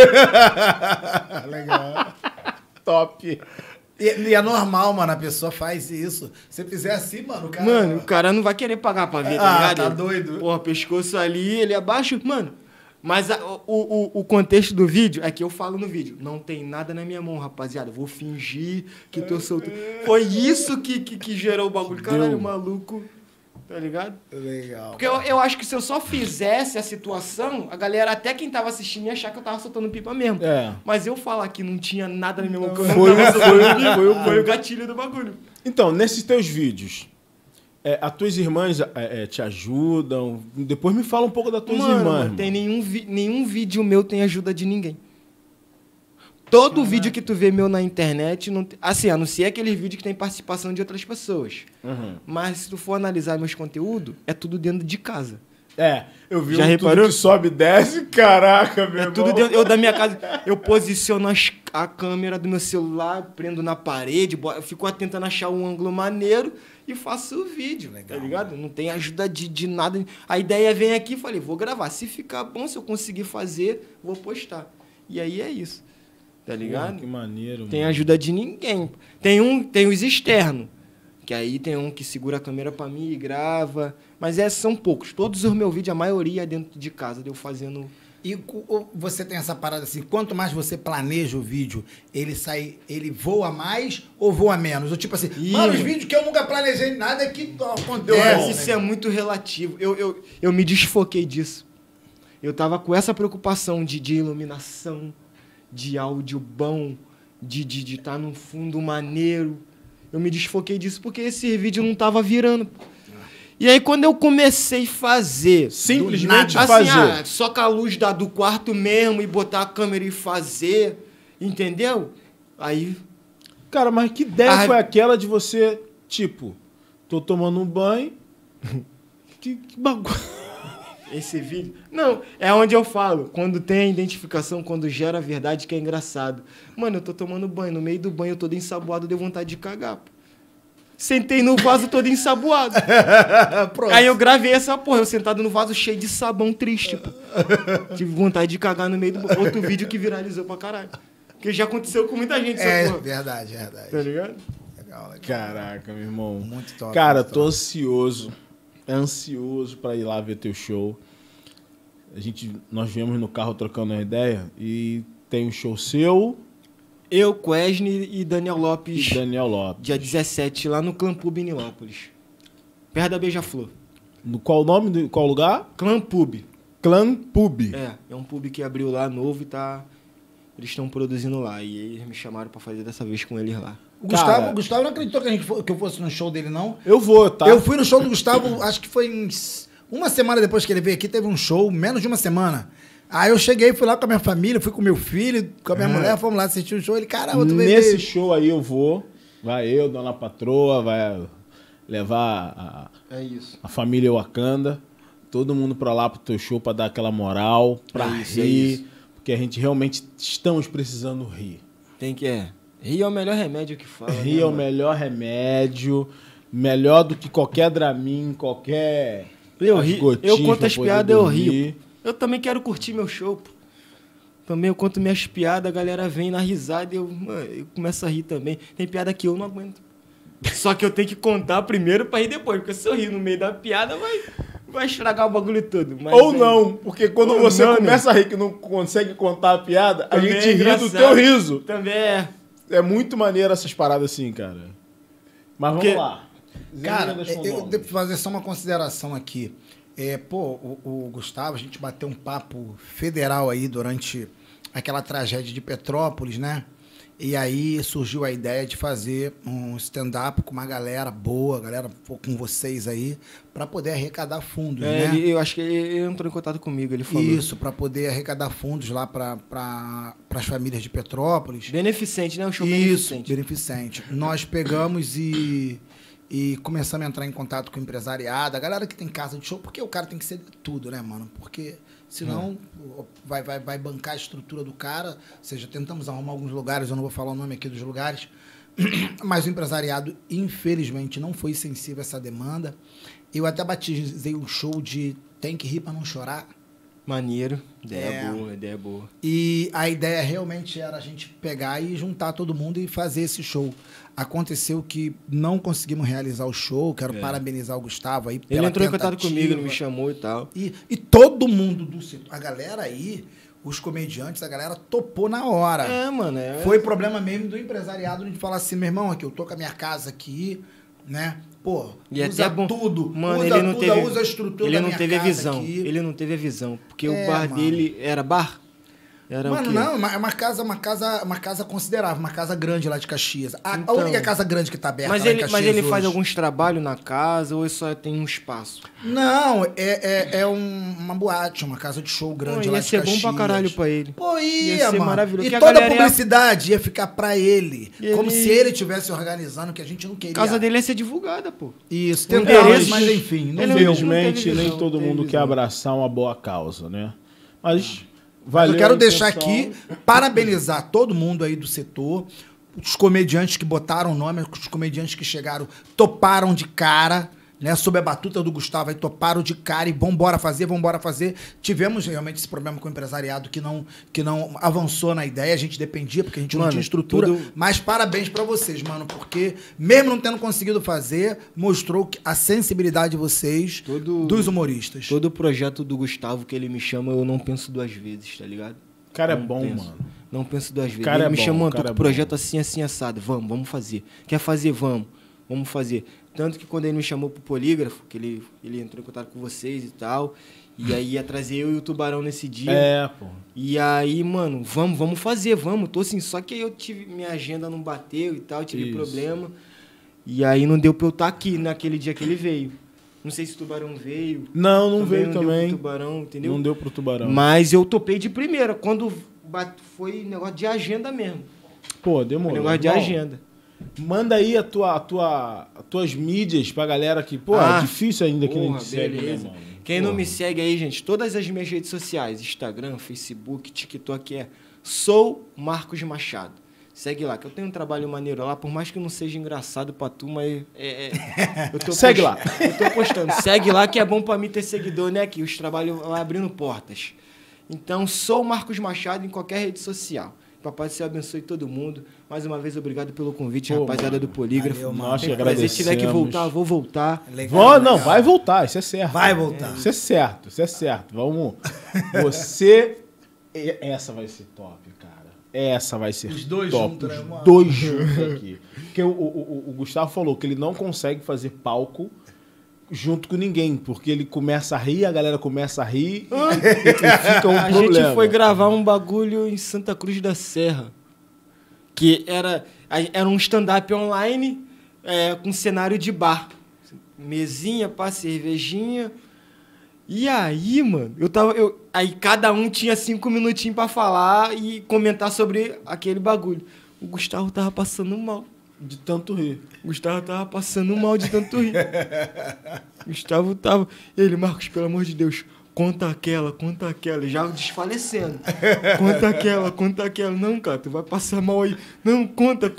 Legal. Top. E é normal, mano, a pessoa faz isso. Se fizer assim, mano, o cara... Mano, o cara não vai querer pagar pra ver, tá ligado? Tá doido. Porra, pescoço ali, ele abaixo, mano. Mas o contexto do vídeo é que eu falo no vídeo. Não tem nada na minha mão, rapaziada. Vou fingir que tô solto. Foi isso que gerou o bagulho. Caralho, maluco. Tá ligado? Legal. Porque eu acho que se eu só fizesse a situação, a galera, até quem tava assistindo, ia achar que eu tava soltando pipa mesmo. É. Mas eu falar que não tinha nada na minha mão. Foi o gatilho do bagulho. Então, nesses teus vídeos, as tuas irmãs te ajudam? Depois me fala um pouco das tuas irmãs. Não tem nenhum vídeo meu tem ajuda de ninguém. Todo vídeo que tu vê meu na internet, não, assim, a não ser aqueles vídeos que tem participação de outras pessoas. Uhum. Mas se tu for analisar meus conteúdos, é tudo dentro de casa. Eu vi Já reparou? Tudo que sobe e desce, caraca, meu irmão. Tudo dentro, eu da minha casa, eu posiciono a câmera do meu celular, prendo na parede, eu fico tentando achar um ângulo maneiro e faço o vídeo, legal, tá ligado? Não tem ajuda de nada. A ideia vem aqui, falei, vou gravar. Se ficar bom, se eu conseguir fazer, vou postar. E aí é isso. Tá ligado? Que maneiro, Tem mano. ajuda de ninguém. Tem os externos. Que aí tem um que segura a câmera pra mim e grava. Mas são poucos. Todos os meus vídeos, a maioria é dentro de casa, eu fazendo... E você tem essa parada assim, quanto mais você planeja o vídeo, ele voa mais ou voa menos? Ou tipo assim, mano, os vídeos que eu nunca planejei nada que acontece. Isso é muito relativo. Eu me desfoquei disso. Eu tava com essa preocupação de iluminação, de áudio bom, de estar num fundo maneiro. Eu me desfoquei disso porque esse vídeo não tava virando. E aí, quando eu comecei a fazer... Simplesmente assim, fazer. Só com a luz do quarto mesmo e botar a câmera e fazer, entendeu? Aí... Cara, mas que ideia foi aquela de você, tipo, tô tomando um banho... que bagulho... Esse vídeo... Não, é onde eu falo. Quando tem a identificação, quando gera a verdade, que é engraçado. Mano, eu tô tomando banho. No meio do banho, eu todo ensaboado, deu vontade de cagar, pô. Sentei no vaso todo ensaboado. Aí eu gravei essa porra. Eu sentado no vaso cheio de sabão triste, pô. Tive vontade de cagar no meio do... Outro vídeo que viralizou pra caralho. Porque já aconteceu com muita gente, essa porra. Verdade. Tá ligado? Legal. Caraca, meu irmão. Muito top. Cara, muito tô top. ansioso pra ir lá ver teu show. Nós viemos no carro trocando uma ideia e tem um show seu. Eu, Quesne e Daniel Lopes. Dia 17, lá no Clã Pub em Nilópolis. Perto da Beija-Flor. No qual nome? Qual lugar? Clã Pub. Clã Pub. É um pub que abriu lá novo e tá... Eles estão produzindo lá. E eles me chamaram pra fazer dessa vez com eles lá. O Gustavo não acreditou que eu fosse no show dele, não? Eu vou, tá? Eu fui no show do Gustavo, acho que foi uma semana depois que ele veio aqui, teve um show, menos de uma semana. Aí eu cheguei, fui lá com a minha família, fui com meu filho, com a minha mulher, fomos lá assistir o show. Ele, caramba, tu veio. Nesse show aí eu vou, vai eu, Dona Patroa, vai levar a família Wakanda, todo mundo pra lá pro teu show pra dar aquela moral, pra rir, porque a gente realmente estamos precisando rir. Tem que rir é o melhor remédio que fala. Rir é o melhor remédio, melhor do que qualquer Dramin, qualquer... Eu conto as piadas, eu rio. Eu também quero curtir meu show, pô. Também eu conto minhas piadas, a galera vem na risada e eu começo a rir também. Tem piada que eu não aguento. Só que eu tenho que contar primeiro pra rir depois, porque se eu rir no meio da piada, vai estragar o bagulho todo. Mas ou não, porque quando você começa a rir que não consegue contar a piada, a gente ri do teu riso. Também é. É muito maneiro essas paradas assim, cara. Mas vamos lá. Cara, eu devo fazer só uma consideração aqui. O Gustavo, a gente bateu um papo federal aí durante aquela tragédia de Petrópolis, né? E aí surgiu a ideia de fazer um stand-up com uma galera boa, galera com vocês aí, para poder arrecadar fundos, né? Eu acho que ele entrou em contato comigo, ele falou. Isso, para poder arrecadar fundos lá para as famílias de Petrópolis. Beneficente, né? O show Isso, beneficente. Nós pegamos e começamos a entrar em contato com o empresariado, a galera que tem casa de show, porque o cara tem que ser tudo, né, mano? Porque senão vai bancar a estrutura do cara. Ou seja, tentamos arrumar alguns lugares, eu não vou falar o nome aqui dos lugares, mas o empresariado, infelizmente, não foi sensível a essa demanda. Eu até batizei um show de Tem que Rir Pra Não Chorar. Maneiro, ideia boa. E a ideia realmente era a gente pegar e juntar todo mundo e fazer esse show. Aconteceu que não conseguimos realizar o show, quero parabenizar o Gustavo aí pela Ele entrou tentativa. em contato comigo, ele me chamou e tal. E todo mundo do setor, a galera aí, os comediantes, a galera topou na hora. Mano. Foi problema mesmo do empresariado de falar assim, meu irmão, aqui, eu tô com a minha casa aqui, né? Pô, e usa até tudo, mano, ele não teve, usa a estrutura da minha casa Ele não teve a visão, aqui. ele não teve a visão, porque o bar dele era bar? Era mano, o quê? não, é uma casa considerável, uma casa grande lá de Caxias. A única casa grande que tá aberta mas lá ele, em Caxias Mas ele hoje. faz alguns trabalhos na casa ou só tem um espaço? Não, uma boate, uma casa de show grande lá de Caxias. Ia ser bom pra caralho pra ele. Pô, ia ser mano. Maravilhoso. E toda a publicidade ia ficar pra ele. Como se ele estivesse organizando, que a gente não queria. A casa dele ia ser divulgada, pô. Isso, tentamos, mas enfim. Infelizmente, nem todo mundo quer abraçar uma boa causa, né? Mas... eu quero deixar aqui, parabenizar todo mundo aí do setor, os comediantes que botaram o nome, os comediantes que chegaram, toparam de cara, né? Sob a batuta do Gustavo, aí toparam de cara e vambora fazer. Tivemos realmente esse problema com o empresariado que não avançou na ideia, a gente dependia, porque a gente não tinha estrutura. Mas parabéns pra vocês, mano, porque mesmo não tendo conseguido fazer, mostrou a sensibilidade de vocês, dos humoristas. Todo o projeto do Gustavo que ele me chama, eu não penso duas vezes, tá ligado? O cara é bom, mano. Não penso duas vezes. Ele me chamou, tô com o projeto assim, assado. Vamos fazer. Quer fazer? Vamos fazer. Tanto que quando ele me chamou pro Polígrafo, que ele entrou em contato com vocês e tal, e aí ia trazer eu e o Tubarão nesse dia. Pô. E aí, mano, vamos fazer. Tô assim, só que aí eu minha agenda não bateu e tal, tive problema. E aí não deu pra eu estar aqui naquele dia que ele veio. Não sei se o Tubarão veio. Não veio também. Deu pro Tubarão, entendeu? Não deu pro Tubarão. Mas eu topei de primeira, quando foi negócio de agenda mesmo. Pô, demorou. Negócio de agenda. Manda aí as tuas mídias pra galera que, é difícil ainda que não te segue, né, mano? Quem não me segue aí, gente, todas as minhas redes sociais, Instagram, Facebook, TikTok, Sou Marcos Machado. Segue lá, que eu tenho um trabalho maneiro lá, por mais que não seja engraçado pra tu, mas segue lá. Eu tô postando. Segue lá que é bom pra mim ter seguidor, né? Que os trabalhos vão abrindo portas. Então, Sou Marcos Machado em qualquer rede social. Papai do Céu abençoe todo mundo. Mais uma vez, obrigado pelo convite, rapaziada do Polígrafo. Nós que agradecemos. Se tiver que voltar, vou voltar. Legal. Não, vai voltar, isso é certo. Vai voltar. Isso é certo. Vamos. Essa vai ser top, cara. Essa vai ser os dois top. Juntos, né, mano? Os dois juntos aqui. Porque o Gustavo falou que ele não consegue fazer palco junto com ninguém, porque ele começa a rir, a galera começa a rir e fica um problema. A gente foi gravar um bagulho em Santa Cruz da Serra, que era um stand-up online com cenário de bar. Mesinha, cervejinha, E aí, mano, aí cada um tinha 5 minutinhos pra falar e comentar sobre aquele bagulho. O Gustavo tava passando mal. De tanto rir. O Gustavo tava passando mal de tanto rir. Gustavo tava... Ele, Marcos, pelo amor de Deus, conta aquela, já desfalecendo. Conta aquela. Não, cara, tu vai passar mal aí. Não, conta.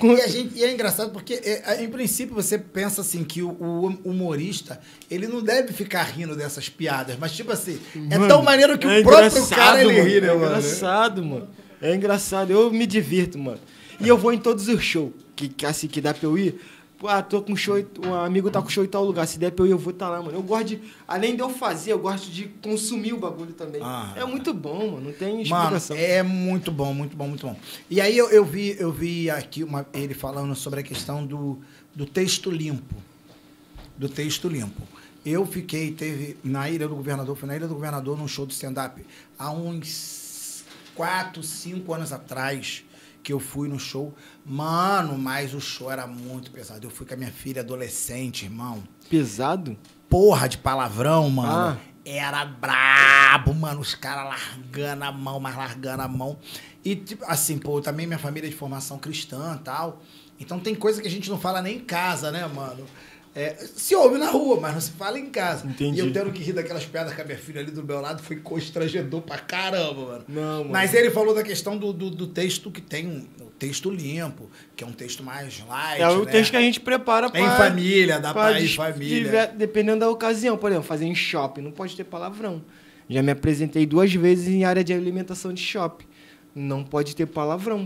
E é engraçado porque, em princípio, você pensa assim, que o humorista, ele não deve ficar rindo dessas piadas, mas tipo assim, mano, é tão maneiro que o próprio cara, ele mano, ri, né, mano? É engraçado, mano. É engraçado, eu me divirto, mano. E eu vou em todos os shows, que dá pra eu ir. Tô com show, um amigo tá com show em tal lugar. Se der pra eu ir, eu vou estar lá, mano. Eu gosto de, além de eu fazer, eu gosto de consumir o bagulho também. É muito bom, mano. Não tem explicação. Mano, é muito bom. E aí eu vi aqui ele falando sobre a questão do texto limpo. Do texto limpo. Eu teve na Ilha do Governador, fui na Ilha do Governador num show de stand-up há uns 4, 5 anos atrás, que eu fui no show. Mano, mas o show era muito pesado. Eu fui com a minha filha adolescente, irmão. Pesado? Porra de palavrão, mano. Era brabo, mano. Os caras largando a mão. E, tipo, assim, pô, também minha família é de formação cristã e tal. Então tem coisa que a gente não fala nem em casa, né, mano? Se ouve na rua, mas não se fala em casa. Entendi. E eu tendo que rir daquelas piadas com a minha filha ali do meu lado foi constrangedor pra caramba, mano. Não, mano. Mas ele falou da questão do texto que tem, o texto limpo, que é um texto mais light, o texto que a gente prepara pra... Em família, dá pra ir em família. Dependendo da ocasião. Por exemplo, fazer em shopping, não pode ter palavrão. Já me apresentei 2 vezes em área de alimentação de shopping. Não pode ter palavrão.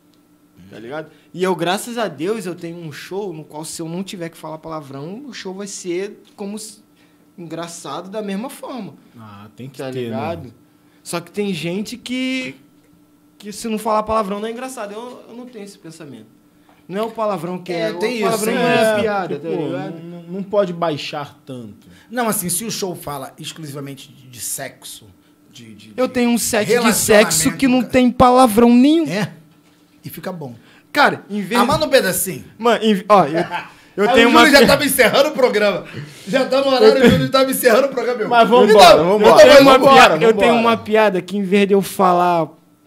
Tá ligado? E eu, graças a Deus, eu tenho um show no qual, se eu não tiver que falar palavrão, o show vai ser como engraçado da mesma forma. Tem que tá ter, ligado? Né? Só que tem gente que se não falar palavrão não é engraçado. Eu não tenho esse pensamento. Não é o palavrão que é. Tem o palavrão isso, não é piada, tipo, tá ligado? Não pode baixar tanto. Não, assim, se o show fala exclusivamente de sexo... Eu tenho um set de sexo que não tem palavrão nenhum. E fica bom. Cara, em vez... Manda um pedacinho. Mano, eu tenho uma... O Júlio já tava encerrando o programa. Já tá no horário, o Júlio tava encerrando o programa. Mas vambora. Eu tenho uma piada que, em vez de eu falar...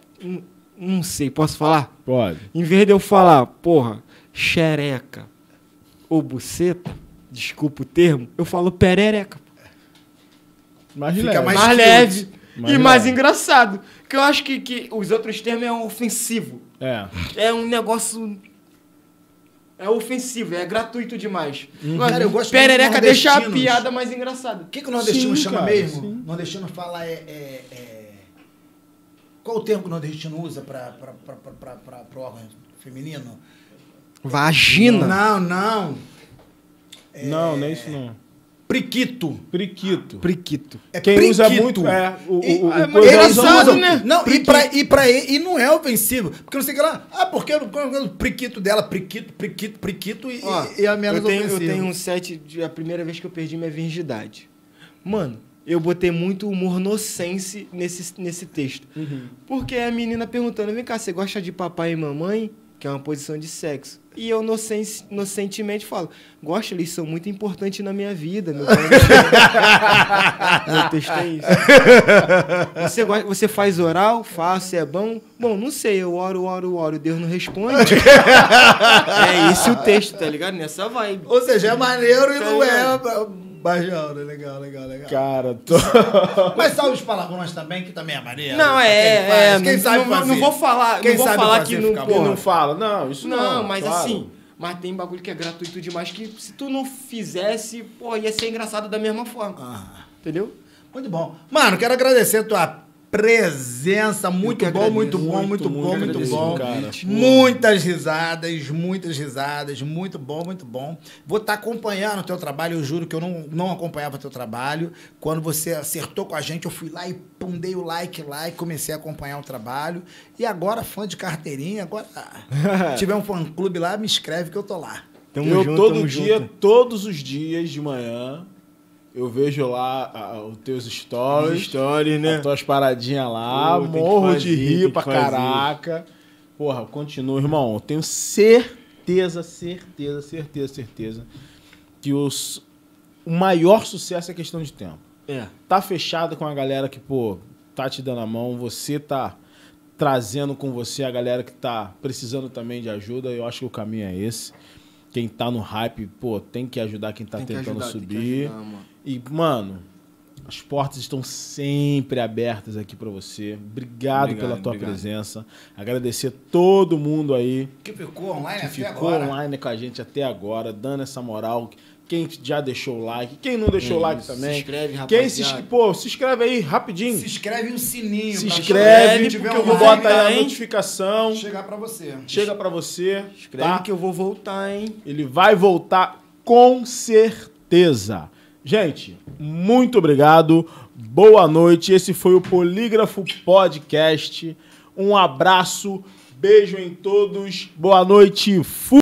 Não sei, posso falar? Pode. Em vez de eu falar, porra, xereca ou buceta, desculpa o termo, eu falo perereca. Fica mais leve e mais engraçado. Porque eu acho que os outros termos é ofensivo. É um negócio... É ofensivo, é gratuito demais. Cara, eu gosto perereca deixa a piada mais engraçada. O que o nordestino chama mesmo? Sim. O nordestino fala Qual o termo que o nordestino usa para o órgão feminino? Vagina? Não. Não, não é isso não. Priquito. Quem usa muito eles usam, né? Não, e não é ofensivo. Porque não sei o que lá. Porque o priquito dela, priquito e a menos ofensivo. Eu tenho um set a primeira vez que eu perdi minha virgindade. Mano, eu botei muito humor nonsense nesse texto. Porque a menina perguntando, vem cá, você gosta de papai e mamãe? Que é uma posição de sexo. E eu inocentemente falo, gosto, eles são muito importantes na minha vida. Meu texto é isso. Você faz oral? Faço, é bom? Bom, não sei, eu oro, Deus não responde. É esse o texto, tá ligado? Nessa vibe. Ou seja, é maneiro e não é... Bajão, né? Legal. Cara, Mas salve os palavrões também, que também é maneiro. Não, Quem sabe fazer? Não vou falar, Quem não vou sabe falar fazer, que não, fica Quem bom. não fala? Não, isso não. Não, mas claro. assim, mas tem bagulho que é gratuito demais que se tu não fizesse, pô, ia ser engraçado da mesma forma. Entendeu? Muito bom. Mano, quero agradecer a tua presença, muito bom. Cara. Muitas risadas, muito bom. Vou estar acompanhando o teu trabalho, eu juro que eu não acompanhava o teu trabalho. Quando você acertou com a gente, eu fui lá e dei o like lá e comecei a acompanhar o trabalho. E agora, fã de carteirinha, agora, se tiver um fã-clube lá, me escreve que eu tô lá. Todos os dias de manhã, eu vejo lá os teus stories, né? as tuas paradinhas lá, morro de rir pra caraca. Porra, continua, irmão. Eu tenho certeza que o maior sucesso é questão de tempo. tá fechada com a galera que, pô, tá te dando a mão, você tá trazendo com você a galera que tá precisando também de ajuda. Eu acho que o caminho é esse. Quem tá no hype, pô, tem que ajudar quem tá tentando subir. E, mano, as portas estão sempre abertas aqui pra você. Obrigado pela tua presença. Agradecer todo mundo aí que ficou online que ficou online com a gente até agora, dando essa moral. Quem já deixou o like, quem não deixou o like também. Se inscreve, rapaziada. Quem se inscreve aí rapidinho. Se inscreve no sininho. Se inscreve, porque eu vou botar aí a notificação. Chega pra você. Chega pra você. Escreve que eu vou voltar, hein? Ele vai voltar com certeza. Gente, muito obrigado. Boa noite. Esse foi o Polígrafo Podcast. Um abraço. Beijo em todos. Boa noite.